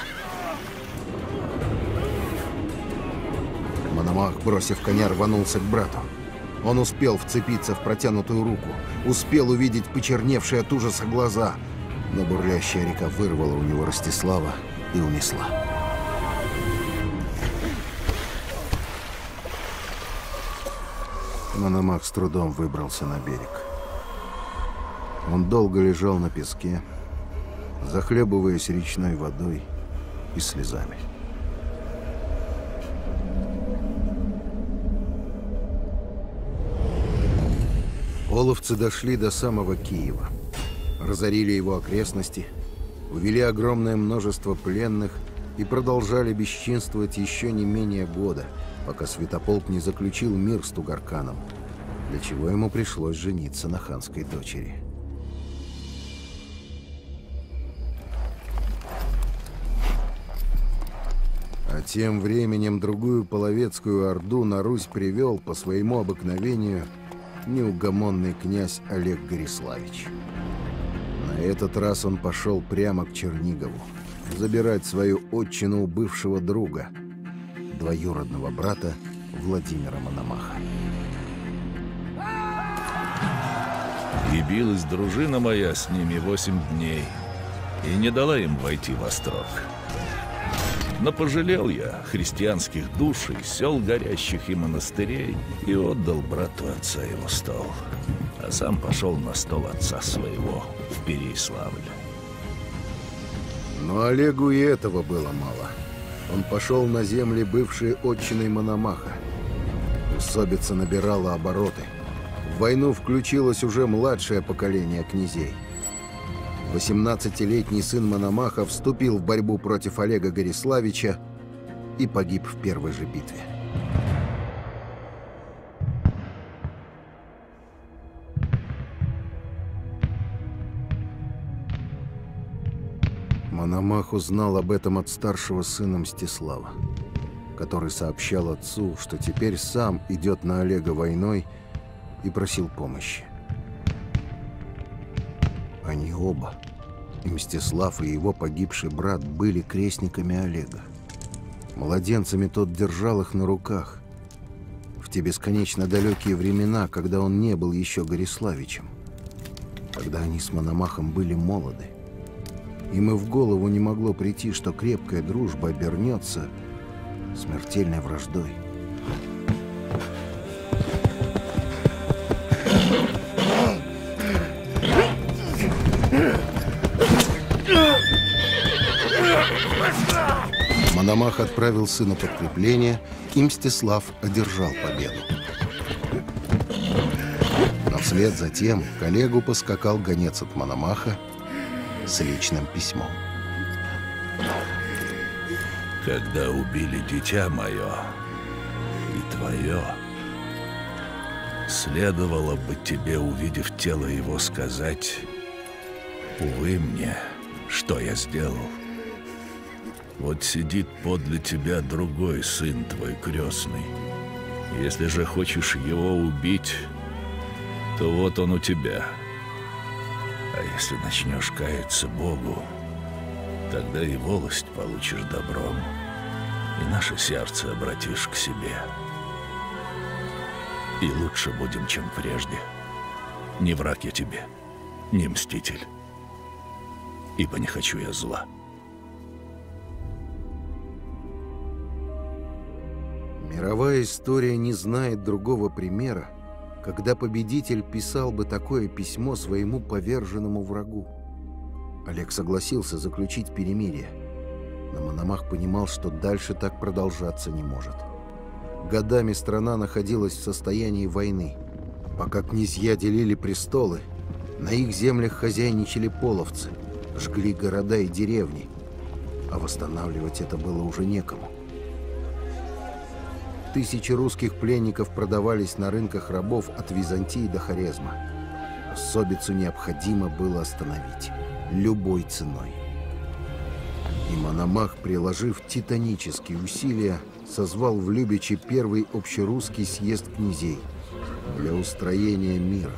Мономах, бросив коня, рванулся к брату. Он успел вцепиться в протянутую руку, успел увидеть почерневшие от ужаса глаза, но бурлящая река вырвала у него Ростислава и унесла. Мономах с трудом выбрался на берег. Он долго лежал на песке, захлебываясь речной водой и слезами. Половцы дошли до самого Киева, разорили его окрестности, увели огромное множество пленных и продолжали бесчинствовать еще не менее года, пока Святополк не заключил мир с Тугарканом, для чего ему пришлось жениться на ханской дочери. А тем временем другую половецкую орду на Русь привел по своему обыкновению неугомонный князь Олег Гориславич. На этот раз он пошел прямо к Чернигову, забирать свою отчину у бывшего друга, двоюродного брата Владимира Мономаха. И билась дружина моя с ними восемь дней, и не дала им войти в острог. Но пожалел я христианских душ и сел горящих и монастырей и отдал брату отца его стол, а сам пошел на стол отца своего в Переяславль. Но Олегу и этого было мало. Он пошел на земли бывшей отчиной Мономаха. Усобица набирала обороты. В войну включилось уже младшее поколение князей. восемнадцатилетний сын Мономаха вступил в борьбу против Олега Гориславича и погиб в первой же битве. Мономах узнал об этом от старшего сына Мстислава, который сообщал отцу, что теперь сам идет на Олега войной, и просил помощи. Они оба, и Мстислав, и его погибший брат, были крестниками Олега. Младенцами тот держал их на руках, в те бесконечно далекие времена, когда он не был еще Гориславичем, когда они с Мономахом были молоды. Им и в голову не могло прийти, что крепкая дружба обернется смертельной враждой. Мономах отправил сына подкрепление, и Мстислав одержал победу. Но вслед за тем к Олегу поскакал гонец от Мономаха с личным письмом. Когда убили дитя мое и твое, следовало бы тебе, увидев тело его, сказать: увы мне, что я сделал. Вот сидит подле тебя другой сын твой крестный. Если же хочешь его убить, то вот он у тебя. А если начнешь каяться Богу, тогда и волость получишь добром, и наше сердце обратишь к себе. И лучше будем, чем прежде. Не враг я тебе, не мститель, ибо не хочу я зла. Мировая история не знает другого примера, когда победитель писал бы такое письмо своему поверженному врагу? Олег согласился заключить перемирие, но Мономах понимал, что дальше так продолжаться не может. Годами страна находилась в состоянии войны. Пока князья делили престолы, на их землях хозяйничали половцы, жгли города и деревни, а восстанавливать это было уже некому. Тысячи русских пленников продавались на рынках рабов от Византии до Хорезма. Особицу необходимо было остановить любой ценой. И Мономах, приложив титанические усилия, созвал в Любичи первый общерусский съезд князей для устроения мира.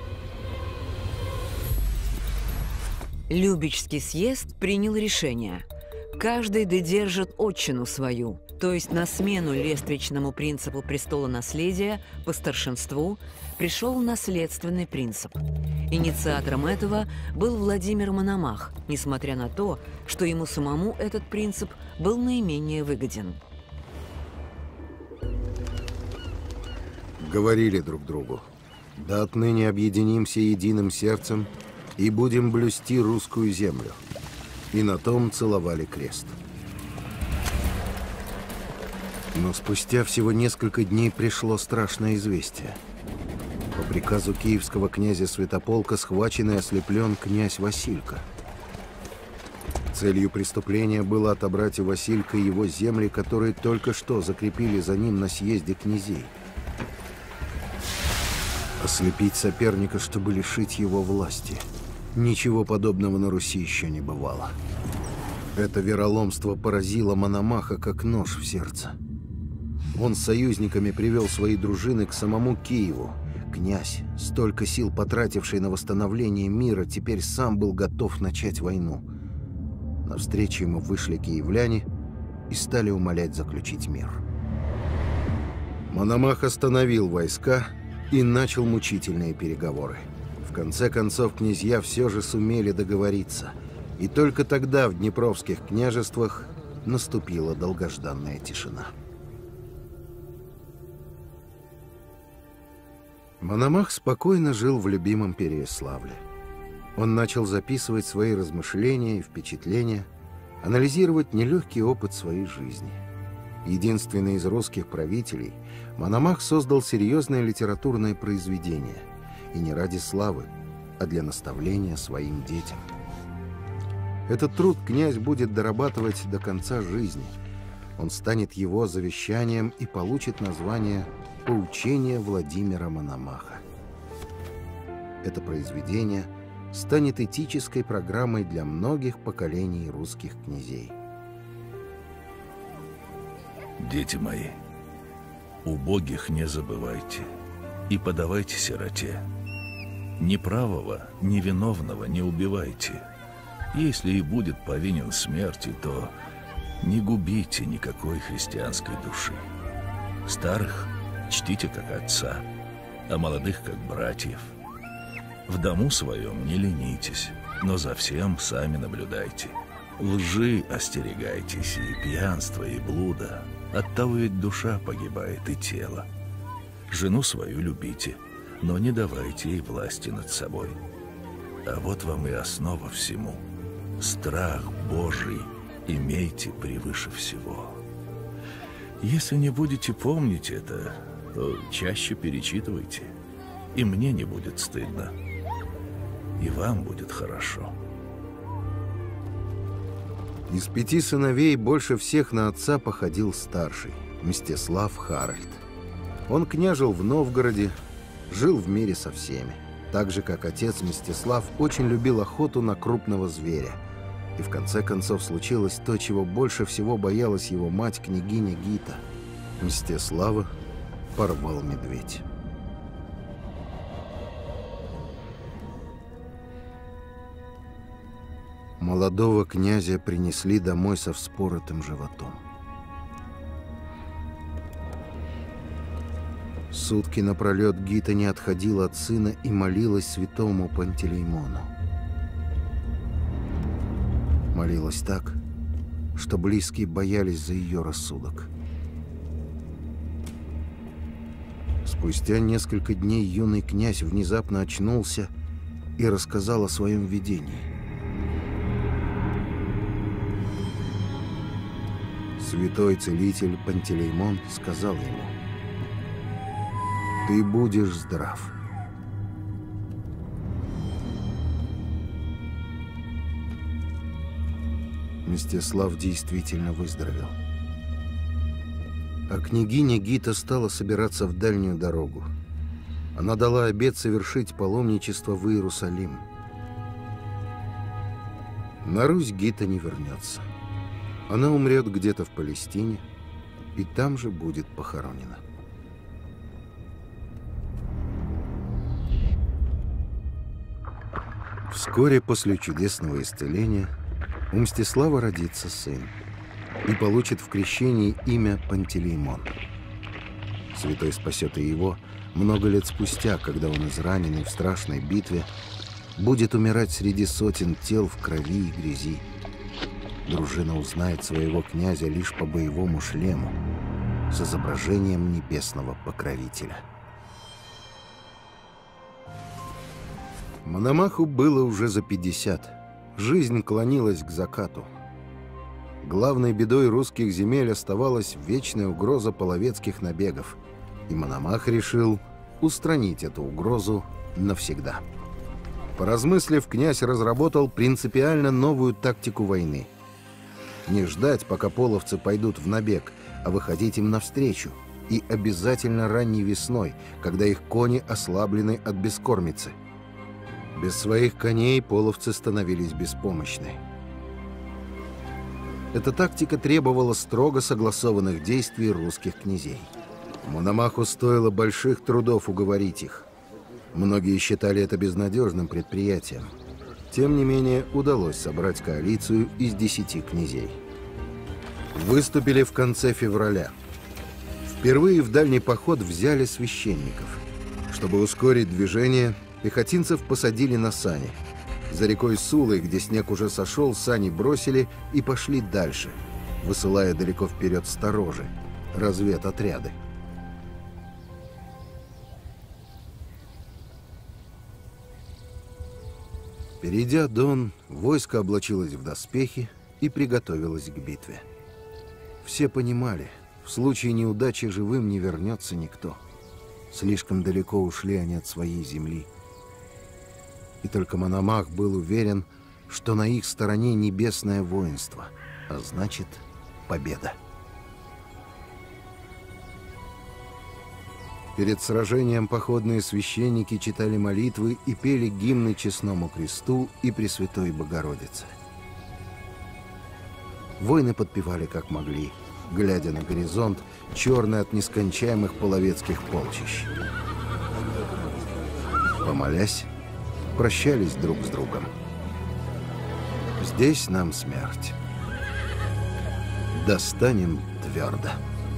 Любичский съезд принял решение. Каждый додержит отчину свою, то есть на смену лествичному принципу престолонаследия по старшинству пришел наследственный принцип. Инициатором этого был Владимир Мономах, несмотря на то, что ему самому этот принцип был наименее выгоден. Говорили друг другу: да отныне объединимся единым сердцем и будем блюсти русскую землю. И на том целовали крест. Но спустя всего несколько дней пришло страшное известие. По приказу киевского князя Святополка схвачен и ослеплен князь Василько. Целью преступления было отобрать у Василька его земли, которые только что закрепили за ним на съезде князей. Ослепить соперника, чтобы лишить его власти. Ничего подобного на Руси еще не бывало. Это вероломство поразило Мономаха, как нож в сердце. Он с союзниками привел свои дружины к самому Киеву. Князь, столько сил потративший на восстановление мира, теперь сам был готов начать войну. Навстречу ему вышли киевляне и стали умолять заключить мир. Мономах остановил войска и начал мучительные переговоры. В конце концов, князья все же сумели договориться. И только тогда в Днепровских княжествах наступила долгожданная тишина. Мономах спокойно жил в любимом Переяславле. Он начал записывать свои размышления и впечатления, анализировать нелегкий опыт своей жизни. Единственный из русских правителей, Мономах создал серьезное литературное произведение. И не ради славы, а для наставления своим детям. Этот труд князь будет дорабатывать до конца жизни. Он станет его завещанием и получит название «Поучение Владимира Мономаха». Это произведение станет этической программой для многих поколений русских князей. Дети мои, убогих не забывайте и подавайте сироте. Ни правого, ни виновного не убивайте. Если и будет повинен смерти, то не губите никакой христианской души. Старых чтите как отца, а молодых как братьев. В дому своем не ленитесь, но за всем сами наблюдайте. Лжи остерегайтесь и пьянства, и блуда. Оттого ведь душа погибает и тело. Жену свою любите, но не давайте ей власти над собой. А вот вам и основа всему. Страх Божий имейте превыше всего. Если не будете помнить это, то чаще перечитывайте, и мне не будет стыдно, и вам будет хорошо. Из пяти сыновей больше всех на отца походил старший, Мстислав Харальд. Он княжил в Новгороде, жил в мире со всеми. Так же, как отец Мстислав очень любил охоту на крупного зверя. И в конце концов случилось то, чего больше всего боялась его мать, княгиня Гита. Мстислава порвал медведь. Молодого князя принесли домой со вспоротым животом. Сутки напролет Гита не отходила от сына и молилась святому Пантелеймону. Молилась так, что близкие боялись за ее рассудок. Спустя несколько дней юный князь внезапно очнулся и рассказал о своем видении. Святой целитель Пантелеймон сказал ему: «Ты будешь здрав». Мстислав действительно выздоровел. А княгиня Гита стала собираться в дальнюю дорогу. Она дала обет совершить паломничество в Иерусалим. На Русь Гита не вернется. Она умрет где-то в Палестине, и там же будет похоронена. Вскоре после чудесного исцеления у Мстислава родится сын и получит в крещении имя Пантелеймон. Святой спасет и его много лет спустя, когда он, израненный в страшной битве, будет умирать среди сотен тел в крови и грязи. Дружина узнает своего князя лишь по боевому шлему с изображением небесного покровителя. Мономаху было уже за пятьдесят. Жизнь клонилась к закату. Главной бедой русских земель оставалась вечная угроза половецких набегов, и Мономах решил устранить эту угрозу навсегда. Поразмыслив, князь разработал принципиально новую тактику войны. Не ждать, пока половцы пойдут в набег, а выходить им навстречу, и обязательно ранней весной, когда их кони ослаблены от бескормицы. Без своих коней половцы становились беспомощны. Эта тактика требовала строго согласованных действий русских князей. Мономаху стоило больших трудов уговорить их. Многие считали это безнадежным предприятием. Тем не менее, удалось собрать коалицию из десяти князей. Выступили в конце февраля. Впервые в дальний поход взяли священников. Чтобы ускорить движение, пехотинцев посадили на сани. За рекой Сулой, где снег уже сошел, сани бросили и пошли дальше, высылая далеко вперед сторожи, разведотряды. Перейдя Дон, войско облачилось в доспехи и приготовилось к битве. Все понимали, в случае неудачи живым не вернется никто. Слишком далеко ушли они от своей земли. И только Мономах был уверен, что на их стороне небесное воинство, а значит, победа. Перед сражением походные священники читали молитвы и пели гимны Честному Кресту и Пресвятой Богородице. Воины подпевали как могли, глядя на горизонт, черный от нескончаемых половецких полчищ. Помолясь, прощались друг с другом. Здесь нам смерть. Достанем твердо.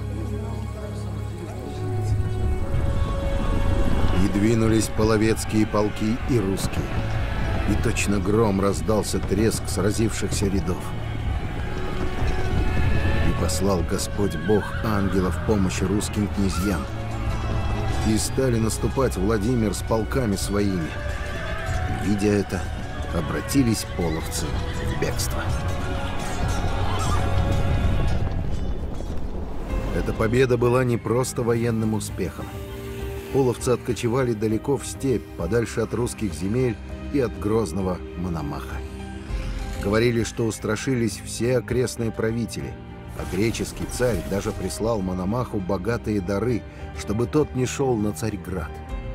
И двинулись половецкие полки и русские. И точно гром раздался треск сразившихся рядов. И послал Господь Бог ангелов в помощь русским князьям. И стали наступать Владимир с полками своими. Видя это, обратились половцы в бегство. Эта победа была не просто военным успехом. Половцы откочевали далеко в степь, подальше от русских земель и от грозного Мономаха. Говорили, что устрашились все окрестные правители, а греческий царь даже прислал Мономаху богатые дары, чтобы тот не шел на Царьград.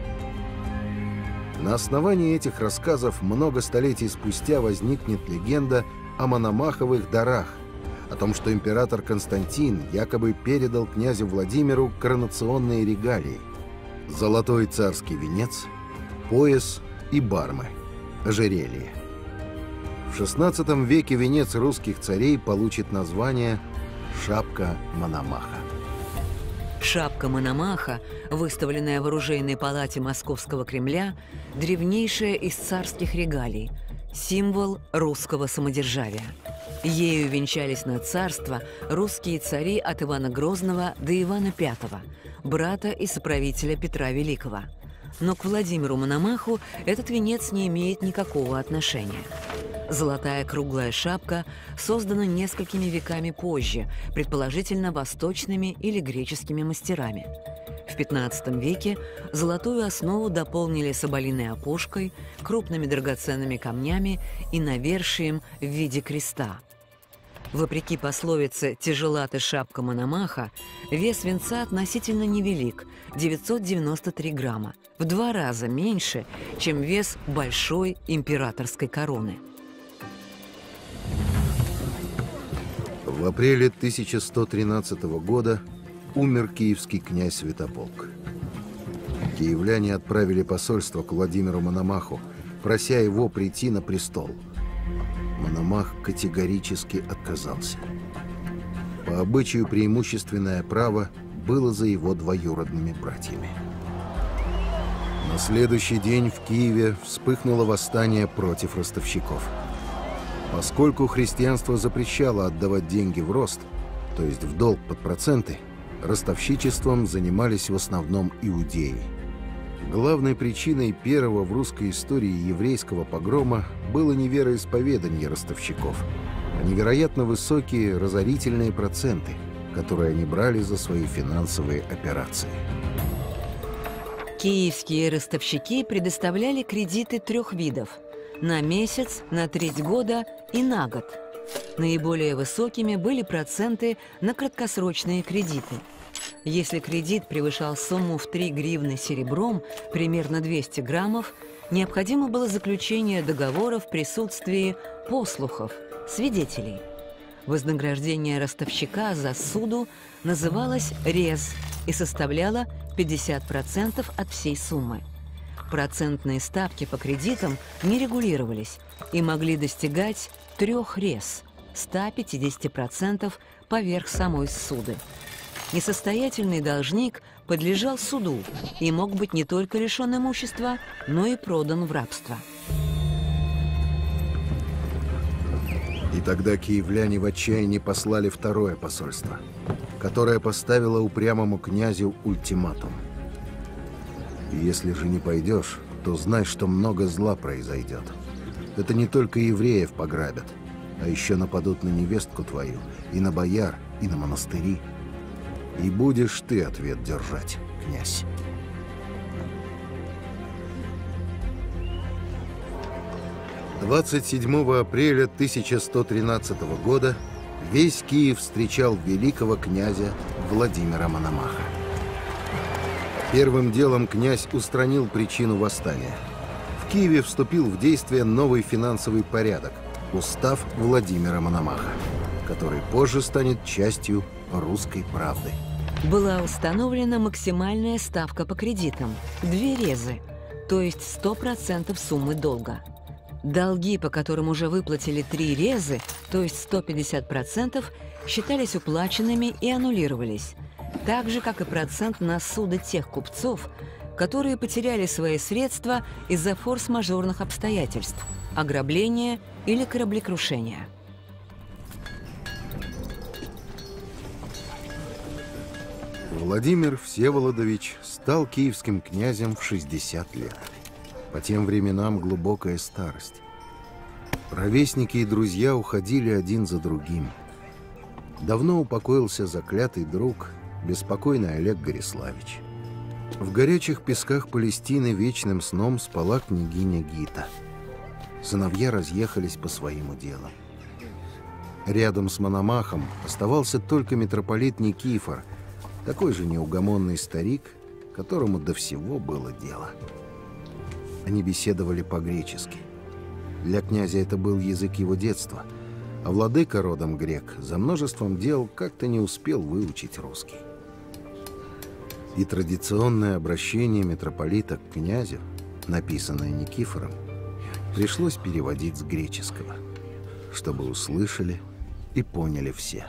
На основании этих рассказов много столетий спустя возникнет легенда о Мономаховых дарах, о том, что император Константин якобы передал князю Владимиру коронационные регалии: золотой царский венец, пояс и бармы, ожерелье. В шестнадцатом веке венец русских царей получит название «Шапка Мономаха». Шапка Мономаха, выставленная в оружейной палате Московского Кремля, древнейшая из царских регалий, символ русского самодержавия. Ею венчались на царство русские цари от Ивана Грозного до Ивана Пятого, брата и соправителя Петра Великого. Но к Владимиру Мономаху этот венец не имеет никакого отношения. Золотая круглая шапка создана несколькими веками позже, предположительно восточными или греческими мастерами. В пятнадцатом веке золотую основу дополнили соболиной опушкой, крупными драгоценными камнями и навершием в виде креста. Вопреки пословице «тяжела ты шапка Мономаха», вес венца относительно невелик – девятьсот девяносто три грамма, в два раза меньше, чем вес большой императорской короны. В апреле тысяча сто тринадцатого года умер киевский князь Святополк. Киевляне отправили посольство к Владимиру Мономаху, прося его прийти на престол. Мономах категорически отказался. По обычаю преимущественное право было за его двоюродными братьями. На следующий день в Киеве вспыхнуло восстание против ростовщиков. Поскольку христианство запрещало отдавать деньги в рост, то есть в долг под проценты, ростовщичеством занимались в основном иудеи. Главной причиной первого в русской истории еврейского погрома было не вероисповедание ростовщиков, а невероятно высокие разорительные проценты, которые они брали за свои финансовые операции. Киевские ростовщики предоставляли кредиты трех видов – на месяц, на треть года и на год. Наиболее высокими были проценты на краткосрочные кредиты. Если кредит превышал сумму в три гривны серебром, примерно двести граммов, необходимо было заключение договора в присутствии послухов, свидетелей. Вознаграждение ростовщика за суду называлось рез и составляло пятьдесят процентов от всей суммы. Процентные ставки по кредитам не регулировались и могли достигать трех рез – ста пятидесяти процентов поверх самой ссуды. Несостоятельный должник подлежал суду и мог быть не только лишен имущества, но и продан в рабство. И тогда киевляне в отчаянии послали второе посольство, которое поставило упрямому князю ультиматум. Если же не пойдешь, то знай, что много зла произойдет. Это не только евреев пограбят, а еще нападут на невестку твою, и на бояр, и на монастыри. И будешь ты ответ держать, князь. двадцать седьмого апреля тысяча сто тринадцатого года весь Киев встречал великого князя Владимира Мономаха. Первым делом князь устранил причину восстания. В Киеве вступил в действие новый финансовый порядок – устав Владимира Мономаха, который позже станет частью русской правды. Была установлена максимальная ставка по кредитам – две резы, то есть сто процентов суммы долга. Долги, по которым уже выплатили три резы, то есть сто пятьдесят процентов, считались уплаченными и аннулировались, так же, как и процент на суды тех купцов, которые потеряли свои средства из-за форс-мажорных обстоятельств – ограбления или кораблекрушения. Владимир Всеволодович стал киевским князем в шестьдесят лет. По тем временам глубокая старость. Ровесники и друзья уходили один за другим. Давно упокоился заклятый друг, беспокойный Олег Гориславич. В горячих песках Палестины вечным сном спала княгиня Гита. Сыновья разъехались по своим делам. Рядом с Мономахом оставался только митрополит Никифор, такой же неугомонный старик, которому до всего было дело. Они беседовали по-гречески. Для князя это был язык его детства, а владыка, родом грек, за множеством дел как-то не успел выучить русский. И традиционное обращение митрополита к князю, написанное Никифором, пришлось переводить с греческого, чтобы услышали и поняли все.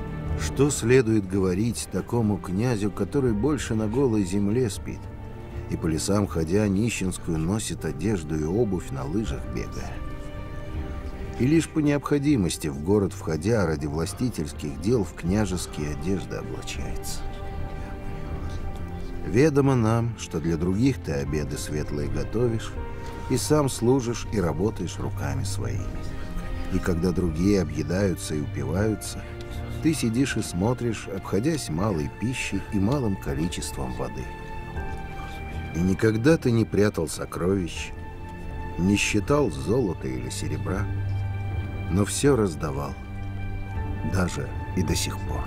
Что следует говорить такому князю, который больше на голой земле спит, и по лесам ходя нищенскую носит одежду и обувь, на лыжах бегая. И лишь по необходимости в город входя ради властительских дел в княжеские одежды облачается. Ведомо нам, что для других ты обеды светлые готовишь, и сам служишь и работаешь руками своими. И когда другие объедаются и упиваются, ты сидишь и смотришь, обходясь малой пищей и малым количеством воды. И никогда ты не прятал сокровищ, не считал золота или серебра, но все раздавал, даже и до сих пор.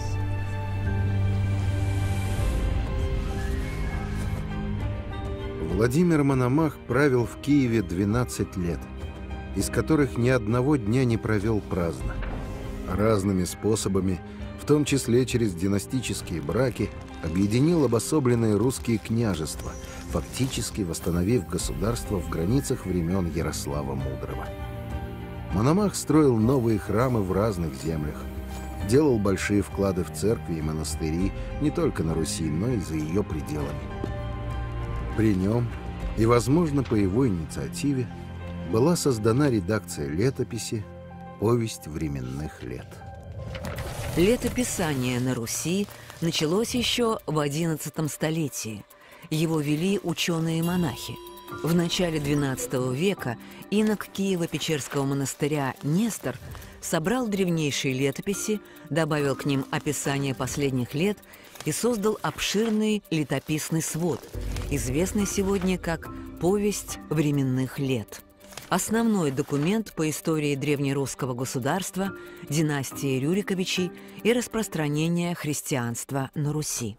Владимир Мономах правил в Киеве двенадцать лет, из которых ни одного дня не провел праздно. Разными способами, в том числе через династические браки, объединил обособленные русские княжества, фактически восстановив государство в границах времен Ярослава Мудрого. Мономах строил новые храмы в разных землях, делал большие вклады в церкви и монастыри не только на Руси, но и за ее пределами. При нем, и, возможно, по его инициативе, была создана редакция летописи «Повесть временных лет». Летописание на Руси началось еще в одиннадцатом столетии. Его вели ученые-монахи. В начале двенадцатого века инок Киево-Печерского монастыря Нестор собрал древнейшие летописи, добавил к ним описание последних лет и создал обширный летописный свод, известный сегодня как «Повесть временных лет». Основной документ по истории древнерусского государства, династии Рюриковичей и распространения христианства на Руси.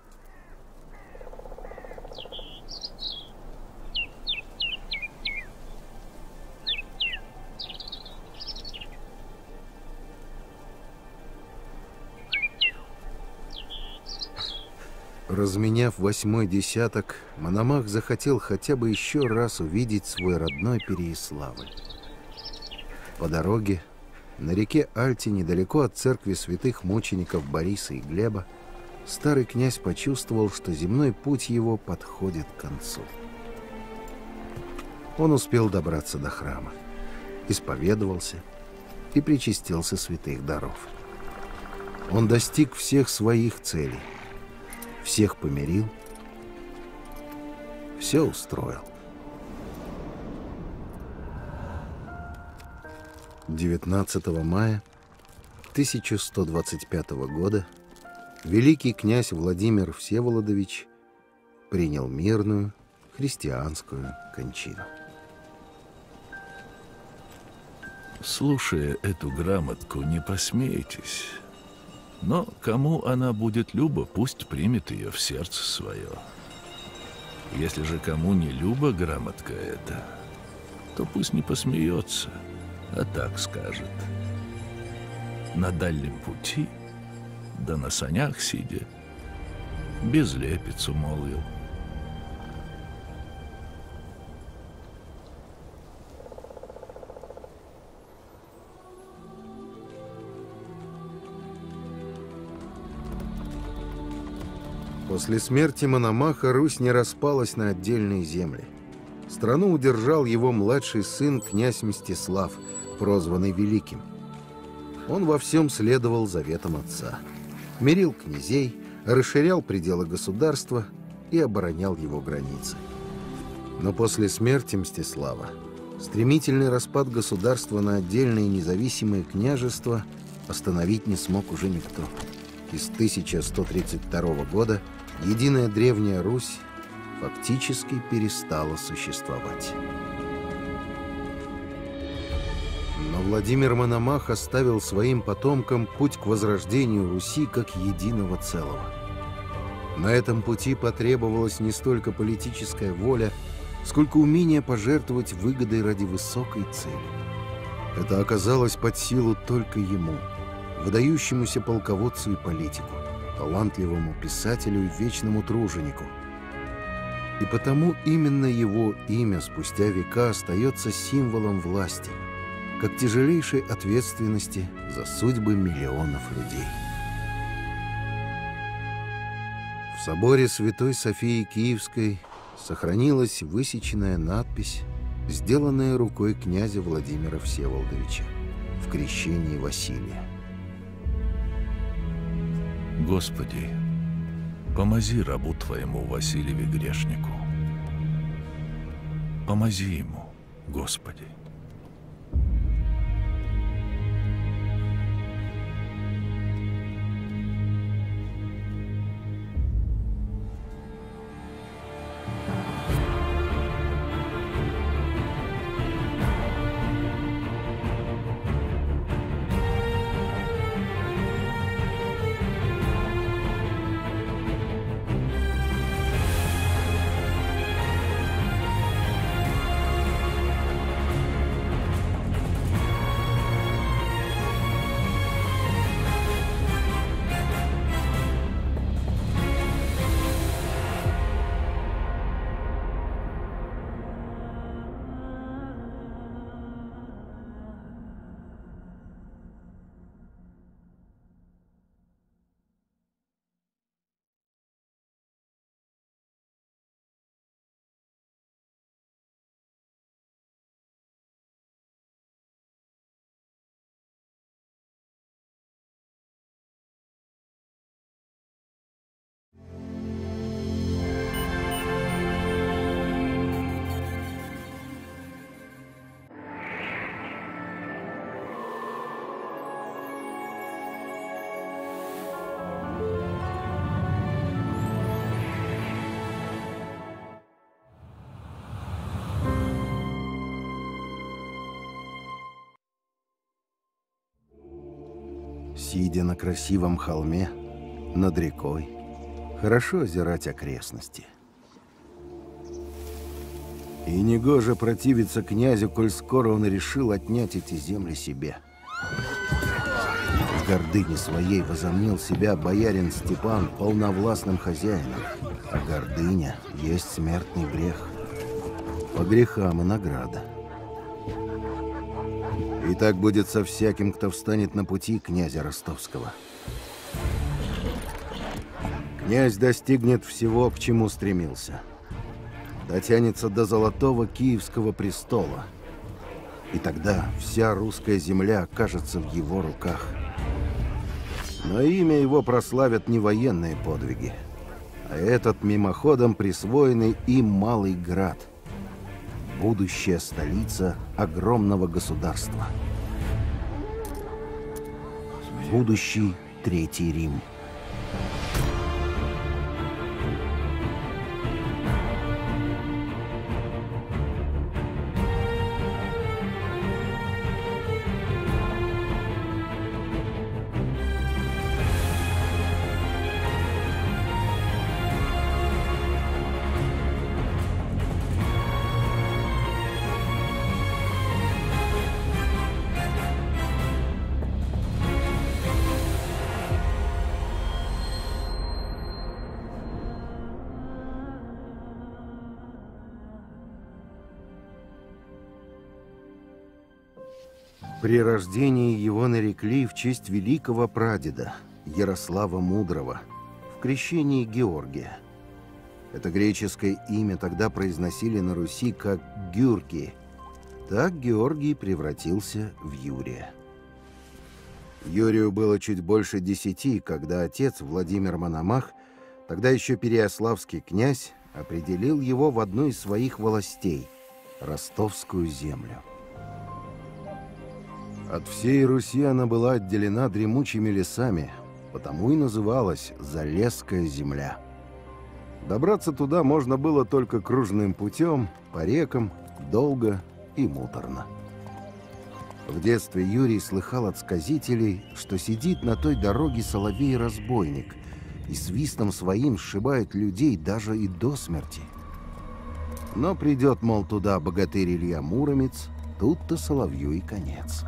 Разменяв восьмой десяток, Мономах захотел хотя бы еще раз увидеть свой родной Переяславль. По дороге, на реке Альте, недалеко от церкви святых мучеников Бориса и Глеба, старый князь почувствовал, что земной путь его подходит к концу. Он успел добраться до храма, исповедовался и причастился святых даров. Он достиг всех своих целей. Всех помирил, все устроил. девятнадцатого мая тысяча сто двадцать пятого года великий князь Владимир Всеволодович принял мирную христианскую кончину. Слушая эту грамотку, не посмейтесь. Но кому она будет люба, пусть примет ее в сердце свое. Если же кому не люба грамотка эта, то пусть не посмеется, а так скажет: на дальнем пути, да на санях сидя, безлепицу молвил. После смерти Мономаха Русь не распалась на отдельные земли. Страну удержал его младший сын, князь Мстислав, прозванный Великим. Он во всем следовал заветам отца. Мирил князей, расширял пределы государства и оборонял его границы. Но после смерти Мстислава стремительный распад государства на отдельные независимые княжества остановить не смог уже никто. И с тысяча сто тридцать второго года единая древняя Русь фактически перестала существовать. Но Владимир Мономах оставил своим потомкам путь к возрождению Руси как единого целого. На этом пути потребовалась не столько политическая воля, сколько умение пожертвовать выгодой ради высокой цели. Это оказалось под силу только ему, выдающемуся полководцу и политику, талантливому писателю и вечному труженику. И потому именно его имя спустя века остается символом власти, как тяжелейшей ответственности за судьбы миллионов людей. В соборе Святой Софии Киевской сохранилась высеченная надпись, сделанная рукой князя Владимира Всеволодовича в крещении Василия. Господи, помози рабу Твоему Василию грешнику. Помози ему, Господи. Сидя на красивом холме, над рекой, хорошо озирать окрестности. И негоже противиться князю, коль скоро он решил отнять эти земли себе. В гордыне своей возомнил себя боярин Степан полновластным хозяином, а гордыня есть смертный грех. По грехам и награда. И так будет со всяким, кто встанет на пути князя Ростовского. Князь достигнет всего, к чему стремился. Дотянется до золотого Киевского престола. И тогда вся русская земля окажется в его руках. Но имя его прославят не военные подвиги, а этот мимоходом присвоенный им Малый Град. Будущая столица огромного государства. Будущий Третий Рим. При рождении его нарекли в честь великого прадеда Ярослава Мудрого в крещении Георгия. Это греческое имя тогда произносили на Руси как Гюрги. Так Георгий превратился в Юрия. Юрию было чуть больше десяти, когда отец Владимир Мономах, тогда еще переяславский князь, определил его в одну из своих волостей – Ростовскую землю. От всей Руси она была отделена дремучими лесами, потому и называлась Залесская земля. Добраться туда можно было только кружным путем, по рекам, долго и муторно. В детстве Юрий слыхал от сказителей, что сидит на той дороге соловей-разбойник и свистом своим сшибает людей даже и до смерти. Но придет, мол, туда богатырь Илья Муромец, тут-то соловью и конец.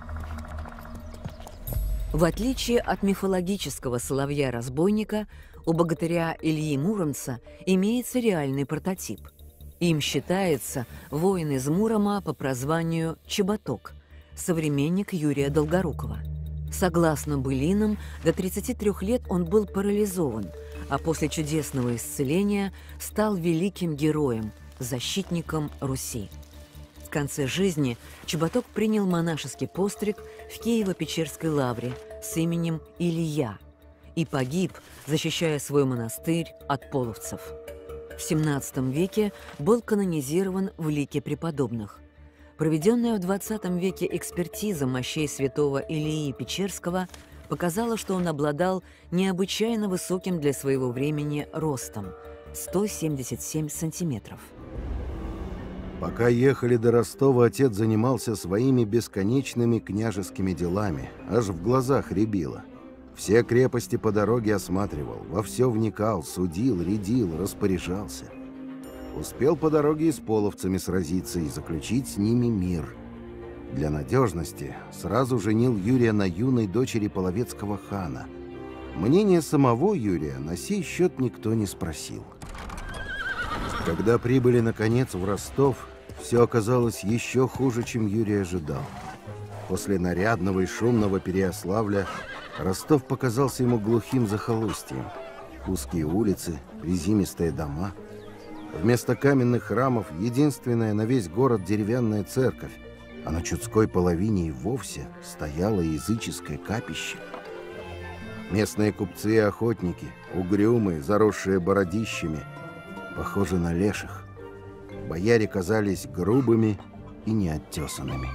В отличие от мифологического соловья-разбойника, у богатыря Ильи Муромца имеется реальный прототип. Им считается воин из Мурома по прозванию Чеботок, современник Юрия Долгорукова. Согласно былинам, до тридцати трёх лет он был парализован, а после чудесного исцеления стал великим героем, защитником Руси. В конце жизни Чеботок принял монашеский постриг в Киево-Печерской лавре с именем Илья и погиб, защищая свой монастырь от половцев. В семнадцатом веке был канонизирован в лике преподобных. Проведенная в двадцатом веке экспертиза мощей святого Илии Печерского показала, что он обладал необычайно высоким для своего времени ростом – сто семьдесят семь сантиметров. Пока ехали до Ростова, отец занимался своими бесконечными княжескими делами, аж в глазах рябило. Все крепости по дороге осматривал, во все вникал, судил, рядил, распоряжался. Успел по дороге и с половцами сразиться и заключить с ними мир. Для надежности сразу женил Юрия на юной дочери половецкого хана. Мнение самого Юрия на сей счет никто не спросил. Когда прибыли, наконец, в Ростов, все оказалось еще хуже, чем Юрий ожидал. После нарядного и шумного Переяславля Ростов показался ему глухим захолустьем. Узкие улицы, приземистые дома. Вместо каменных храмов единственная на весь город деревянная церковь, а на Чудской половине и вовсе стояло языческое капище. Местные купцы и охотники, угрюмые, заросшие бородищами, похожи на леших. Бояре казались грубыми и неоттесанными.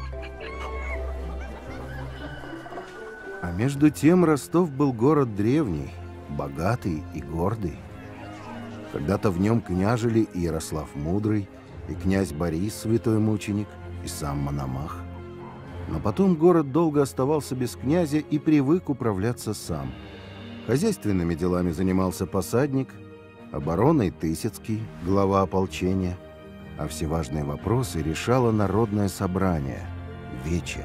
А между тем Ростов был город древний, богатый и гордый. Когда-то в нем княжили и Ярослав Мудрый, и князь Борис, святой мученик, и сам Мономах. Но потом город долго оставался без князя и привык управляться сам. Хозяйственными делами занимался посадник, обороной Тысяцкий, глава ополчения, а все важные вопросы решало народное собрание – Вече.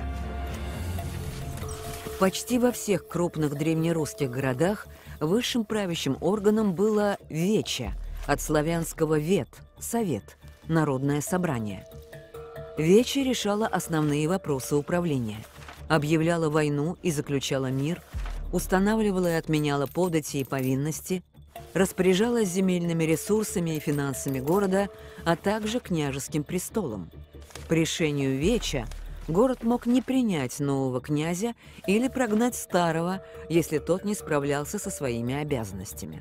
Почти во всех крупных древнерусских городах высшим правящим органом было Вече, от славянского «вет» – совет, народное собрание. Вече решала основные вопросы управления, объявляла войну и заключала мир, устанавливала и отменяла подати и повинности, распоряжалась земельными ресурсами и финансами города, а также княжеским престолом. По решению Веча город мог не принять нового князя или прогнать старого, если тот не справлялся со своими обязанностями.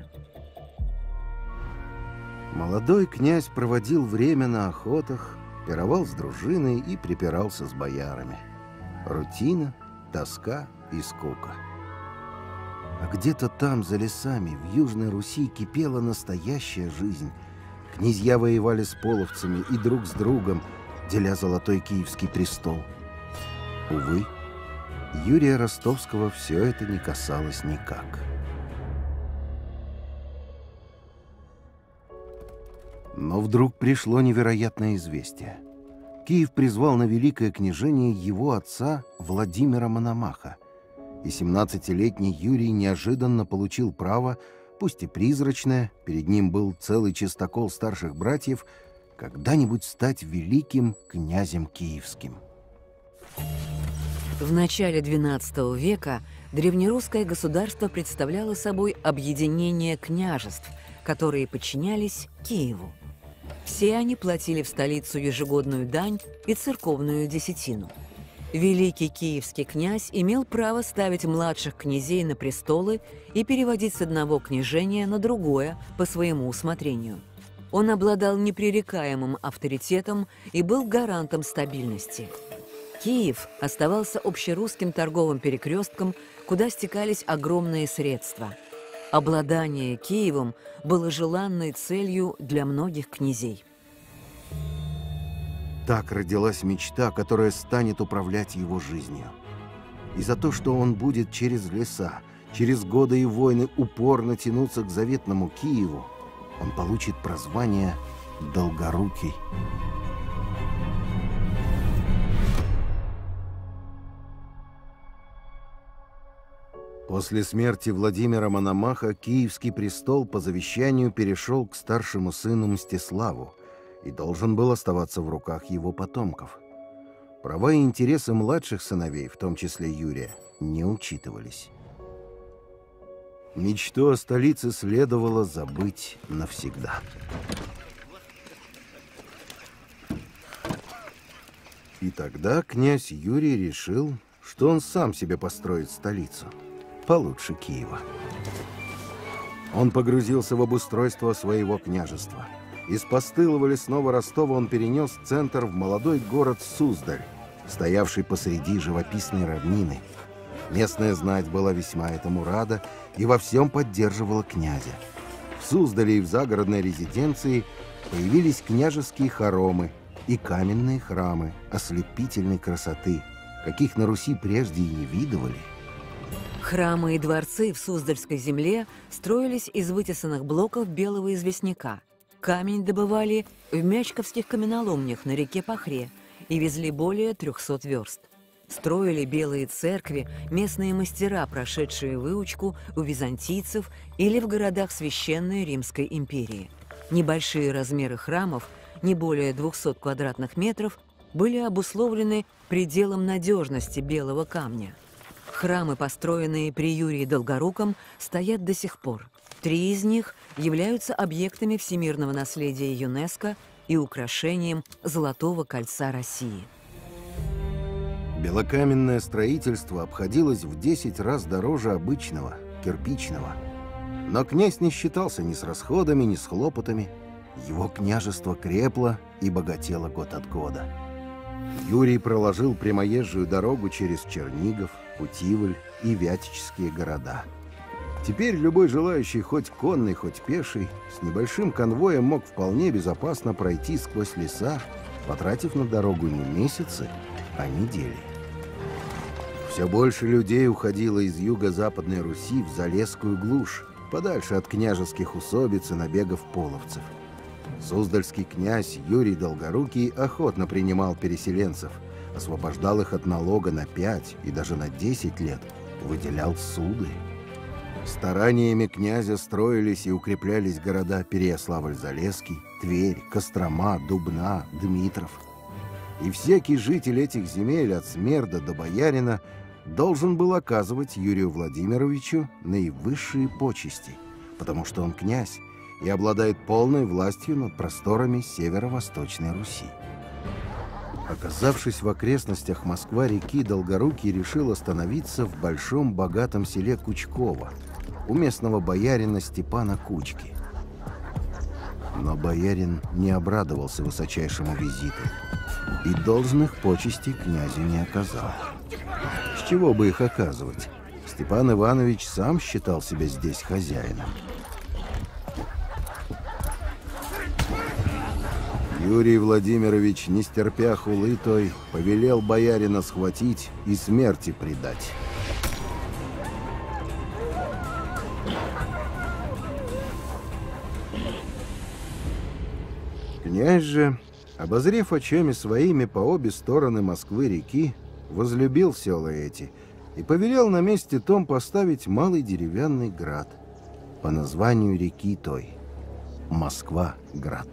Молодой князь проводил время на охотах, пировал с дружиной и припирался с боярами. Рутина, тоска и скука. А где-то там, за лесами, в Южной Руси кипела настоящая жизнь. Князья воевали с половцами и друг с другом, деля золотой киевский престол. Увы, Юрия Ростовского все это не касалось никак. Но вдруг пришло невероятное известие. Киев призвал на великое княжение его отца Владимира Мономаха, и семнадцатилетний Юрий неожиданно получил право, пусть и призрачное, перед ним был целый чистокол старших братьев, когда-нибудь стать великим князем киевским. В начале двенадцатого века древнерусское государство представляло собой объединение княжеств, которые подчинялись Киеву. Все они платили в столицу ежегодную дань и церковную десятину. Великий киевский князь имел право ставить младших князей на престолы и переводить с одного княжения на другое по своему усмотрению. Он обладал непререкаемым авторитетом и был гарантом стабильности. Киев оставался общерусским торговым перекрестком, куда стекались огромные средства. Обладание Киевом было желанной целью для многих князей. Так родилась мечта, которая станет управлять его жизнью. И за то, что он будет через леса, через годы и войны упорно тянуться к заветному Киеву, он получит прозвание «Долгорукий». После смерти Владимира Мономаха киевский престол по завещанию перешел к старшему сыну Мстиславу и должен был оставаться в руках его потомков. Права и интересы младших сыновей, в том числе Юрия, не учитывались. Мечту о столице следовало забыть навсегда. И тогда князь Юрий решил, что он сам себе построит столицу, получше Киева. Он погрузился в обустройство своего княжества. Из постылого лесного Ростова он перенес центр в молодой город Суздаль, стоявший посреди живописной равнины. Местная знать была весьма этому рада и во всем поддерживала князя. В Суздале и в загородной резиденции появились княжеские хоромы и каменные храмы ослепительной красоты, каких на Руси прежде и не видывали. Храмы и дворцы в Суздальской земле строились из вытесанных блоков белого известняка. Камень добывали в мячковских каменоломнях на реке Пахре и везли более трехсот верст. Строили белые церкви местные мастера, прошедшие выучку у византийцев или в городах Священной Римской империи. Небольшие размеры храмов, не более двухсот квадратных метров, были обусловлены пределом надежности белого камня. Храмы, построенные при Юрии Долгоруком, стоят до сих пор. Три из них являются объектами всемирного наследия ЮНЕСКО и украшением Золотого кольца России. Белокаменное строительство обходилось в десять раз дороже обычного, кирпичного. Но князь не считался ни с расходами, ни с хлопотами. Его княжество крепло и богатело год от года. Юрий проложил прямоезжую дорогу через Чернигов, Путивль и Вятические города. Теперь любой желающий, хоть конный, хоть пеший, с небольшим конвоем мог вполне безопасно пройти сквозь леса, потратив на дорогу не месяцы, а недели. Все больше людей уходило из юго-западной Руси в Залесскую глушь, подальше от княжеских усобиц и набегов половцев. Суздальский князь Юрий Долгорукий охотно принимал переселенцев, освобождал их от налога на пять и даже на десять лет, выделял суды. Стараниями князя строились и укреплялись города Переяславль-Залесский, Тверь, Кострома, Дубна, Дмитров. И всякий житель этих земель от смерда до боярина должен был оказывать Юрию Владимировичу наивысшие почести, потому что он князь и обладает полной властью над просторами северо-восточной Руси. Оказавшись в окрестностях Москва-реки, Долгорукий решил остановиться в большом богатом селе Кучково у местного боярина Степана Кучки. Но боярин не обрадовался высочайшему визиту и должных почестей князю не оказал. С чего бы их оказывать? Степан Иванович сам считал себя здесь хозяином. Юрий Владимирович, не стерпя хулы той, повелел боярина схватить и смерти предать. Князь же, обозрев очами своими по обе стороны Москвы-реки, возлюбил села эти и повелел на месте том поставить малый деревянный град по названию реки той — Москва-град.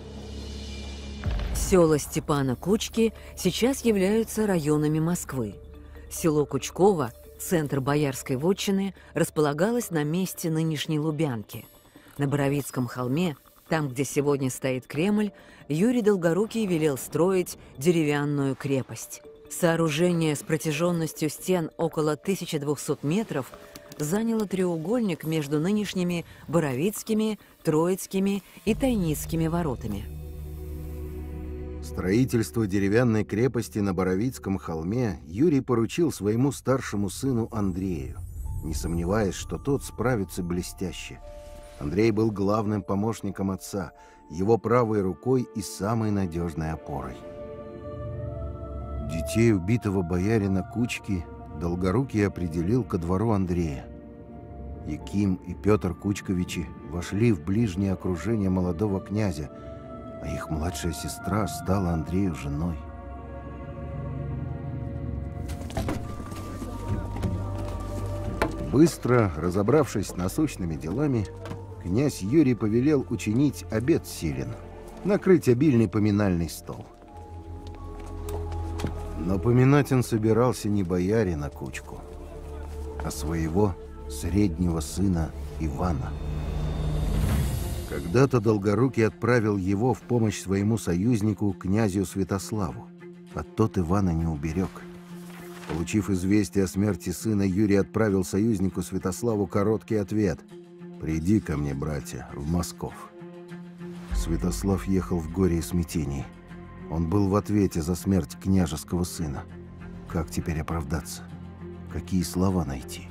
Села Степана Кучки сейчас являются районами Москвы. Село Кучково, центр боярской вотчины, располагалось на месте нынешней Лубянки. На Боровицком холме, там, где сегодня стоит Кремль, Юрий Долгорукий велел строить деревянную крепость. Сооружение с протяженностью стен около тысячи двухсот метров заняло треугольник между нынешними Боровицкими, Троицкими и Тайницкими воротами. Строительство деревянной крепости на Боровицком холме Юрий поручил своему старшему сыну Андрею, не сомневаясь, что тот справится блестяще. Андрей был главным помощником отца, его правой рукой и самой надежной опорой. Детей убитого боярина Кучки Долгорукий определил ко двору Андрея. Яким и Петр Кучковичи вошли в ближнее окружение молодого князя, а их младшая сестра стала Андрею женой. Быстро разобравшись с насущными делами, князь Юрий повелел учинить обед силен, накрыть обильный поминальный стол. Но поминать он собирался не боярина Кучку, а своего среднего сына Ивана. Когда-то Долгорукий отправил его в помощь своему союзнику, князю Святославу, а тот Ивана не уберег. Получив известие о смерти сына, Юрий отправил союзнику Святославу короткий ответ: «Приди ко мне, братья, в Москов». Святослав ехал в горе и смятении. Он был в ответе за смерть княжеского сына. Как теперь оправдаться? Какие слова найти?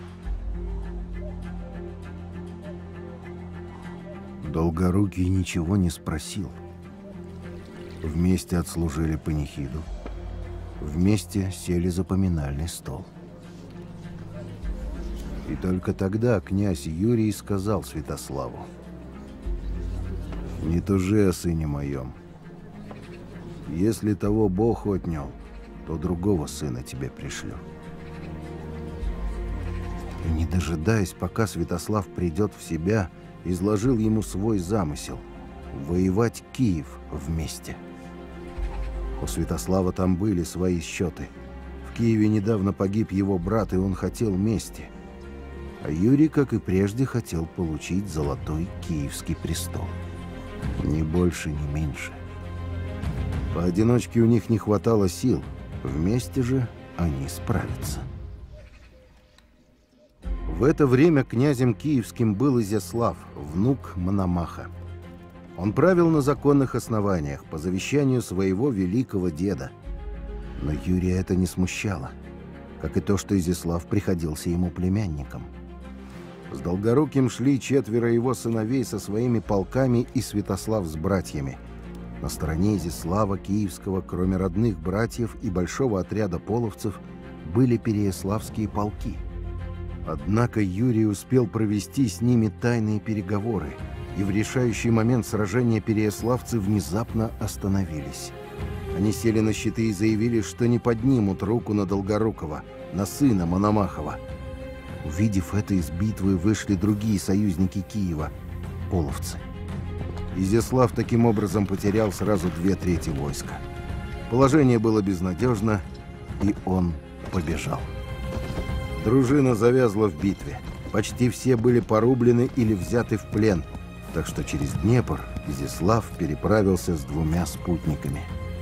Долгорукий ничего не спросил. Вместе отслужили панихиду. Вместе сели за поминальный стол. И только тогда князь Юрий сказал Святославу: «Не тужи о сыне моем. Если того Бог отнял, то другого сына тебе пришлю». И, не дожидаясь, пока Святослав придет в себя, изложил ему свой замысел — воевать Киев вместе. У Святослава там были свои счеты. В Киеве недавно погиб его брат, и он хотел мести. А Юрий, как и прежде, хотел получить золотой киевский престол. Ни больше, ни меньше. Поодиночке у них не хватало сил, вместе же они справятся. В это время князем киевским был Изяслав, внук Мономаха. Он правил на законных основаниях, по завещанию своего великого деда. Но Юрия это не смущало, как и то, что Изяслав приходился ему племянником. С Долгоруким шли четверо его сыновей со своими полками и Святослав с братьями. На стороне Изяслава Киевского, кроме родных братьев и большого отряда половцев, были переяславские полки. Однако Юрий успел провести с ними тайные переговоры, и в решающий момент сражения переяславцы внезапно остановились. Они сели на щиты и заявили, что не поднимут руку на Долгорукова, на сына Мономахова. Увидев это, из битвы вышли другие союзники Киева — половцы. Изяслав таким образом потерял сразу две трети войска. Положение было безнадежно, и он побежал. Дружина завязла в битве. Почти все были порублены или взяты в плен, так что через Днепр Изяслав переправился с двумя спутниками.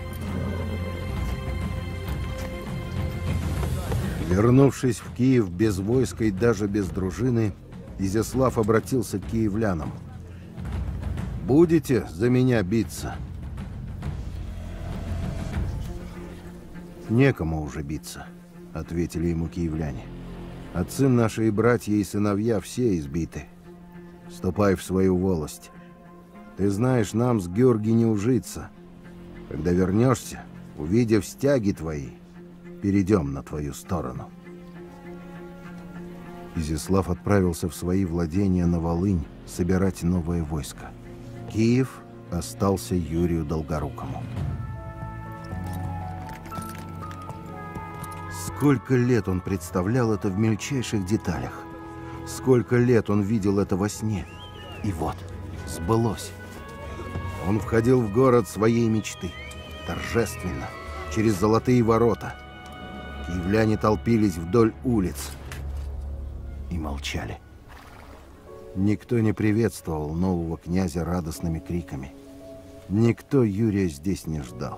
Вернувшись в Киев без войска и даже без дружины, Изяслав обратился к киевлянам: «Будете за меня биться?» «Некому уже биться», — ответили ему киевляне. «Отцы наши и братья и сыновья все избиты. Ступай в свою волость. Ты знаешь, нам с Георги не ужиться. Когда вернешься, увидев стяги твои, перейдем на твою сторону». Изяслав отправился в свои владения на Волынь собирать новое войско. Киев остался Юрию Долгорукому. Сколько лет он представлял это в мельчайших деталях. Сколько лет он видел это во сне. И вот, сбылось. Он входил в город своей мечты. Торжественно, через золотые ворота. Киевляне толпились вдоль улиц и молчали. Никто не приветствовал нового князя радостными криками. Никто Юрия здесь не ждал.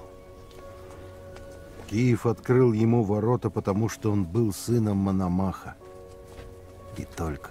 Киев открыл ему ворота, потому что он был сыном Мономаха. И только.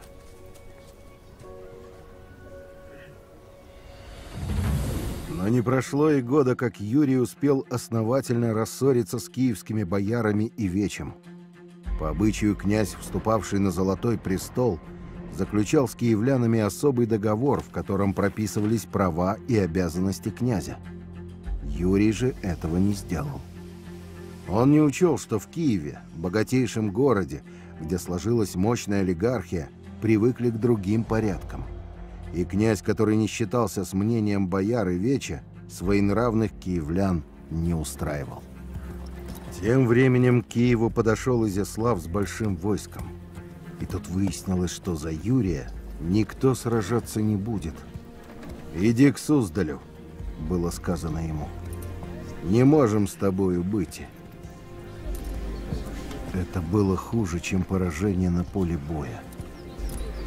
Но не прошло и года, как Юрий успел основательно рассориться с киевскими боярами и вечем. По обычаю князь, вступавший на золотой престол, заключал с киевлянами особый договор, в котором прописывались права и обязанности князя. Юрий же этого не сделал. Он не учел, что в Киеве, богатейшем городе, где сложилась мощная олигархия, привыкли к другим порядкам. И князь, который не считался с мнением бояр и веча, своенравных киевлян не устраивал. Тем временем к Киеву подошел Изяслав с большим войском. И тут выяснилось, что за Юрия никто сражаться не будет. «Иди к Суздалю», — было сказано ему. «Не можем с тобою быть». Это было хуже, чем поражение на поле боя.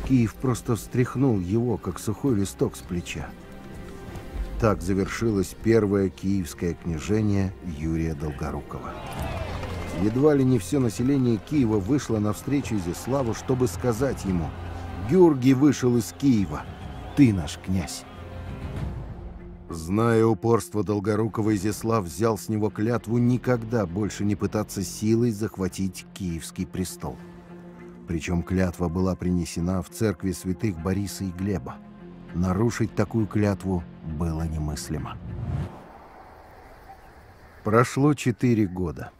Киев просто встряхнул его, как сухой листок с плеча. Так завершилось первое киевское княжение Юрия Долгорукова. Едва ли не все население Киева вышло навстречу Изяславу, чтобы сказать ему: «Георгий вышел из Киева, ты наш князь». Зная упорство Долгорукова, Изяслав взял с него клятву никогда больше не пытаться силой захватить Киевский престол. Причем клятва была принесена в церкви святых Бориса и Глеба. Нарушить такую клятву было немыслимо. Прошло четыре года.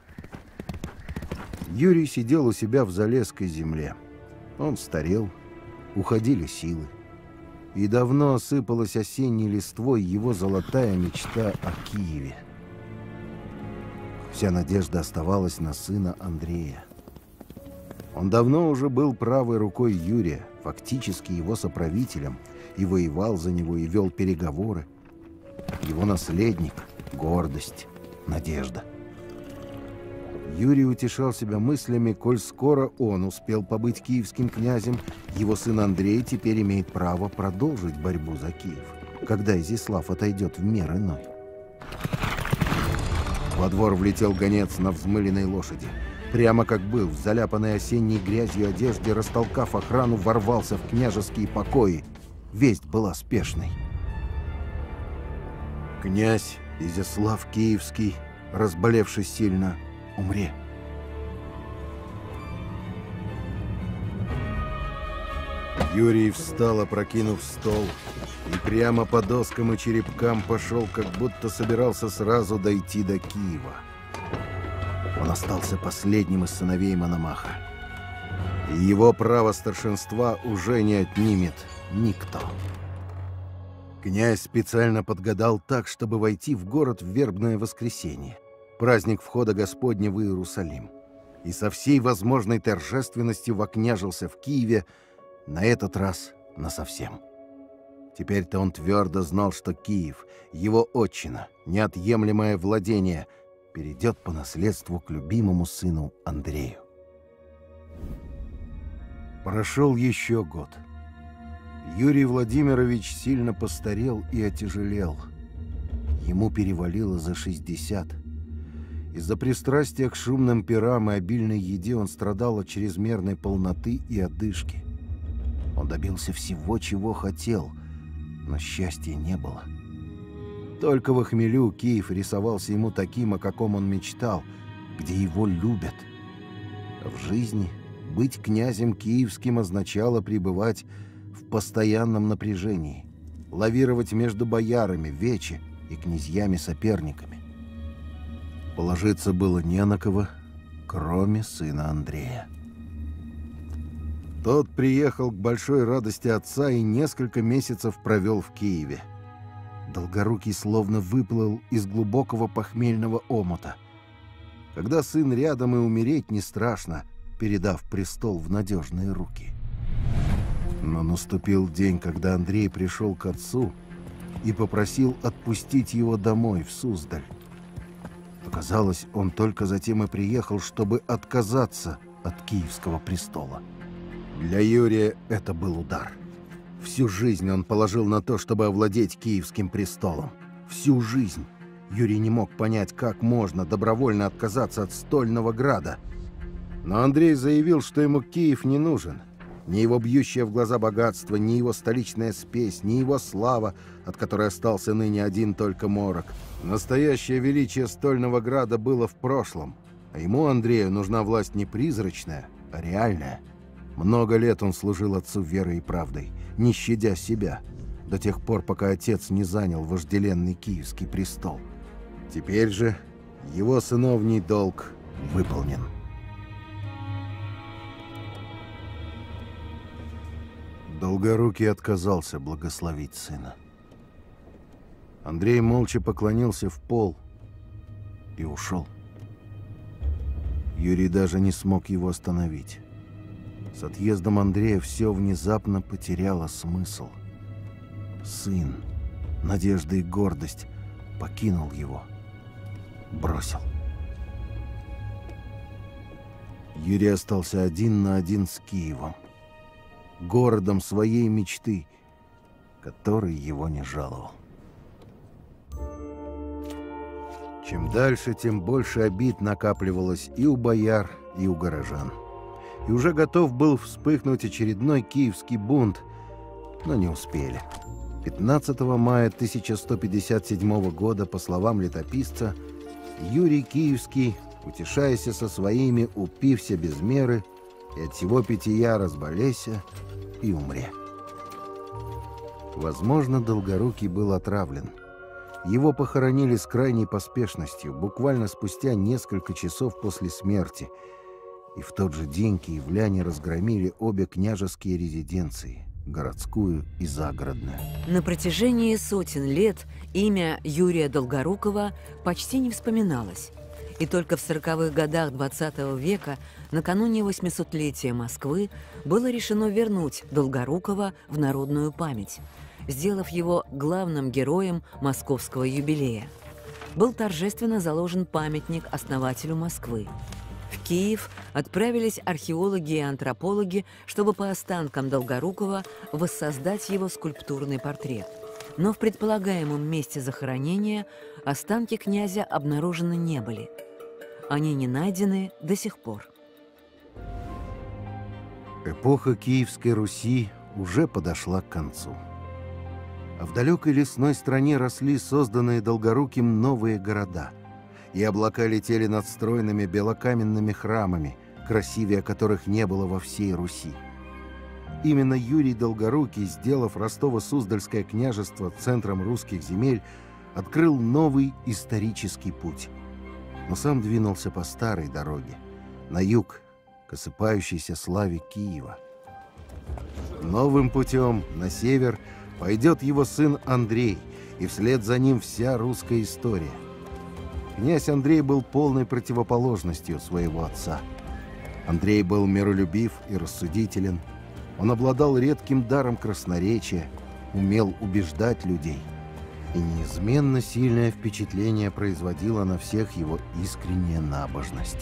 Юрий сидел у себя в Залесской земле. Он старел, уходили силы. И давно осыпалась осенней листвой его золотая мечта о Киеве. Вся надежда оставалась на сына Андрея. Он давно уже был правой рукой Юрия, фактически его соправителем, и воевал за него, и вел переговоры. Его наследник, гордость, надежда. Юрий утешал себя мыслями, коль скоро он успел побыть киевским князем, его сын Андрей теперь имеет право продолжить борьбу за Киев, когда Изяслав отойдет в мир иной. Во двор влетел гонец на взмыленной лошади. Прямо как был, в заляпанной осенней грязью одежде, растолкав охрану, ворвался в княжеские покои. Весть была спешной. Князь Изяслав Киевский, разболевшись сильно, умре. Юрий встал, опрокинув стол, и прямо по доскам и черепкам пошел, как будто собирался сразу дойти до Киева. Он остался последним из сыновей Мономаха, и его право старшинства уже не отнимет никто. Князь специально подгадал так, чтобы войти в город в вербное воскресенье, праздник входа Господня в Иерусалим, и со всей возможной торжественностью вокняжился в Киеве, на этот раз насовсем. Теперь-то он твердо знал, что Киев, его отчина, неотъемлемое владение, перейдет по наследству к любимому сыну Андрею. Прошел еще год. Юрий Владимирович сильно постарел и отяжелел. Ему перевалило за шестьдесят. Из-за пристрастия к шумным пирам и обильной еде он страдал от чрезмерной полноты и одышки. Он добился всего, чего хотел, но счастья не было. Только во хмелю Киев рисовался ему таким, о каком он мечтал, где его любят. А в жизни быть князем киевским означало пребывать в постоянном напряжении, лавировать между боярами, вече и князьями-соперниками. Положиться было не на кого, кроме сына Андрея. Тот приехал к большой радости отца и несколько месяцев провел в Киеве. Долгорукий словно выплыл из глубокого похмельного омута. Когда сын рядом, и умереть не страшно, передав престол в надежные руки. Но наступил день, когда Андрей пришел к отцу и попросил отпустить его домой, в Суздаль. Оказалось, он только затем и приехал, чтобы отказаться от киевского престола. Для Юрия это был удар. Всю жизнь он положил на то, чтобы овладеть киевским престолом. Всю жизнь. Юрий не мог понять, как можно добровольно отказаться от стольного града. Но Андрей заявил, что ему Киев не нужен. Ни его бьющее в глаза богатство, ни его столичная спесь, ни его слава, от которой остался ныне один только морок. Настоящее величие стольного града было в прошлом. А ему, Андрею, нужна власть не призрачная, а реальная. Много лет он служил отцу верой и правдой, не щадя себя, до тех пор, пока отец не занял вожделенный киевский престол. Теперь же его сыновний долг выполнен. Долгорукий отказался благословить сына. Андрей молча поклонился в пол и ушел. Юрий даже не смог его остановить. С отъездом Андрея все внезапно потеряло смысл. Сын, надежда и гордость покинул его, бросил. Юрий остался один на один с Киевом. городом своей мечты, который его не жаловал. Чем дальше, тем больше обид накапливалось и у бояр, и у горожан. И уже готов был вспыхнуть очередной киевский бунт, но не успели. пятнадцатого мая тысяча сто пятьдесят седьмого года, по словам летописца, Юрий Киевский, утешаясь со своими, упився без меры, и от всего питья разболеся и умре. Возможно, Долгорукий был отравлен. Его похоронили с крайней поспешностью, буквально спустя несколько часов после смерти, и в тот же день киевляне разгромили обе княжеские резиденции – городскую и загородную. На протяжении сотен лет имя Юрия Долгорукова почти не вспоминалось. И только в сороковых годах двадцатого века, накануне восьмисотлетия Москвы, было решено вернуть Долгорукова в народную память, сделав его главным героем московского юбилея. Был торжественно заложен памятник основателю Москвы. В Киев отправились археологи и антропологи, чтобы по останкам Долгорукова воссоздать его скульптурный портрет. Но в предполагаемом месте захоронения останки князя обнаружены не были. Они не найдены до сих пор. Эпоха Киевской Руси уже подошла к концу. А в далекой лесной стране росли созданные Долгоруким новые города, и облака летели над стройными белокаменными храмами, красивее которых не было во всей Руси. Именно Юрий Долгорукий, сделав Ростово-Суздальское княжество центром русских земель, открыл новый исторический путь. Но сам двинулся по старой дороге, на юг, к осыпающейся славе Киева. Новым путем, на север, пойдет его сын Андрей, и вслед за ним вся русская история. Князь Андрей был полной противоположностью своего отца. Андрей был миролюбив и рассудителен. Он обладал редким даром красноречия, умел убеждать людей. И неизменно сильное впечатление производила на всех его искренняя набожность.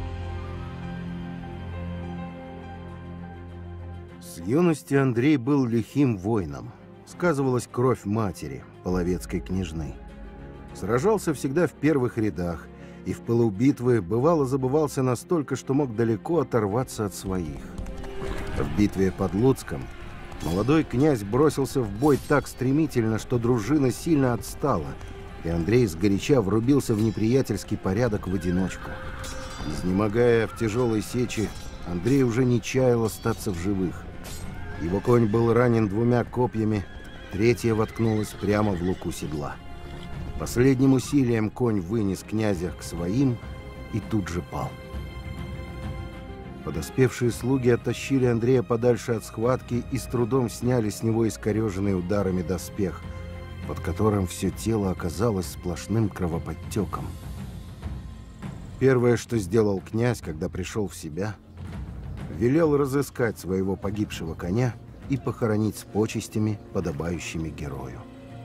С юности Андрей был лихим воином. Сказывалась кровь матери, половецкой княжны. Сражался всегда в первых рядах, и в пылу битвы бывало забывался настолько, что мог далеко оторваться от своих. В битве под Луцком молодой князь бросился в бой так стремительно, что дружина сильно отстала, и Андрей сгоряча врубился в неприятельский порядок в одиночку. Изнемогая в тяжелой сече, Андрей уже не чаял остаться в живых. Его конь был ранен двумя копьями, третья воткнулась прямо в луку седла. Последним усилием конь вынес князя к своим и тут же пал. Подоспевшие слуги оттащили Андрея подальше от схватки и с трудом сняли с него искореженный ударами доспех, под которым все тело оказалось сплошным кровоподтеком. Первое, что сделал князь, когда пришел в себя, велел разыскать своего погибшего коня и похоронить с почестями, подобающими герою.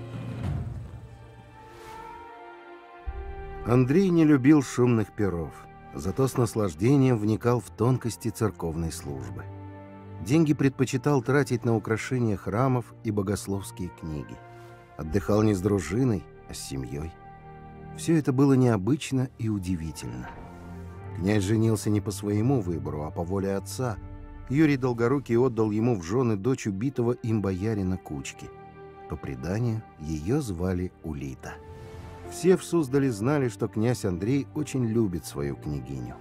Андрей не любил шумных пиров, зато с наслаждением вникал в тонкости церковной службы. Деньги предпочитал тратить на украшения храмов и богословские книги. Отдыхал не с дружиной, а с семьей. Все это было необычно и удивительно. Князь женился не по своему выбору, а по воле отца. Юрий Долгорукий отдал ему в жены дочь убитого им боярина Кучки. По преданию, ее звали Улита. Все в Суздале знали, что князь Андрей очень любит свою княгиню.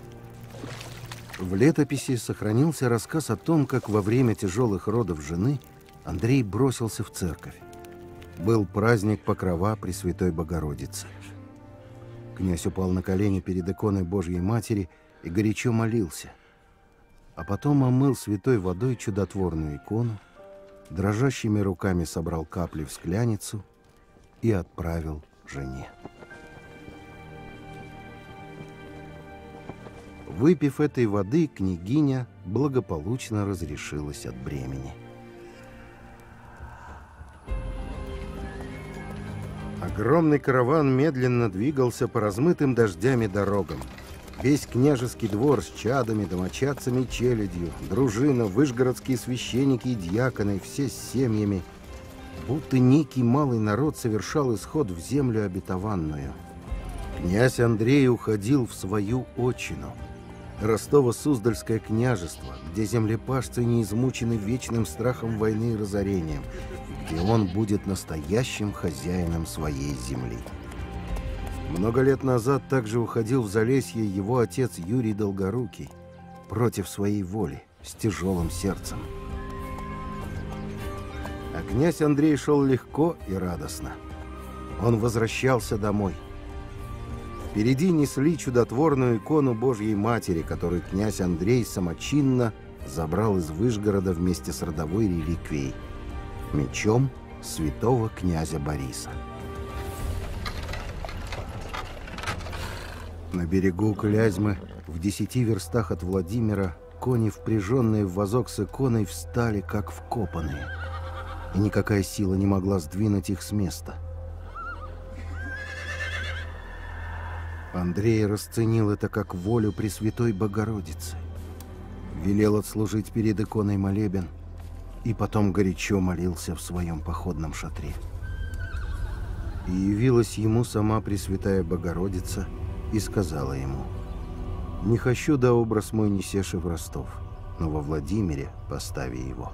В летописи сохранился рассказ о том, как во время тяжелых родов жены Андрей бросился в церковь. Был праздник Покрова Пресвятой Богородицы. Князь упал на колени перед иконой Божьей Матери и горячо молился. А потом омыл святой водой чудотворную икону, дрожащими руками собрал капли в скляницу и отправил жене. Выпив этой воды, княгиня благополучно разрешилась от бремени. Огромный караван медленно двигался по размытым дождями дорогам. Весь княжеский двор с чадами, домочадцами и челядью, дружина, выжгородские священники и дьяконы, все с семьями. Будто некий малый народ совершал исход в землю обетованную. Князь Андрей уходил в свою отчину. Ростово-Суздальское княжество, где землепашцы не измучены вечным страхом войны и разорением, где он будет настоящим хозяином своей земли. Много лет назад также уходил в Залесье его отец Юрий Долгорукий, против своей воли, с тяжелым сердцем. А князь Андрей шел легко и радостно. Он возвращался домой. Впереди несли чудотворную икону Божьей Матери, которую князь Андрей самочинно забрал из Выжгорода вместе с родовой реликвией – мечом святого князя Бориса. На берегу Клязьмы, в десяти верстах от Владимира, кони, впряженные в вазок с иконой, встали как вкопанные, и никакая сила не могла сдвинуть их с места. Андрей расценил это как волю Пресвятой Богородицы, велел отслужить перед иконой молебен и потом горячо молился в своем походном шатре. И явилась ему сама Пресвятая Богородица и сказала ему: «Не хочу да образ мой несеши в Ростов, но во Владимире постави его».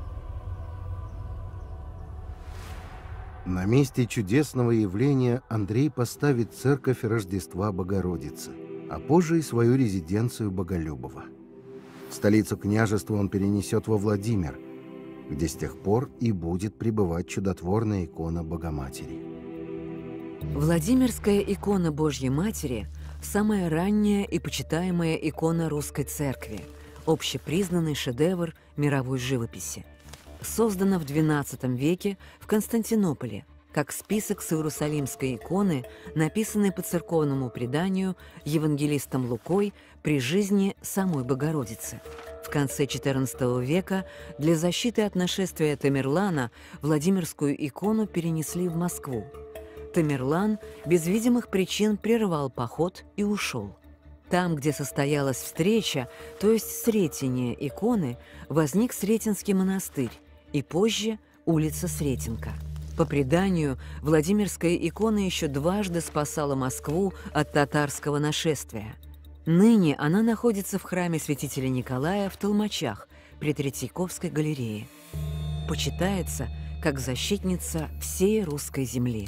На месте чудесного явления Андрей поставит церковь Рождества Богородицы, а позже и свою резиденцию Боголюбово. Столицу княжества он перенесет во Владимир, где с тех пор и будет пребывать чудотворная икона Богоматери. Владимирская икона Божьей Матери – самая ранняя и почитаемая икона русской церкви, общепризнанный шедевр мировой живописи. Создана в двенадцатом веке в Константинополе, как список с иерусалимской иконы, написанный по церковному преданию евангелистом Лукой при жизни самой Богородицы. В конце четырнадцатого века для защиты от нашествия Тамерлана Владимирскую икону перенесли в Москву. Тамерлан без видимых причин прервал поход и ушел. Там, где состоялась встреча, то есть Сретение иконы, возник Сретенский монастырь и позже улица Сретенка. По преданию, Владимирская икона еще дважды спасала Москву от татарского нашествия. Ныне она находится в храме святителя Николая в Толмачах при Третьяковской галерее. Почитается как защитница всей русской земли.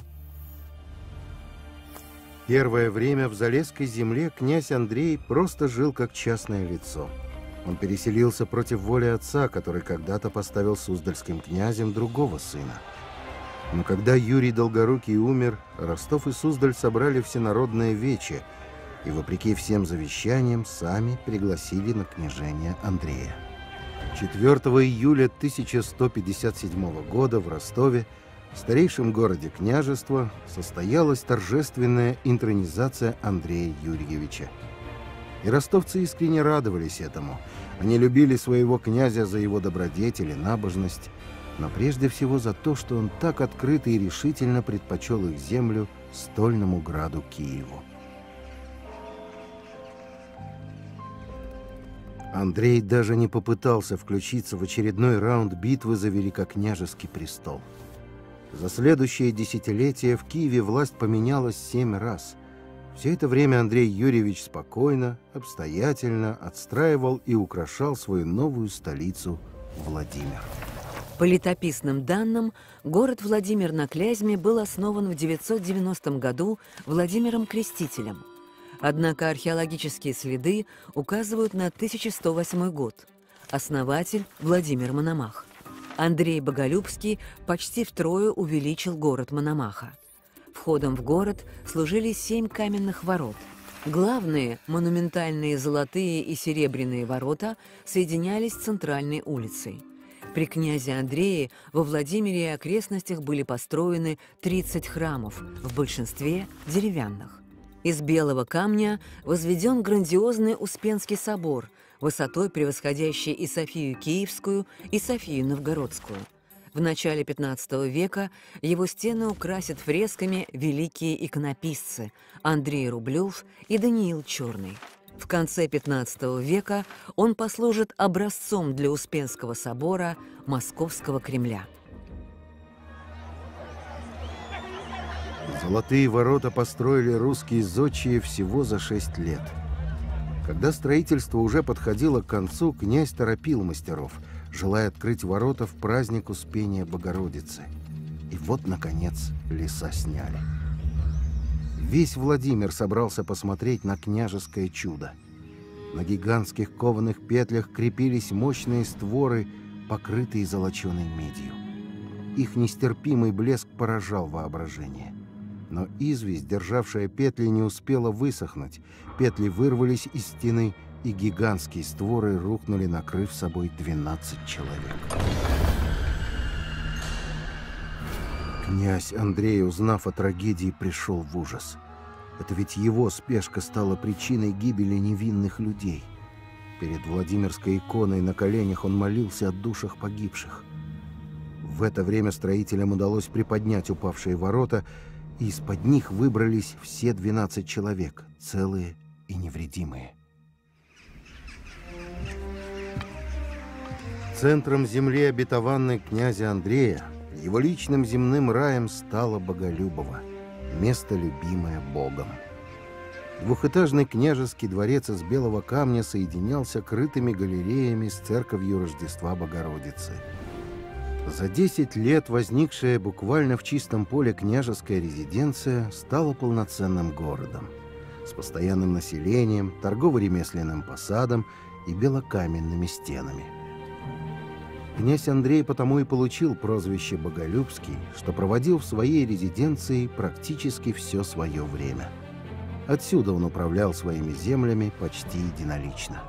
Первое время в Залесской земле князь Андрей просто жил как частное лицо. Он переселился против воли отца, который когда-то поставил суздальским князем другого сына. Но когда Юрий Долгорукий умер, Ростов и Суздаль собрали всенародное вече и, вопреки всем завещаниям, сами пригласили на княжение Андрея. четвёртого июля тысяча сто пятьдесят седьмого года в Ростове, в старейшем городе княжества, состоялась торжественная интронизация Андрея Юрьевича. И ростовцы искренне радовались этому. Они любили своего князя за его добродетель и набожность, но прежде всего за то, что он так открыто и решительно предпочел их землю стольному граду Киеву. Андрей даже не попытался включиться в очередной раунд битвы за великокняжеский престол. За следующее десятилетие в Киеве власть поменялась семь раз. Все это время Андрей Юрьевич спокойно, обстоятельно отстраивал и украшал свою новую столицу Владимир. По летописным данным, город Владимир на Клязьме был основан в девятьсот девяностом году Владимиром Крестителем. Однако археологические следы указывают на тысяча сто восьмой год. Основатель – Владимир Мономах. Андрей Боголюбский почти втрое увеличил город Мономаха. Входом в город служили семь каменных ворот. Главные, монументальные золотые и серебряные ворота соединялись с центральной улицей. При князе Андрее во Владимире и окрестностях были построены тридцать храмов, в большинстве деревянных. Из белого камня возведен грандиозный Успенский собор, высотой превосходящий и Софию Киевскую, и Софию Новгородскую. В начале пятнадцатого века его стены украсят фресками великие иконописцы Андрей Рублев и Даниил Черный. В конце пятнадцатого века он послужит образцом для Успенского собора Московского Кремля. Золотые ворота построили русские зодчие всего за шесть лет. Когда строительство уже подходило к концу, князь торопил мастеров, желая открыть ворота в праздник Успения Богородицы. И вот, наконец, леса сняли. Весь Владимир собрался посмотреть на княжеское чудо. На гигантских кованых петлях крепились мощные створы, покрытые золоченой медью. Их нестерпимый блеск поражал воображение. Но известь, державшая петли, не успела высохнуть. Петли вырвались из стены, и гигантские створы рухнули, накрыв собой двенадцать человек. Князь Андрей, узнав о трагедии, пришел в ужас. Это ведь его спешка стала причиной гибели невинных людей. Перед Владимирской иконой на коленях он молился о душах погибших. В это время строителям удалось приподнять упавшие ворота, и из-под них выбрались все двенадцать человек, целые и невредимые. Центром земли обетованной князя Андрея, его личным земным раем, стало Боголюбово, место, любимое Богом. Двухэтажный княжеский дворец из белого камня соединялся крытыми галереями с церковью Рождества Богородицы. За десять лет возникшая буквально в чистом поле княжеская резиденция стала полноценным городом с постоянным населением, торгово-ремесленным посадом и белокаменными стенами. Князь Андрей потому и получил прозвище Боголюбский, что проводил в своей резиденции практически все свое время. Отсюда он управлял своими землями почти единолично.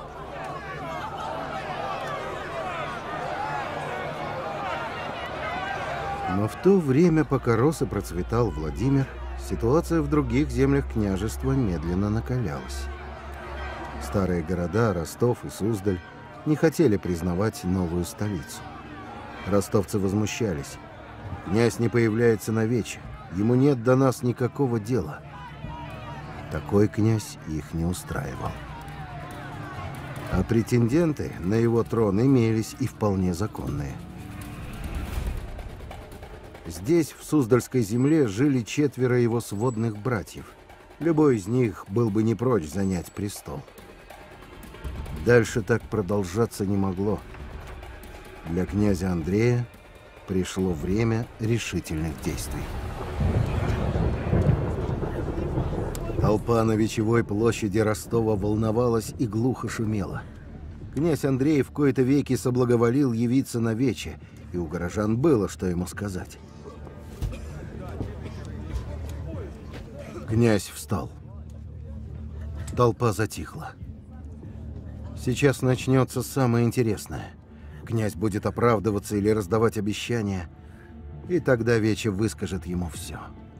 Но в то время, пока рос и процветал Владимир, ситуация в других землях княжества медленно накалялась. Старые города Ростов и Суздаль не хотели признавать новую столицу. Ростовцы возмущались. Князь не появляется на вече, ему нет до нас никакого дела. Такой князь их не устраивал. А претенденты на его трон имелись и вполне законные. Здесь, в Суздальской земле, жили четверо его сводных братьев. Любой из них был бы не прочь занять престол. Дальше так продолжаться не могло. Для князя Андрея пришло время решительных действий. Толпа на Вечевой площади Ростова волновалась и глухо шумела. Князь Андрей в кои-то веки соблаговолил явиться на вече, и у горожан было, что ему сказать. Князь встал. Толпа затихла. Сейчас начнется самое интересное. Князь будет оправдываться или раздавать обещания, и тогда Вече выскажет ему все.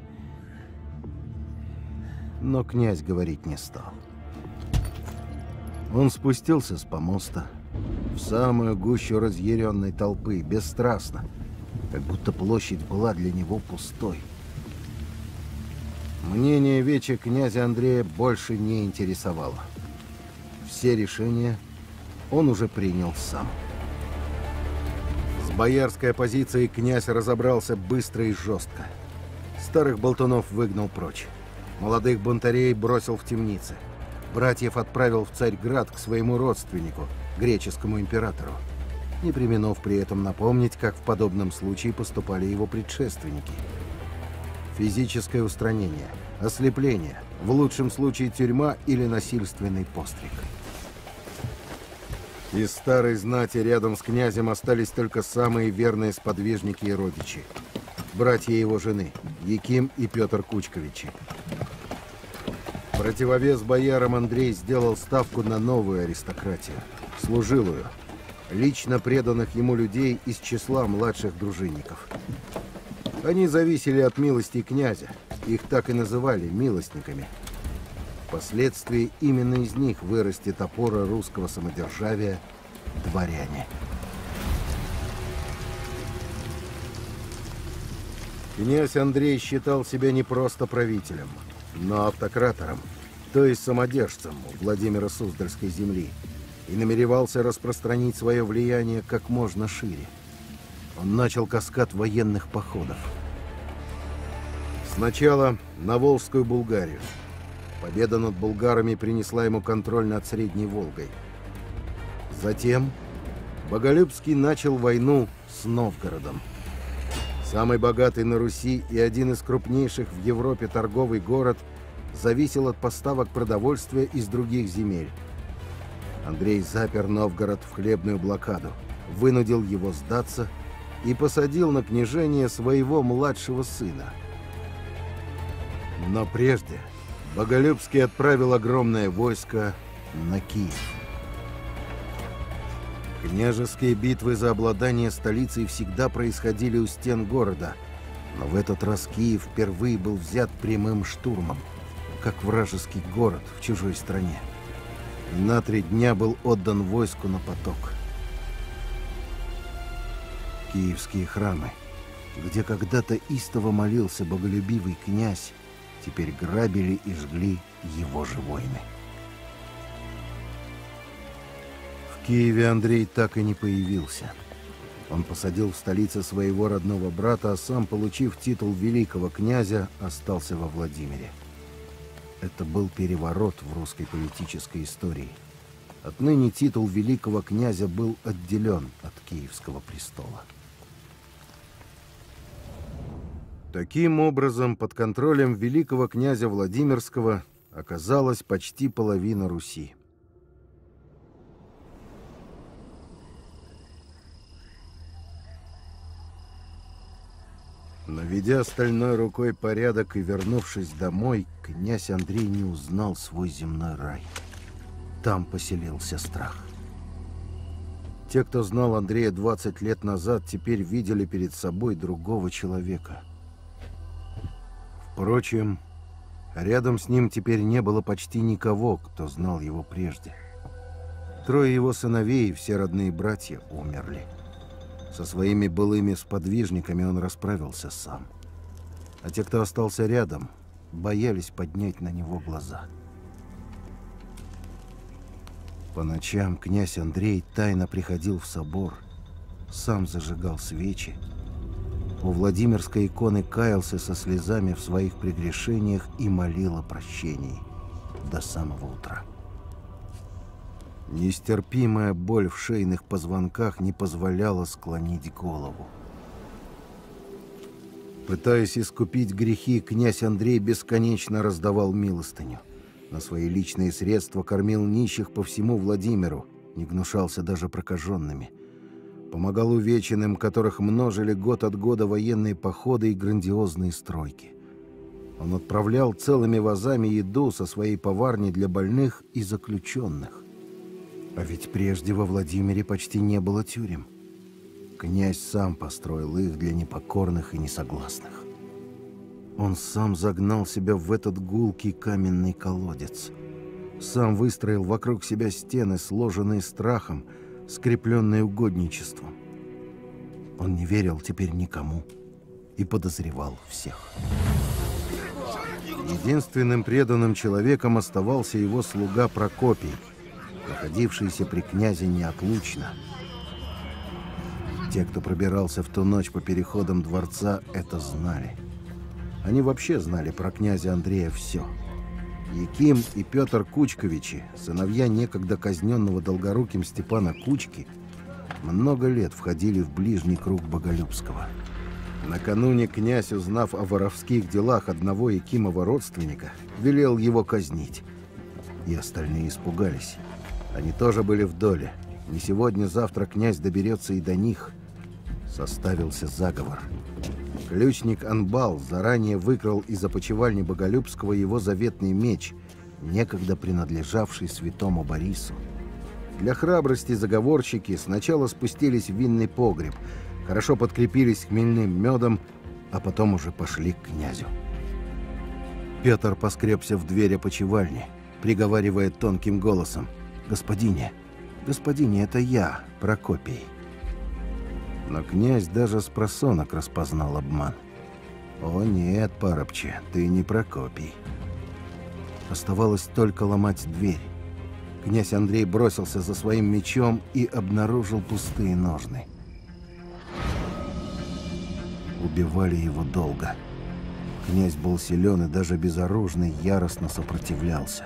Но князь говорить не стал. Он спустился с помоста в самую гущу разъяренной толпы, бесстрастно, как будто площадь была для него пустой. Мнение Вече князя Андрея больше не интересовало. Все решения он уже принял сам. С боярской оппозицией князь разобрался быстро и жестко. Старых болтунов выгнал прочь. Молодых бунтарей бросил в темницы. Братьев отправил в Царьград к своему родственнику, греческому императору, не преминув при этом напомнить, как в подобном случае поступали его предшественники. Физическое устранение, ослепление, в лучшем случае тюрьма или насильственный постриг. Из старой знати рядом с князем остались только самые верные сподвижники и родичи. Братья его жены, Яким и Петр Кучковичи. Противовес боярам Андрей сделал ставку на новую аристократию, служилую, лично преданных ему людей из числа младших дружинников. Они зависели от милости князя, их так и называли милостниками. Впоследствии именно из них вырастет опора русского самодержавия – дворяне. Князь Андрей считал себя не просто правителем, но автократором. то есть самодержцем у Владимира Суздальской земли, и намеревался распространить свое влияние как можно шире. Он начал каскад военных походов. Сначала на Волжскую Булгарию. Победа над булгарами принесла ему контроль над Средней Волгой. Затем Боголюбский начал войну с Новгородом. Самый богатый на Руси и один из крупнейших в Европе торговый город зависел от поставок продовольствия из других земель. Андрей запер Новгород в хлебную блокаду, вынудил его сдаться и посадил на княжение своего младшего сына. Но прежде Боголюбский отправил огромное войско на Киев. Княжеские битвы за обладание столицей всегда происходили у стен города, но в этот раз Киев впервые был взят прямым штурмом, как вражеский город в чужой стране. И на три дня был отдан войску на поток. Киевские храмы, где когда-то истово молился боголюбивый князь, теперь грабили и жгли его же воины. В Киеве Андрей так и не появился. Он посадил в столице своего родного брата, а сам, получив титул великого князя, остался во Владимире. Это был переворот в русской политической истории. Отныне титул великого князя был отделен от Киевского престола. Таким образом, под контролем великого князя Владимирского оказалась почти половина Руси. Наведя стальной рукой порядок и вернувшись домой, князь Андрей не узнал свой земной рай. Там поселился страх. Те, кто знал Андрея двадцать лет назад, теперь видели перед собой другого человека. Впрочем, рядом с ним теперь не было почти никого, кто знал его прежде. Трое его сыновей и все родные братья умерли. Со своими былыми сподвижниками он расправился сам. А те, кто остался рядом, боялись поднять на него глаза. По ночам князь Андрей тайно приходил в собор, сам зажигал свечи. У Владимирской иконы каялся со слезами в своих прегрешениях и молил о прощении до самого утра. Нестерпимая боль в шейных позвонках не позволяла склонить голову. Пытаясь искупить грехи, князь Андрей бесконечно раздавал милостыню. На свои личные средства кормил нищих по всему Владимиру, не гнушался даже прокаженными. Помогал увеченным, которых множили год от года военные походы и грандиозные стройки. Он отправлял целыми вазами еду со своей поварни для больных и заключенных. А ведь прежде во Владимире почти не было тюрем. Князь сам построил их для непокорных и несогласных. Он сам загнал себя в этот гулкий каменный колодец. Сам выстроил вокруг себя стены, сложенные страхом, скрепленные угодничеством. Он не верил теперь никому и подозревал всех. Единственным преданным человеком оставался его слуга Прокопий, находившийся при князе неотлучно. Те, кто пробирался в ту ночь по переходам дворца, это знали. Они вообще знали про князя Андрея все. Яким и Петр Кучковичи, сыновья некогда казненного Долгоруким Степана Кучки, много лет входили в ближний круг Боголюбского. Накануне князь, узнав о воровских делах одного Якимова родственника, велел его казнить. И остальные испугались. Они тоже были в доле. Не сегодня-завтра князь доберется и до них. Составился заговор. Ключник Анбал заранее выкрал из опочивальни Боголюбского его заветный меч, некогда принадлежавший святому Борису. Для храбрости заговорщики сначала спустились в винный погреб, хорошо подкрепились хмельным медом, а потом уже пошли к князю. Петр поскребся в дверь опочивальни, приговаривая тонким голосом: «Господине, господине, это я, Прокопий». Но князь даже с просонок распознал обман. «О нет, паробче, ты не Прокопий. Оставалось только ломать дверь. Князь Андрей бросился за своим мечом и обнаружил пустые ножны. Убивали его долго. Князь был силен и даже безоружный яростно сопротивлялся.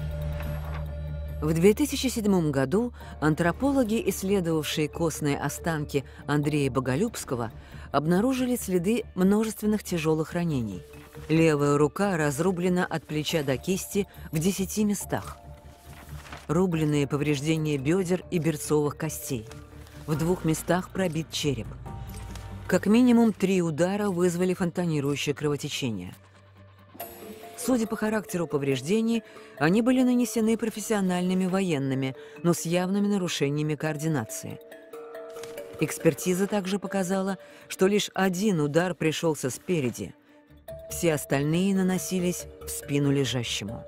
В две тысячи седьмом году антропологи, исследовавшие костные останки Андрея Боголюбского, обнаружили следы множественных тяжелых ранений. Левая рука разрублена от плеча до кисти в десяти местах. Рубленные повреждения бедер и берцовых костей. В двух местах пробит череп. Как минимум три удара вызвали фонтанирующее кровотечение. Судя по характеру повреждений, они были нанесены профессиональными военными, но с явными нарушениями координации. Экспертиза также показала, что лишь один удар пришелся спереди. Все остальные наносились в спину лежащему.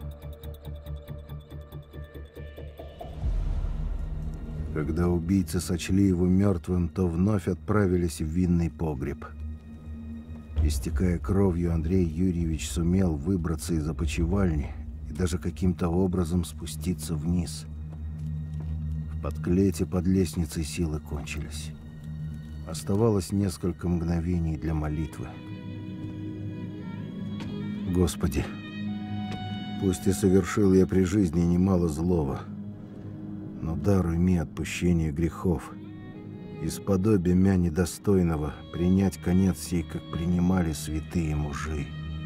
Когда убийцы сочли его мертвым, то вновь отправились в винный погреб. Истекая кровью, Андрей Юрьевич сумел выбраться из опочивальни и даже каким-то образом спуститься вниз. В подклете под лестницей силы кончились. Оставалось несколько мгновений для молитвы. Господи, пусть и совершил я при жизни немало злого, но даруй мне отпущение грехов, исподоби мя недостойного принять конец сей, как принимали святые мужи.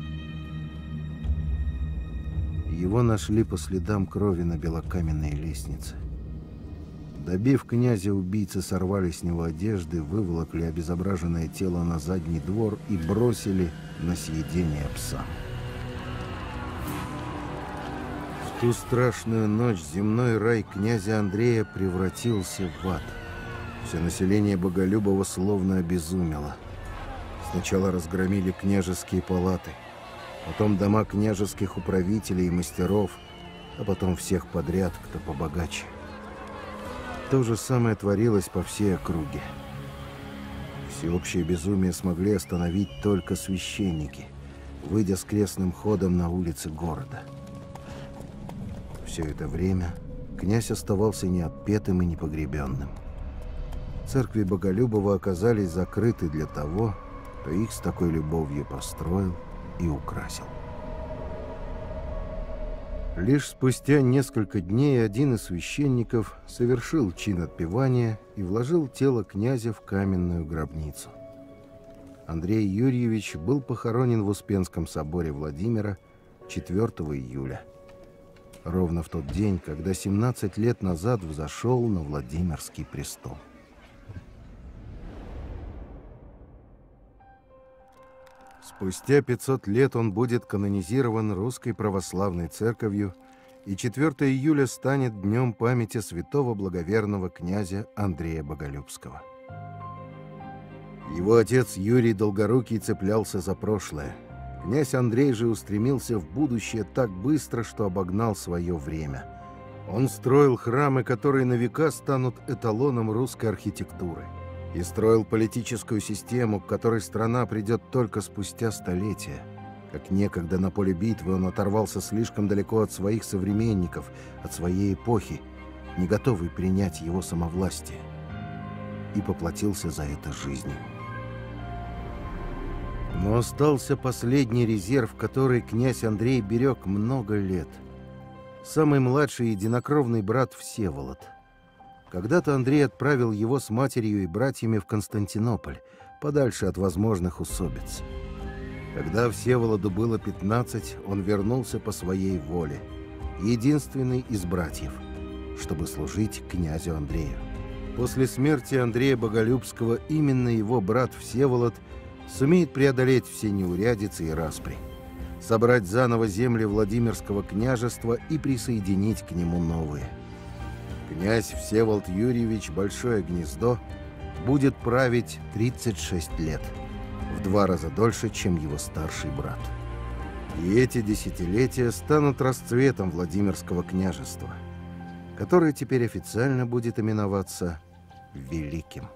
Его нашли по следам крови на белокаменной лестнице. Добив князя, убийцы сорвали с него одежды, выволокли обезображенное тело на задний двор и бросили на съедение псам. В ту страшную ночь земной рай князя Андрея превратился в ад. Все население Боголюбова словно обезумело. Сначала разгромили княжеские палаты, потом дома княжеских управителей и мастеров, а потом всех подряд, кто побогаче. То же самое творилось по всей округе. Всеобщее безумие смогли остановить только священники, выйдя с крестным ходом на улицы города. Все это время князь оставался неотпетым и непогребенным. Церкви Боголюбова оказались закрыты для того, кто их с такой любовью построил и украсил. Лишь спустя несколько дней один из священников совершил чин отпевания и вложил тело князя в каменную гробницу. Андрей Юрьевич был похоронен в Успенском соборе Владимира четвёртого июля. Ровно в тот день, когда семнадцать лет назад взошел на Владимирский престол. Спустя пятьсот лет он будет канонизирован Русской Православной Церковью, и четвёртого июля станет днем памяти святого благоверного князя Андрея Боголюбского. Его отец Юрий Долгорукий цеплялся за прошлое. Князь Андрей же устремился в будущее так быстро, что обогнал свое время. Он строил храмы, которые на века станут эталоном русской архитектуры. И строил политическую систему, к которой страна придет только спустя столетия. Как некогда на поле битвы он оторвался слишком далеко от своих современников, от своей эпохи, не готовый принять его самовластие. И поплатился за это жизнью. Но остался последний резерв, который князь Андрей берег много лет. Самый младший единокровный брат Всеволод. Когда-то Андрей отправил его с матерью и братьями в Константинополь, подальше от возможных усобиц. Когда Всеволоду было пятнадцать, он вернулся по своей воле, единственный из братьев, чтобы служить князю Андрею. После смерти Андрея Боголюбского именно его брат Всеволод сумеет преодолеть все неурядицы и распри, собрать заново земли Владимирского княжества и присоединить к нему новые. Князь Всеволод Юрьевич Большое Гнездо будет править тридцать шесть лет, в два раза дольше, чем его старший брат. И эти десятилетия станут расцветом Владимирского княжества, которое теперь официально будет именоваться Великим.